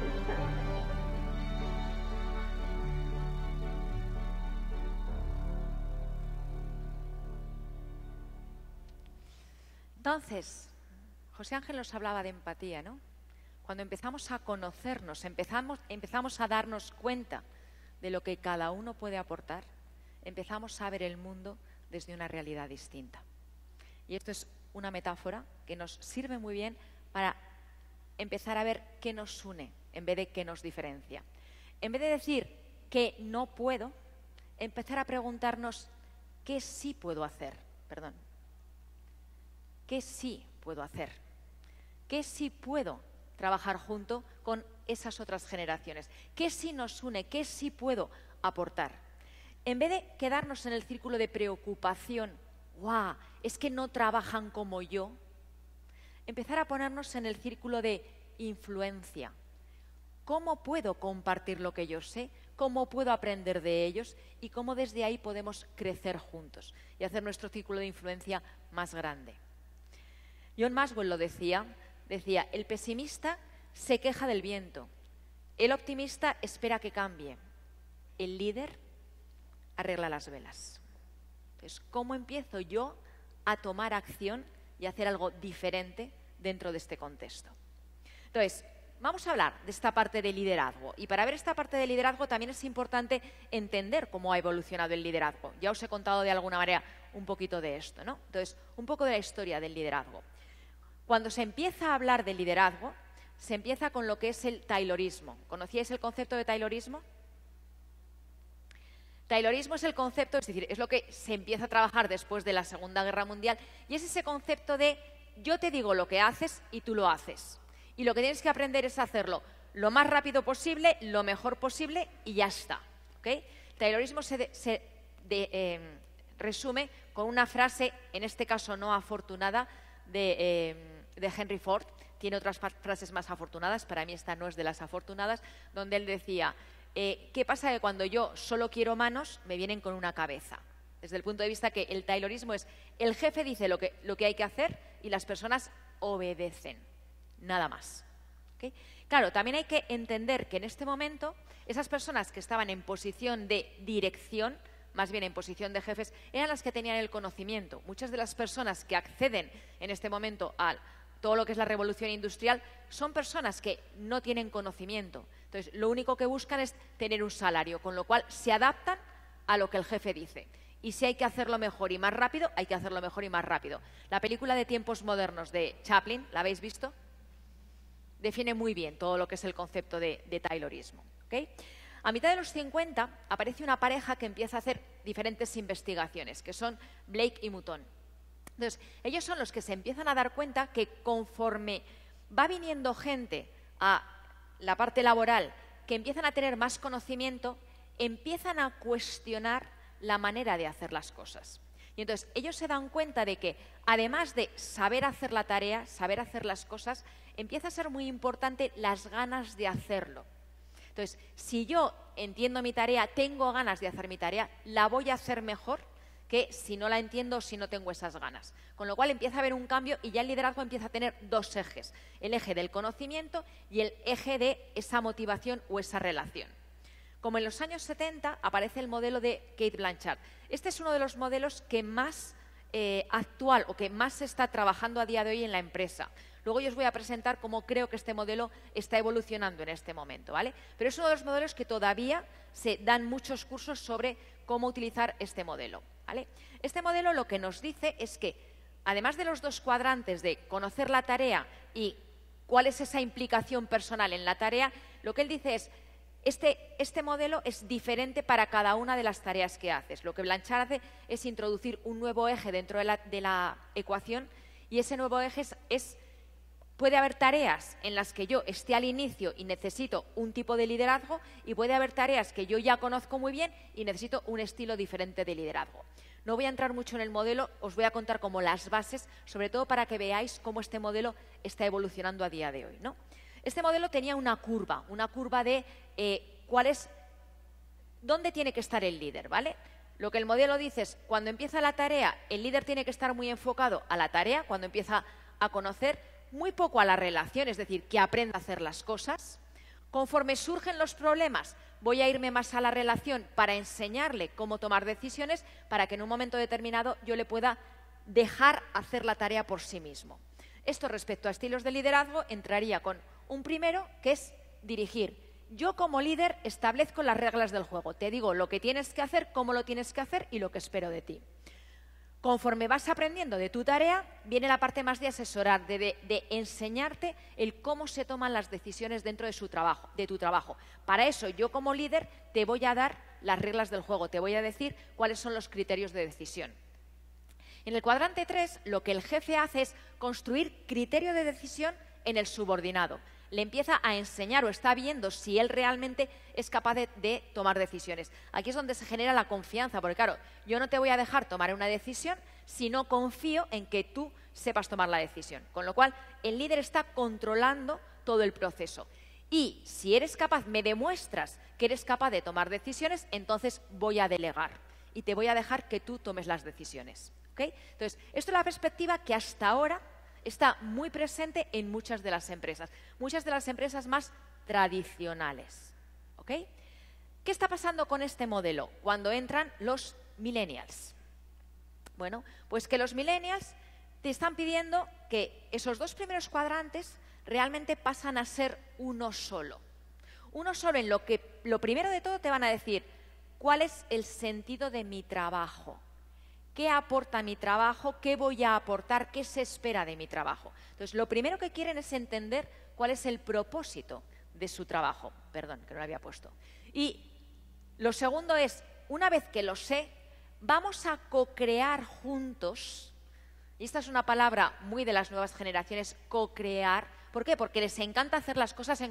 Entonces, José Ángel nos hablaba de empatía, ¿no? Cuando empezamos a conocernos, empezamos a darnos cuenta de lo que cada uno puede aportar, empezamos a ver el mundo desde una realidad distinta. Y esto es una metáfora que nos sirve muy bien para empezar a ver qué nos une en vez de qué nos diferencia. En vez de decir que no puedo, empezar a preguntarnos qué sí puedo hacer. Perdón. ¿Qué sí puedo hacer? ¿Qué sí puedo trabajar junto con esas otras generaciones? ¿Qué sí nos une? ¿Qué sí puedo aportar? En vez de quedarnos en el círculo de preocupación, ¡guau! Es que no trabajan como yo, empezar a ponernos en el círculo de influencia. ¿Cómo puedo compartir lo que yo sé? ¿Cómo puedo aprender de ellos? Y cómo desde ahí podemos crecer juntos y hacer nuestro círculo de influencia más grande. John Maxwell lo decía, el pesimista se queja del viento, el optimista espera que cambie, el líder arregla las velas. Entonces, ¿cómo empiezo yo a tomar acción y hacer algo diferente dentro de este contexto? Entonces, vamos a hablar de esta parte de liderazgo. Y para ver esta parte de liderazgo también es importante entender cómo ha evolucionado el liderazgo. Ya os he contado de alguna manera un poquito de esto, ¿no? Entonces, un poco de la historia del liderazgo. Cuando se empieza a hablar de liderazgo, se empieza con lo que es el taylorismo. ¿Conocíais el concepto de taylorismo? Taylorismo es el concepto, es decir, es lo que se empieza a trabajar después de la Segunda Guerra Mundial, y es ese concepto de yo te digo lo que haces y tú lo haces. Y lo que tienes que aprender es hacerlo lo más rápido posible, lo mejor posible y ya está. ¿Okay? Taylorismo se resume con una frase, en este caso no afortunada, de Henry Ford. Tiene otras frases más afortunadas, para mí esta no es de las afortunadas, donde él decía, ¿qué pasa? Que cuando yo solo quiero manos, me vienen con una cabeza. Desde el punto de vista que el taylorismo es, el jefe dice lo que hay que hacer y las personas obedecen, nada más. ¿Okay? Claro, también hay que entender que en este momento, esas personas que estaban en posición de dirección, más bien en posición de jefes, eran las que tenían el conocimiento. Muchas de las personas que acceden en este momento a todo lo que es la revolución industrial son personas que no tienen conocimiento. Entonces, lo único que buscan es tener un salario, con lo cual se adaptan a lo que el jefe dice. Y si hay que hacerlo mejor y más rápido, hay que hacerlo mejor y más rápido. La película de Tiempos Modernos de Chaplin, ¿la habéis visto? Define muy bien todo lo que es el concepto de taylorismo. ¿Okay? A mitad de los 50 aparece una pareja que empieza a hacer diferentes investigaciones, que son Blake y Mouton. Entonces, ellos son los que se empiezan a dar cuenta que conforme va viniendo gente a la parte laboral, que empiezan a tener más conocimiento, empiezan a cuestionar la manera de hacer las cosas. Y entonces ellos se dan cuenta de que, además de saber hacer la tarea, saber hacer las cosas, empieza a ser muy importante las ganas de hacerlo. Entonces, si yo entiendo mi tarea, tengo ganas de hacer mi tarea, la voy a hacer mejor que si no la entiendo o si no tengo esas ganas. Con lo cual empieza a haber un cambio y ya el liderazgo empieza a tener dos ejes. El eje del conocimiento y el eje de esa motivación o esa relación. Como en los años 70 aparece el modelo de Cate Blanchard. Este es uno de los modelos que más actual o que más se está trabajando a día de hoy en la empresa. Luego yo os voy a presentar cómo creo que este modelo está evolucionando en este momento, ¿vale? Pero es uno de los modelos que todavía se dan muchos cursos sobre cómo utilizar este modelo, ¿vale? Este modelo lo que nos dice es que, además de los dos cuadrantes de conocer la tarea y cuál es esa implicación personal en la tarea, lo que él dice es, este modelo es diferente para cada una de las tareas que haces. Lo que Blanchard hace es introducir un nuevo eje dentro de la ecuación, y ese nuevo eje puede haber tareas en las que yo esté al inicio y necesito un tipo de liderazgo, y puede haber tareas que yo ya conozco muy bien y necesito un estilo diferente de liderazgo. No voy a entrar mucho en el modelo, os voy a contar como las bases, sobre todo para que veáis cómo este modelo está evolucionando a día de hoy, ¿no? Este modelo tenía una curva de dónde tiene que estar el líder, ¿vale? Lo que el modelo dice es, cuando empieza la tarea, el líder tiene que estar muy enfocado a la tarea, cuando empieza a conocer, muy poco a la relación, es decir, que aprenda a hacer las cosas. Conforme surgen los problemas, voy a irme más a la relación para enseñarle cómo tomar decisiones, para que en un momento determinado yo le pueda dejar hacer la tarea por sí mismo. Esto respecto a estilos de liderazgo entraría con un primero, que es dirigir. Yo como líder establezco las reglas del juego. Te digo lo que tienes que hacer, cómo lo tienes que hacer y lo que espero de ti. Conforme vas aprendiendo de tu tarea, viene la parte más de asesorar, de enseñarte el cómo se toman las decisiones dentro de tu trabajo. Para eso, yo como líder te voy a dar las reglas del juego, te voy a decir cuáles son los criterios de decisión. En el cuadrante 3, lo que el jefe hace es construir criterio de decisión en el subordinado. Le empieza a enseñar o está viendo si él realmente es capaz de tomar decisiones. Aquí es donde se genera la confianza, porque claro, yo no te voy a dejar tomar una decisión si no confío en que tú sepas tomar la decisión. Con lo cual, el líder está controlando todo el proceso. Y si eres capaz, me demuestras que eres capaz de tomar decisiones, entonces voy a delegar y te voy a dejar que tú tomes las decisiones. ¿Okay? Entonces, esto es la perspectiva que hasta ahora está muy presente en muchas de las empresas más tradicionales. ¿Okay? ¿Qué está pasando con este modelo cuando entran los millennials? Bueno, pues que los millennials te están pidiendo que esos dos primeros cuadrantes realmente pasan a ser uno solo. Uno solo en lo que, lo primero de todo, te van a decir cuál es el sentido de mi trabajo. ¿Qué aporta mi trabajo? ¿Qué voy a aportar? ¿Qué se espera de mi trabajo? Entonces, lo primero que quieren es entender cuál es el propósito de su trabajo. Perdón, que no lo había puesto. Y lo segundo es, una vez que lo sé, vamos a co-crear juntos. Y esta es una palabra muy de las nuevas generaciones, co-crear. ¿Por qué? Porque les encanta hacer las cosas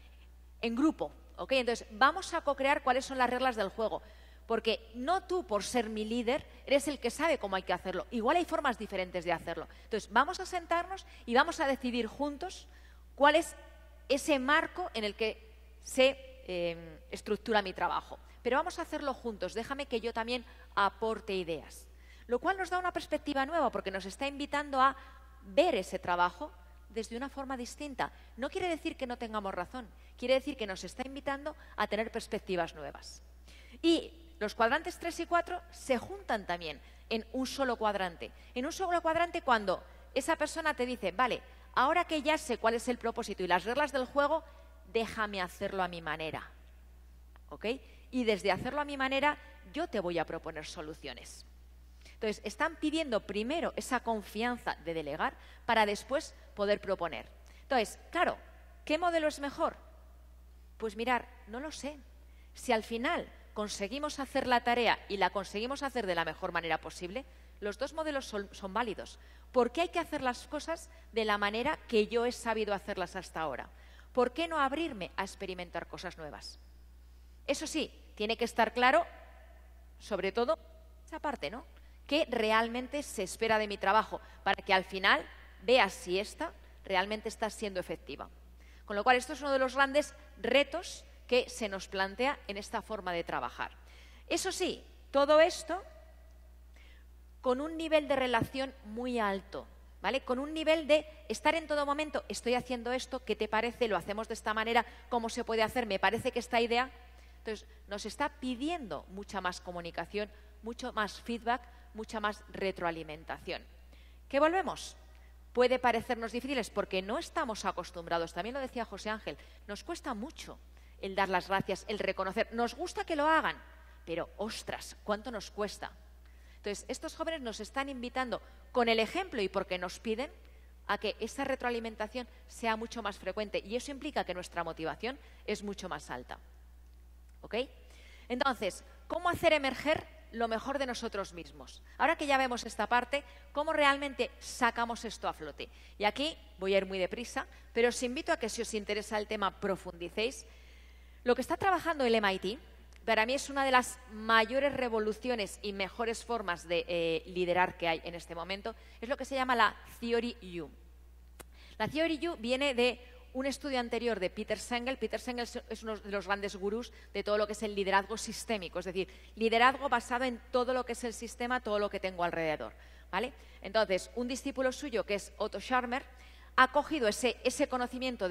en grupo. ¿Okay? Entonces, vamos a co-crear cuáles son las reglas del juego. Porque no tú, por ser mi líder, eres el que sabe cómo hay que hacerlo. Igual hay formas diferentes de hacerlo. Entonces, vamos a sentarnos y vamos a decidir juntos cuál es ese marco en el que se estructura mi trabajo. Pero vamos a hacerlo juntos. Déjame que yo también aporte ideas. Lo cual nos da una perspectiva nueva, porque nos está invitando a ver ese trabajo desde una forma distinta. No quiere decir que no tengamos razón. Quiere decir que nos está invitando a tener perspectivas nuevas. Y los cuadrantes 3 y 4 se juntan también en un solo cuadrante. En un solo cuadrante cuando esa persona te dice, vale, ahora que ya sé cuál es el propósito y las reglas del juego, déjame hacerlo a mi manera. ¿Ok? Y desde hacerlo a mi manera, yo te voy a proponer soluciones. Entonces, están pidiendo primero esa confianza de delegar para después poder proponer. Entonces, claro, ¿qué modelo es mejor? Pues mirar, no lo sé. Si al final conseguimos hacer la tarea y la conseguimos hacer de la mejor manera posible, los dos modelos son válidos. ¿Por qué hay que hacer las cosas de la manera que yo he sabido hacerlas hasta ahora? ¿Por qué no abrirme a experimentar cosas nuevas? Eso sí, tiene que estar claro, sobre todo, esa parte, ¿no? ¿Qué realmente se espera de mi trabajo? Para que al final veas si esta realmente está siendo efectiva. Con lo cual, esto es uno de los grandes retos que se nos plantea en esta forma de trabajar. Eso sí, todo esto con un nivel de relación muy alto, ¿vale? Con un nivel de estar en todo momento, estoy haciendo esto, ¿qué te parece? Lo hacemos de esta manera, ¿cómo se puede hacer? Me parece que esta idea Entonces, nos está pidiendo mucha más comunicación, mucho más feedback, mucha más retroalimentación. ¿Qué volvemos? Puede parecernos difíciles porque no estamos acostumbrados. También lo decía José Ángel, nos cuesta mucho el dar las gracias, el reconocer. Nos gusta que lo hagan, pero ostras, ¿cuánto nos cuesta? Entonces, estos jóvenes nos están invitando con el ejemplo y porque nos piden a que esa retroalimentación sea mucho más frecuente y eso implica que nuestra motivación es mucho más alta. ¿Ok? Entonces, ¿cómo hacer emerger lo mejor de nosotros mismos? Ahora que ya vemos esta parte, ¿cómo realmente sacamos esto a flote? Y aquí voy a ir muy deprisa, pero os invito a que si os interesa el tema profundicéis. Lo que está trabajando el MIT, para mí es una de las mayores revoluciones y mejores formas de liderar que hay en este momento, es lo que se llama la Theory U. La Theory U viene de un estudio anterior de Peter Senge. Peter Senge es uno de los grandes gurús de todo lo que es el liderazgo sistémico, es decir, liderazgo basado en todo lo que es el sistema, todo lo que tengo alrededor, ¿vale? Entonces, un discípulo suyo, que es Otto Scharmer, ha cogido ese conocimiento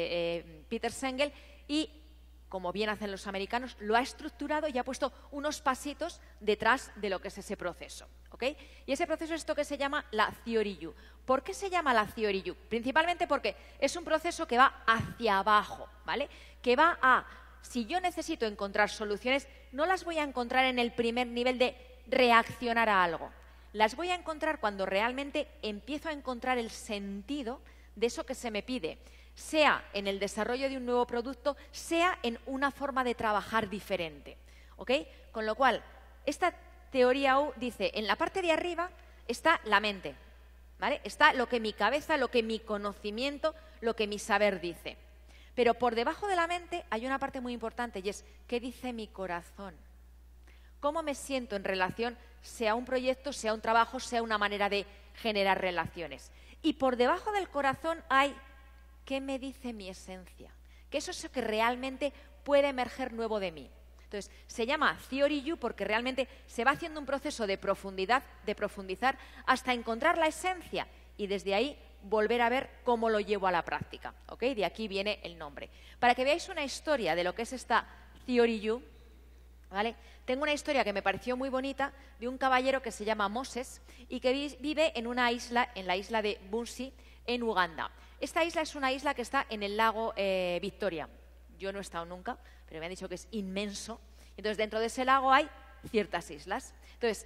de Peter Senge y, como bien hacen los americanos, lo ha estructurado y ha puesto unos pasitos detrás de lo que es ese proceso, ¿ok? Y ese proceso es esto que se llama la Theory U. ¿Por qué se llama la Theory U? Principalmente porque es un proceso que va hacia abajo, ¿vale? Que va a, si yo necesito encontrar soluciones, no las voy a encontrar en el primer nivel de reaccionar a algo. Las voy a encontrar cuando realmente empiezo a encontrar el sentido de eso que se me pide, sea en el desarrollo de un nuevo producto, sea en una forma de trabajar diferente, ¿ok? Con lo cual, esta teoría U dice, en la parte de arriba está la mente, ¿vale? Está lo que mi cabeza, lo que mi conocimiento, lo que mi saber dice. Pero por debajo de la mente hay una parte muy importante y es, ¿qué dice mi corazón? ¿Cómo me siento en relación, sea un proyecto, sea un trabajo, sea una manera de generar relaciones? Y por debajo del corazón hay, ¿qué me dice mi esencia? Que eso es lo que realmente puede emerger nuevo de mí. Entonces, se llama Theory U porque realmente se va haciendo un proceso de profundidad, de profundizar, hasta encontrar la esencia y desde ahí volver a ver cómo lo llevo a la práctica, ¿ok? De aquí viene el nombre. Para que veáis una historia de lo que es esta Theory U, ¿vale? Tengo una historia que me pareció muy bonita de un caballero que se llama Moses y que vive en una isla, en la isla de Bunsi, en Uganda. Esta isla es una isla que está en el lago Victoria. Yo no he estado nunca, pero me han dicho que es inmenso. Entonces, dentro de ese lago hay ciertas islas. Entonces,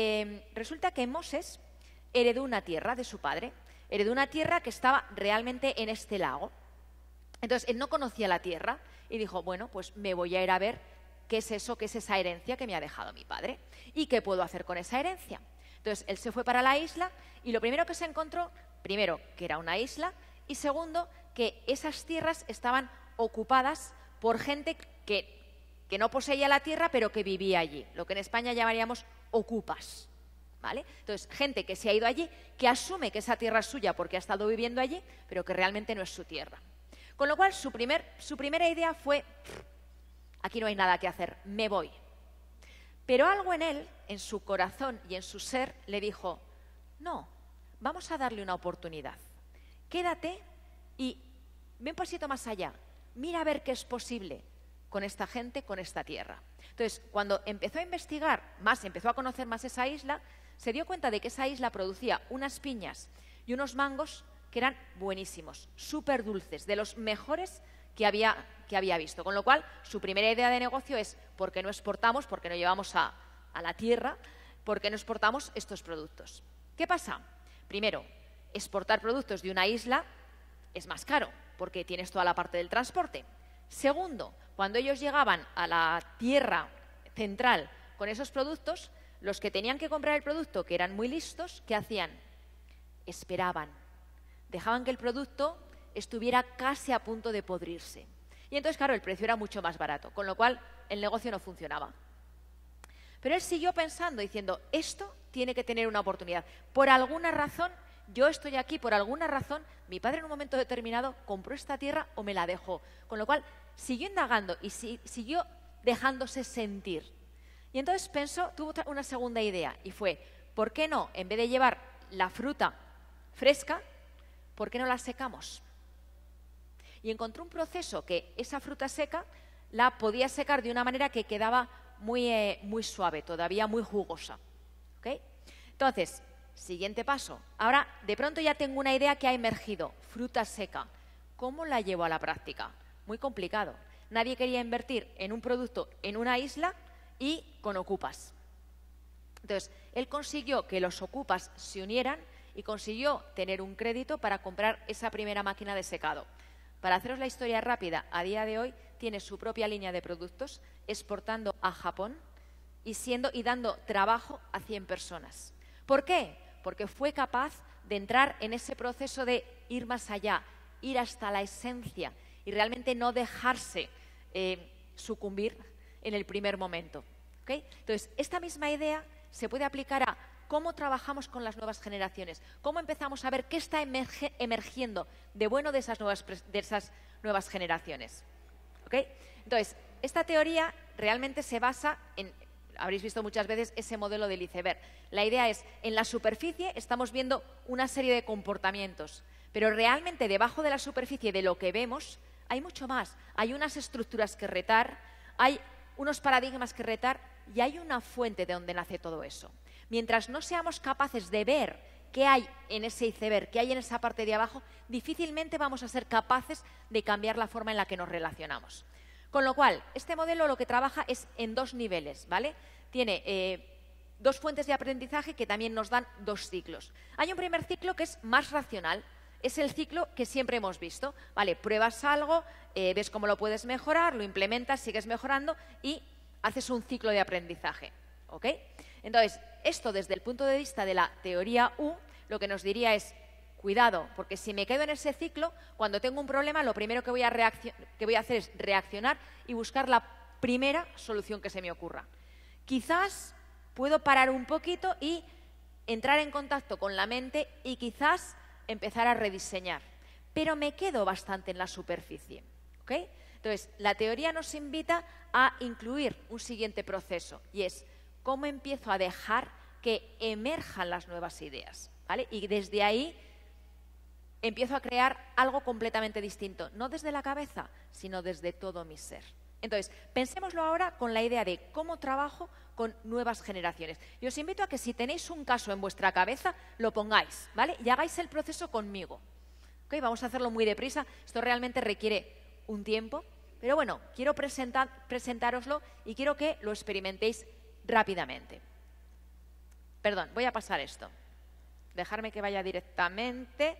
resulta que Moses heredó una tierra de su padre, heredó una tierra que estaba realmente en este lago. Entonces, él no conocía la tierra y dijo, bueno, pues me voy a ir a ver qué es eso, qué es esa herencia que me ha dejado mi padre y qué puedo hacer con esa herencia. Entonces, él se fue para la isla y lo primero que se encontró, primero, que era una isla, y segundo, que esas tierras estaban ocupadas por gente que no poseía la tierra, pero que vivía allí, lo que en España llamaríamos ocupas, ¿vale? Entonces, gente que se ha ido allí, que asume que esa tierra es suya porque ha estado viviendo allí, pero que realmente no es su tierra. Con lo cual, su primera idea fue, aquí no hay nada que hacer, me voy. Pero algo en él, en su corazón y en su ser, le dijo, no, vamos a darle una oportunidad. Quédate y ve un pasito más allá. Mira a ver qué es posible con esta gente, con esta tierra. Entonces, cuando empezó a investigar más, empezó a conocer más esa isla, se dio cuenta de que esa isla producía unas piñas y unos mangos que eran buenísimos, súper dulces, de los mejores que había visto. Con lo cual, su primera idea de negocio es, ¿por qué no exportamos, por qué no llevamos a la tierra, por qué no exportamos estos productos? ¿Qué pasa? Primero, exportar productos de una isla es más caro, porque tienes toda la parte del transporte. Segundo, cuando ellos llegaban a la tierra central con esos productos, los que tenían que comprar el producto, que eran muy listos, ¿qué hacían? Esperaban. Dejaban que el producto estuviera casi a punto de podrirse. Y entonces, claro, el precio era mucho más barato, con lo cual el negocio no funcionaba. Pero él siguió pensando, diciendo, esto tiene que tener una oportunidad. Por alguna razón, yo estoy aquí, por alguna razón, mi padre en un momento determinado compró esta tierra o me la dejó. Con lo cual, siguió indagando y siguió dejándose sentir. Y entonces tuvo una segunda idea y fue, ¿por qué no, en vez de llevar la fruta fresca, ¿por qué no la secamos? Y encontró un proceso que esa fruta seca la podía secar de una manera que quedaba muy suave, todavía muy jugosa. ¿Okay? Entonces, siguiente paso. Ahora, de pronto ya tengo una idea que ha emergido, fruta seca. ¿Cómo la llevo a la práctica? Muy complicado. Nadie quería invertir en un producto en una isla y con ocupas. Entonces, él consiguió que los ocupas se unieran y consiguió tener un crédito para comprar esa primera máquina de secado. Para haceros la historia rápida, a día de hoy tiene su propia línea de productos, exportando a Japón y dando trabajo a 100 personas. ¿Por qué? Porque fue capaz de entrar en ese proceso de ir más allá, ir hasta la esencia y realmente no dejarse sucumbir en el primer momento. ¿Okay? Entonces, esta misma idea se puede aplicar a cómo trabajamos con las nuevas generaciones, cómo empezamos a ver qué está emergiendo de bueno de esas nuevas generaciones. ¿Okay? Entonces, esta teoría realmente se basa en, habréis visto muchas veces ese modelo del iceberg. La idea es, en la superficie estamos viendo una serie de comportamientos, pero realmente debajo de la superficie de lo que vemos hay mucho más. Hay unas estructuras que retar, hay unos paradigmas que retar y hay una fuente de donde nace todo eso. Mientras no seamos capaces de ver qué hay en ese iceberg, qué hay en esa parte de abajo, difícilmente vamos a ser capaces de cambiar la forma en la que nos relacionamos. Con lo cual, este modelo lo que trabaja es en 2 niveles, ¿vale? Tiene 2 fuentes de aprendizaje que también nos dan 2 ciclos. Hay un primer ciclo que es más racional, es el ciclo que siempre hemos visto, ¿vale? Pruebas algo, ves cómo lo puedes mejorar, lo implementas, sigues mejorando y haces un ciclo de aprendizaje, ¿ok? Entonces, esto desde el punto de vista de la teoría U, lo que nos diría es, cuidado, porque si me quedo en ese ciclo, cuando tengo un problema, lo primero que voy a hacer es reaccionar y buscar la primera solución que se me ocurra. Quizás puedo parar un poquito y entrar en contacto con la mente y quizás empezar a rediseñar, pero me quedo bastante en la superficie, ¿ok? Entonces, la teoría nos invita a incluir un siguiente proceso y es cómo empiezo a dejar que emerjan las nuevas ideas, ¿vale? Y desde ahí empiezo a crear algo completamente distinto, no desde la cabeza, sino desde todo mi ser. Entonces, pensémoslo ahora con la idea de cómo trabajo con nuevas generaciones. Y os invito a que si tenéis un caso en vuestra cabeza, lo pongáis, ¿vale? Y hagáis el proceso conmigo. ¿Okay? Vamos a hacerlo muy deprisa. Esto realmente requiere un tiempo, pero bueno, quiero presentároslo y quiero que lo experimentéis rápidamente. Perdón, voy a pasar esto. Dejarme que vaya directamente.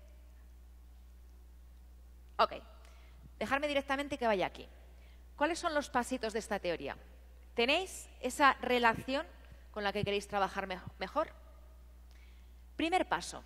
Ok. Dejarme directamente que vaya aquí. ¿Cuáles son los pasitos de esta teoría? ¿Tenéis esa relación con la que queréis trabajar mejor? Primer paso.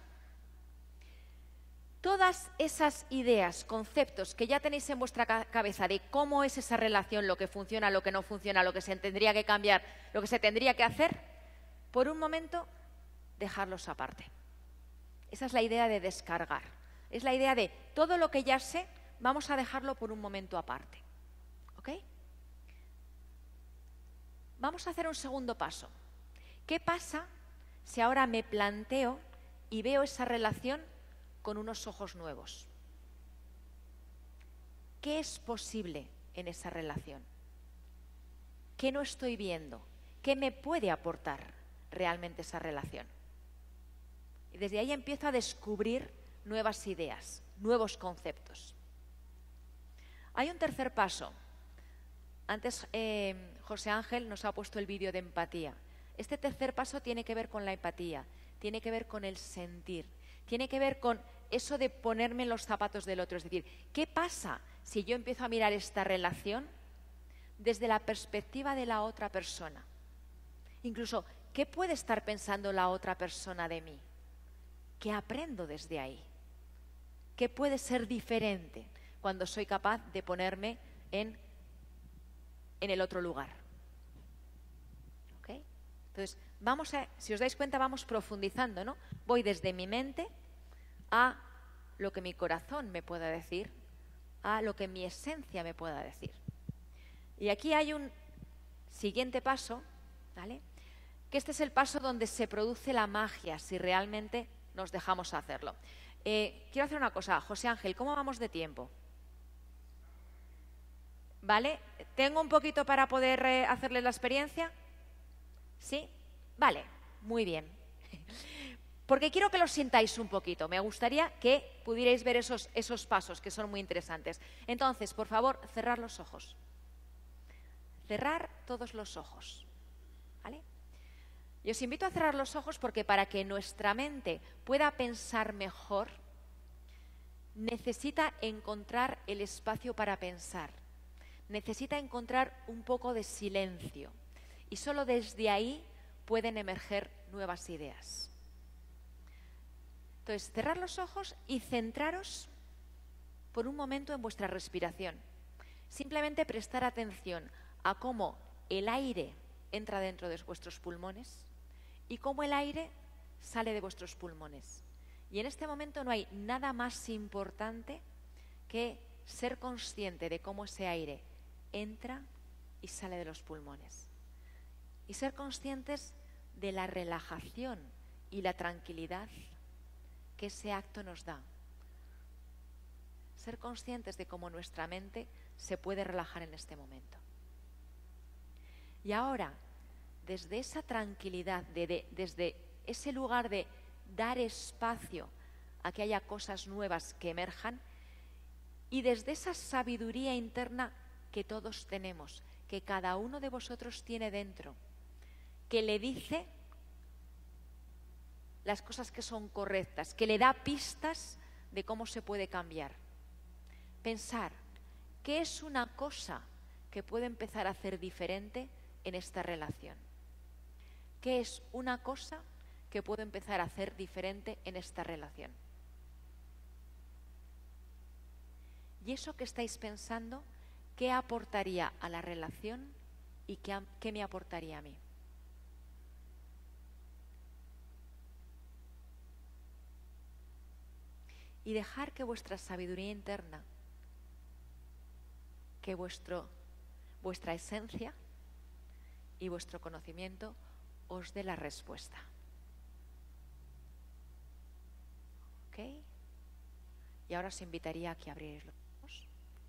Todas esas ideas, conceptos que ya tenéis en vuestra cabeza de cómo es esa relación, lo que funciona, lo que no funciona, lo que se tendría que cambiar, lo que se tendría que hacer, por un momento, dejarlos aparte. Esa es la idea de descargar. Es la idea de todo lo que ya sé, vamos a dejarlo por un momento aparte. ¿Ok? Vamos a hacer un segundo paso. ¿Qué pasa si ahora me planteo y veo esa relación con unos ojos nuevos? ¿Qué es posible en esa relación? ¿Qué no estoy viendo? ¿Qué me puede aportar realmente esa relación? Y desde ahí empiezo a descubrir nuevas ideas, nuevos conceptos. Hay un tercer paso. Antes José Ángel nos ha puesto el vídeo de empatía. Este tercer paso tiene que ver con la empatía, tiene que ver con el sentir, tiene que ver con eso de ponerme en los zapatos del otro. Es decir, ¿qué pasa si yo empiezo a mirar esta relación desde la perspectiva de la otra persona? Incluso, ¿qué puede estar pensando la otra persona de mí? ¿Qué aprendo desde ahí? ¿Qué puede ser diferente cuando soy capaz de ponerme en el otro lugar? ¿Okay? Entonces, si os dais cuenta, vamos profundizando, ¿no? Voy desde mi mente a lo que mi corazón me pueda decir, a lo que mi esencia me pueda decir. Y aquí hay un siguiente paso, ¿vale? Que este es el paso donde se produce la magia, si realmente nos dejamos hacerlo. Quiero hacer una cosa, José Ángel, ¿cómo vamos de tiempo? ¿Vale? ¿Tengo un poquito para poder hacerles la experiencia? ¿Sí? Vale, muy bien. Porque quiero que lo sintáis un poquito. Me gustaría que pudierais ver esos pasos que son muy interesantes. Entonces, por favor, cerrar los ojos. Cerrar todos los ojos. ¿Vale? Y os invito a cerrar los ojos porque para que nuestra mente pueda pensar mejor, necesita encontrar el espacio para pensar. Necesita encontrar un poco de silencio. Y solo desde ahí pueden emerger nuevas ideas. Entonces, cerrar los ojos y centraros por un momento en vuestra respiración. Simplemente prestar atención a cómo el aire entra dentro de vuestros pulmones y cómo el aire sale de vuestros pulmones. Y en este momento no hay nada más importante que ser consciente de cómo ese aire entra y sale de los pulmones. Y ser conscientes de la relajación y la tranquilidad que ese acto nos da. Ser conscientes de cómo nuestra mente se puede relajar en este momento. Y ahora, desde esa tranquilidad, desde ese lugar de dar espacio a que haya cosas nuevas que emerjan, y desde esa sabiduría interna que todos tenemos, que cada uno de vosotros tiene dentro, que le dice las cosas que son correctas, que le da pistas de cómo se puede cambiar. Pensar, ¿qué es una cosa que puede empezar a hacer diferente en esta relación? ¿Qué es una cosa que puedo empezar a hacer diferente en esta relación? Y eso que estáis pensando, ¿qué aportaría a la relación y qué me aportaría a mí? Y dejar que vuestra sabiduría interna, que vuestra esencia y vuestro conocimiento os dé la respuesta. ¿Ok? Y ahora os invitaría a que abrierais los ojos.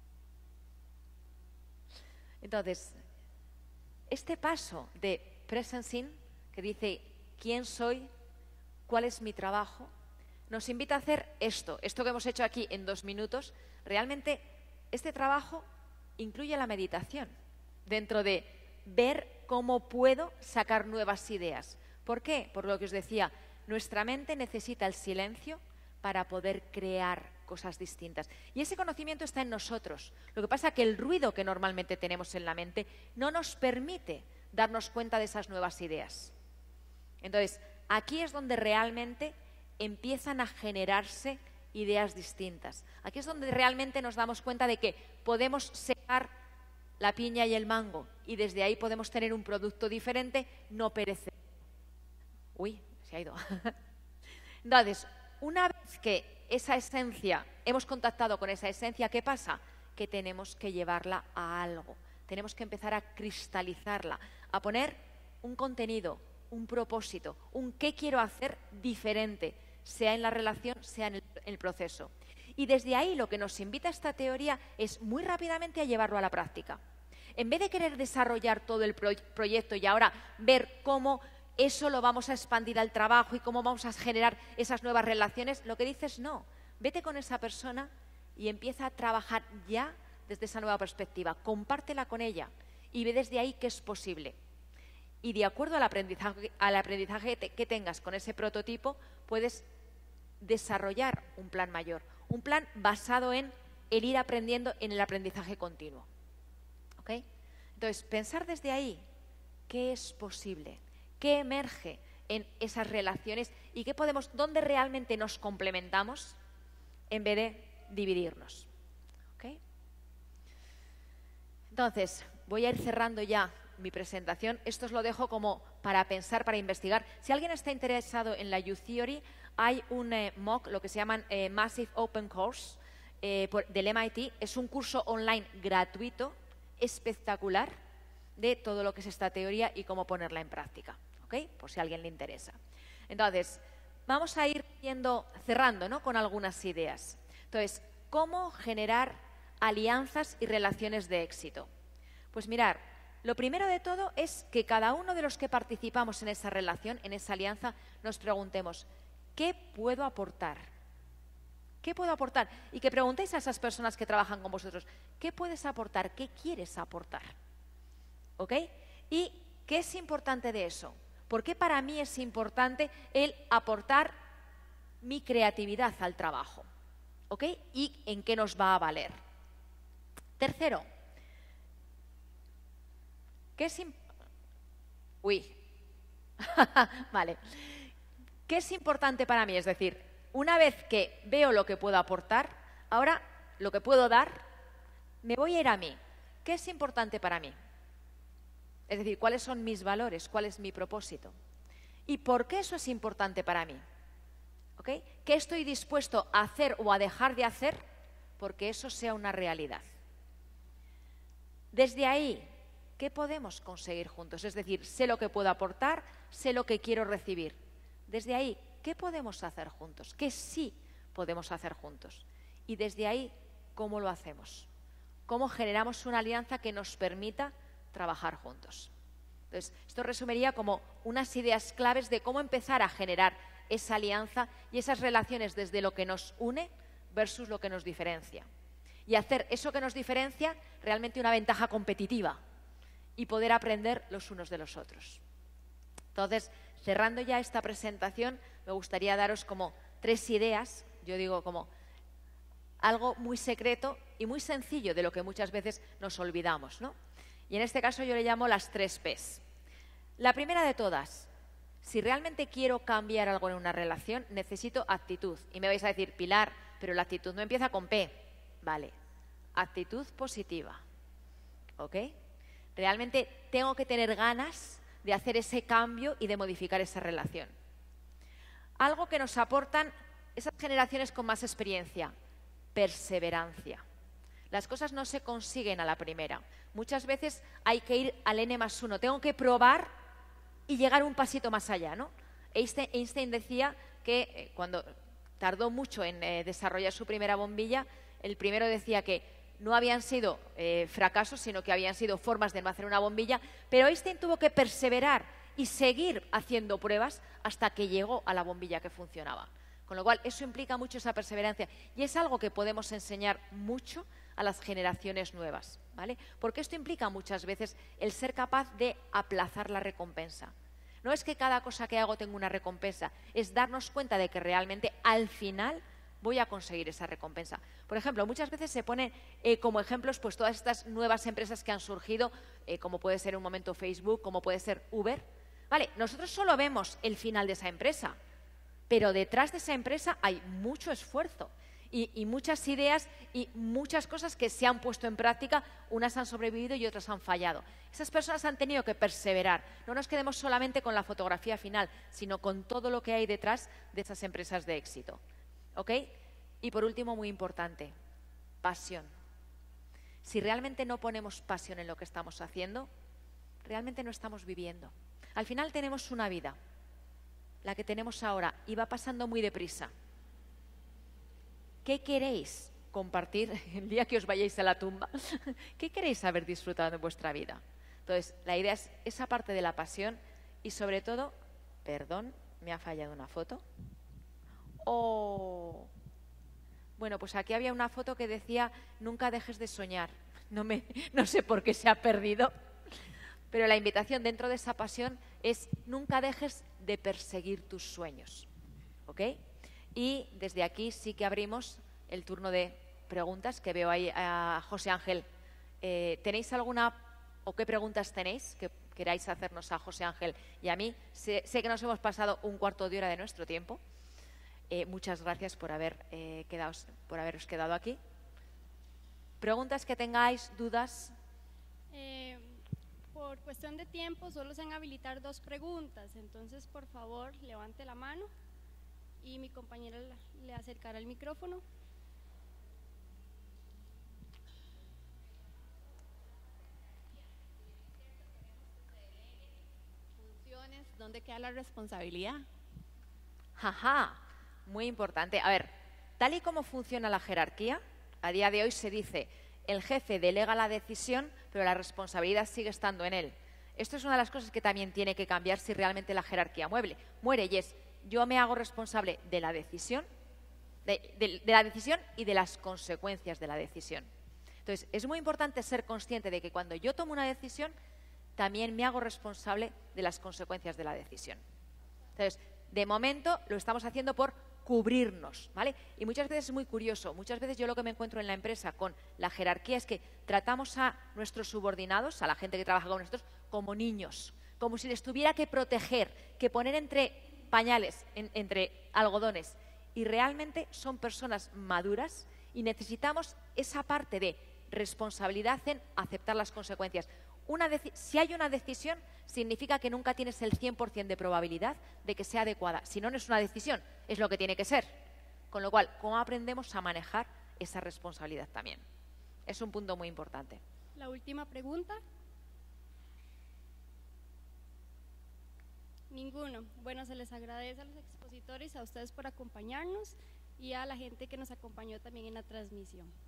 Entonces, este paso de presencing, que dice quién soy, cuál es mi trabajo, nos invita a hacer esto que hemos hecho aquí en 2 minutos. Realmente este trabajo incluye la meditación, dentro de ver cómo puedo sacar nuevas ideas. ¿Por qué? Por lo que os decía, nuestra mente necesita el silencio para poder crear cosas distintas. Y ese conocimiento está en nosotros. Lo que pasa es que el ruido que normalmente tenemos en la mente no nos permite darnos cuenta de esas nuevas ideas. Entonces, aquí es donde realmente empiezan a generarse ideas distintas. Aquí es donde realmente nos damos cuenta de que podemos secar la piña y el mango y desde ahí podemos tener un producto diferente, no perecedero. Uy, se ha ido. Entonces, una vez que esa esencia, hemos contactado con esa esencia, ¿qué pasa? Que tenemos que llevarla a algo. Tenemos que empezar a cristalizarla, a poner un contenido, un propósito, un qué quiero hacer diferente, sea en la relación, sea en el proceso. Y desde ahí lo que nos invita esta teoría es muy rápidamente a llevarlo a la práctica. En vez de querer desarrollar todo el proyecto y ahora ver cómo eso lo vamos a expandir al trabajo y cómo vamos a generar esas nuevas relaciones, lo que dices no, vete con esa persona y empieza a trabajar ya desde esa nueva perspectiva, compártela con ella y ve desde ahí qué es posible. Y de acuerdo al aprendizaje que tengas con ese prototipo, puedes desarrollar un plan mayor, un plan basado en el ir aprendiendo en el aprendizaje continuo. ¿Ok? Entonces, pensar desde ahí qué es posible, qué emerge en esas relaciones y qué podemos, dónde realmente nos complementamos en vez de dividirnos. ¿Ok? Entonces, voy a ir cerrando ya mi presentación. Esto os lo dejo como para pensar, para investigar. Si alguien está interesado en la U-Theory, hay un MOOC, lo que se llaman Massive Open Course del MIT. Es un curso online gratuito, espectacular, de todo lo que es esta teoría y cómo ponerla en práctica. ¿Ok? Por si a alguien le interesa. Entonces, vamos a ir cerrando, ¿no?, con algunas ideas. Entonces, ¿cómo generar alianzas y relaciones de éxito? Pues mirar, lo primero de todo es que cada uno de los que participamos en esa relación, en esa alianza, nos preguntemos, ¿qué puedo aportar? ¿Qué puedo aportar? Y que preguntéis a esas personas que trabajan con vosotros, ¿qué puedes aportar? ¿Qué quieres aportar? ¿Ok? ¿Y qué es importante de eso? ¿Por qué para mí es importante el aportar mi creatividad al trabajo? ¿Ok? ¿Y en qué nos va a valer? Tercero, ¿qué es vale. ¿Qué es importante para mí? Es decir, una vez que veo lo que puedo aportar, ahora lo que puedo dar, me voy a ir a mí. ¿Qué es importante para mí? Es decir, ¿cuáles son mis valores? ¿Cuál es mi propósito? ¿Y por qué eso es importante para mí? ¿Ok? ¿Qué estoy dispuesto a hacer o a dejar de hacer porque eso sea una realidad? Desde ahí, ¿qué podemos conseguir juntos? Es decir, sé lo que puedo aportar, sé lo que quiero recibir. Desde ahí, ¿qué podemos hacer juntos? ¿Qué sí podemos hacer juntos? Y desde ahí, ¿cómo lo hacemos? ¿Cómo generamos una alianza que nos permita trabajar juntos? Entonces, esto resumiría como unas ideas claves de cómo empezar a generar esa alianza y esas relaciones desde lo que nos une versus lo que nos diferencia. Y hacer eso que nos diferencia realmente una ventaja competitiva y poder aprender los unos de los otros. Entonces, cerrando ya esta presentación, me gustaría daros como 3 ideas, yo digo como algo muy secreto y muy sencillo de lo que muchas veces nos olvidamos, ¿no? Y en este caso yo le llamo las 3 P's. La primera de todas, si realmente quiero cambiar algo en una relación, necesito actitud. Y me vais a decir, Pilar, pero la actitud no empieza con P. Vale, actitud positiva, ¿ok? Realmente tengo que tener ganas de hacer ese cambio y de modificar esa relación. Algo que nos aportan esas generaciones con más experiencia, perseverancia. Las cosas no se consiguen a la primera. Muchas veces hay que ir al N+1. Tengo que probar y llegar un pasito más allá, ¿no? Einstein decía que cuando tardó mucho en desarrollar su primera bombilla, el primero decía que no habían sido fracasos, sino que habían sido formas de no hacer una bombilla, pero Einstein tuvo que perseverar y seguir haciendo pruebas hasta que llegó a la bombilla que funcionaba. Con lo cual, eso implica mucho esa perseverancia y es algo que podemos enseñar mucho a las generaciones nuevas, ¿vale? Porque esto implica muchas veces el ser capaz de aplazar la recompensa. No es que cada cosa que hago tenga una recompensa, es darnos cuenta de que realmente al final voy a conseguir esa recompensa. Por ejemplo, muchas veces se ponen como ejemplos pues todas estas nuevas empresas que han surgido, como puede ser en un momento Facebook, como puede ser Uber. Vale, nosotros solo vemos el final de esa empresa, pero detrás de esa empresa hay mucho esfuerzo y muchas ideas y muchas cosas que se han puesto en práctica, unas han sobrevivido y otras han fallado. Esas personas han tenido que perseverar. No nos quedemos solamente con la fotografía final, sino con todo lo que hay detrás de esas empresas de éxito. ¿Ok? Y por último, muy importante, pasión. Si realmente no ponemos pasión en lo que estamos haciendo, realmente no estamos viviendo. Al final tenemos una vida, la que tenemos ahora, y va pasando muy deprisa. ¿Qué queréis compartir el día que os vayáis a la tumba? ¿Qué queréis haber disfrutado de vuestra vida? Entonces, la idea es esa parte de la pasión y sobre todo, perdón, me ha fallado una foto. Oh, bueno, pues aquí había una foto que decía, nunca dejes de soñar. No sé por qué se ha perdido, pero la invitación dentro de esa pasión es nunca dejes de perseguir tus sueños, ¿ok? Y desde aquí sí que abrimos el turno de preguntas, que veo ahí a José Ángel. ¿Tenéis alguna o qué preguntas tenéis que queráis hacernos a José Ángel y a mí? Sé que nos hemos pasado un cuarto de hora de nuestro tiempo. Muchas gracias por haberos quedado aquí. ¿Preguntas que tengáis, dudas? Por cuestión de tiempo solo se van a habilitar 2 preguntas, entonces por favor levante la mano y mi compañera le acercará el micrófono. Funciones, ¿dónde queda la responsabilidad? Ajá, muy importante. A ver, tal y como funciona la jerarquía, a día de hoy se dice el jefe delega la decisión, pero la responsabilidad sigue estando en él. Esto es una de las cosas que también tiene que cambiar si realmente la jerarquía muere, y es, yo me hago responsable de la decisión, de la decisión y de las consecuencias de la decisión. Entonces, es muy importante ser consciente de que cuando yo tomo una decisión, también me hago responsable de las consecuencias de la decisión. Entonces, de momento lo estamos haciendo por cubrirnos, ¿vale? Y muchas veces es muy curioso, muchas veces yo lo que me encuentro en la empresa con la jerarquía es que tratamos a nuestros subordinados, a la gente que trabaja con nosotros, como niños, como si les tuviera que proteger, que poner entre pañales, entre algodones. Y realmente son personas maduras y necesitamos esa parte de responsabilidad en aceptar las consecuencias. Si hay una decisión, significa que nunca tienes el 100% de probabilidad de que sea adecuada. Si no, no es una decisión, es lo que tiene que ser. Con lo cual, ¿cómo aprendemos a manejar esa responsabilidad también? Es un punto muy importante. La última pregunta. Ninguno. Bueno, se les agradece a los expositores, a ustedes por acompañarnos y a la gente que nos acompañó también en la transmisión.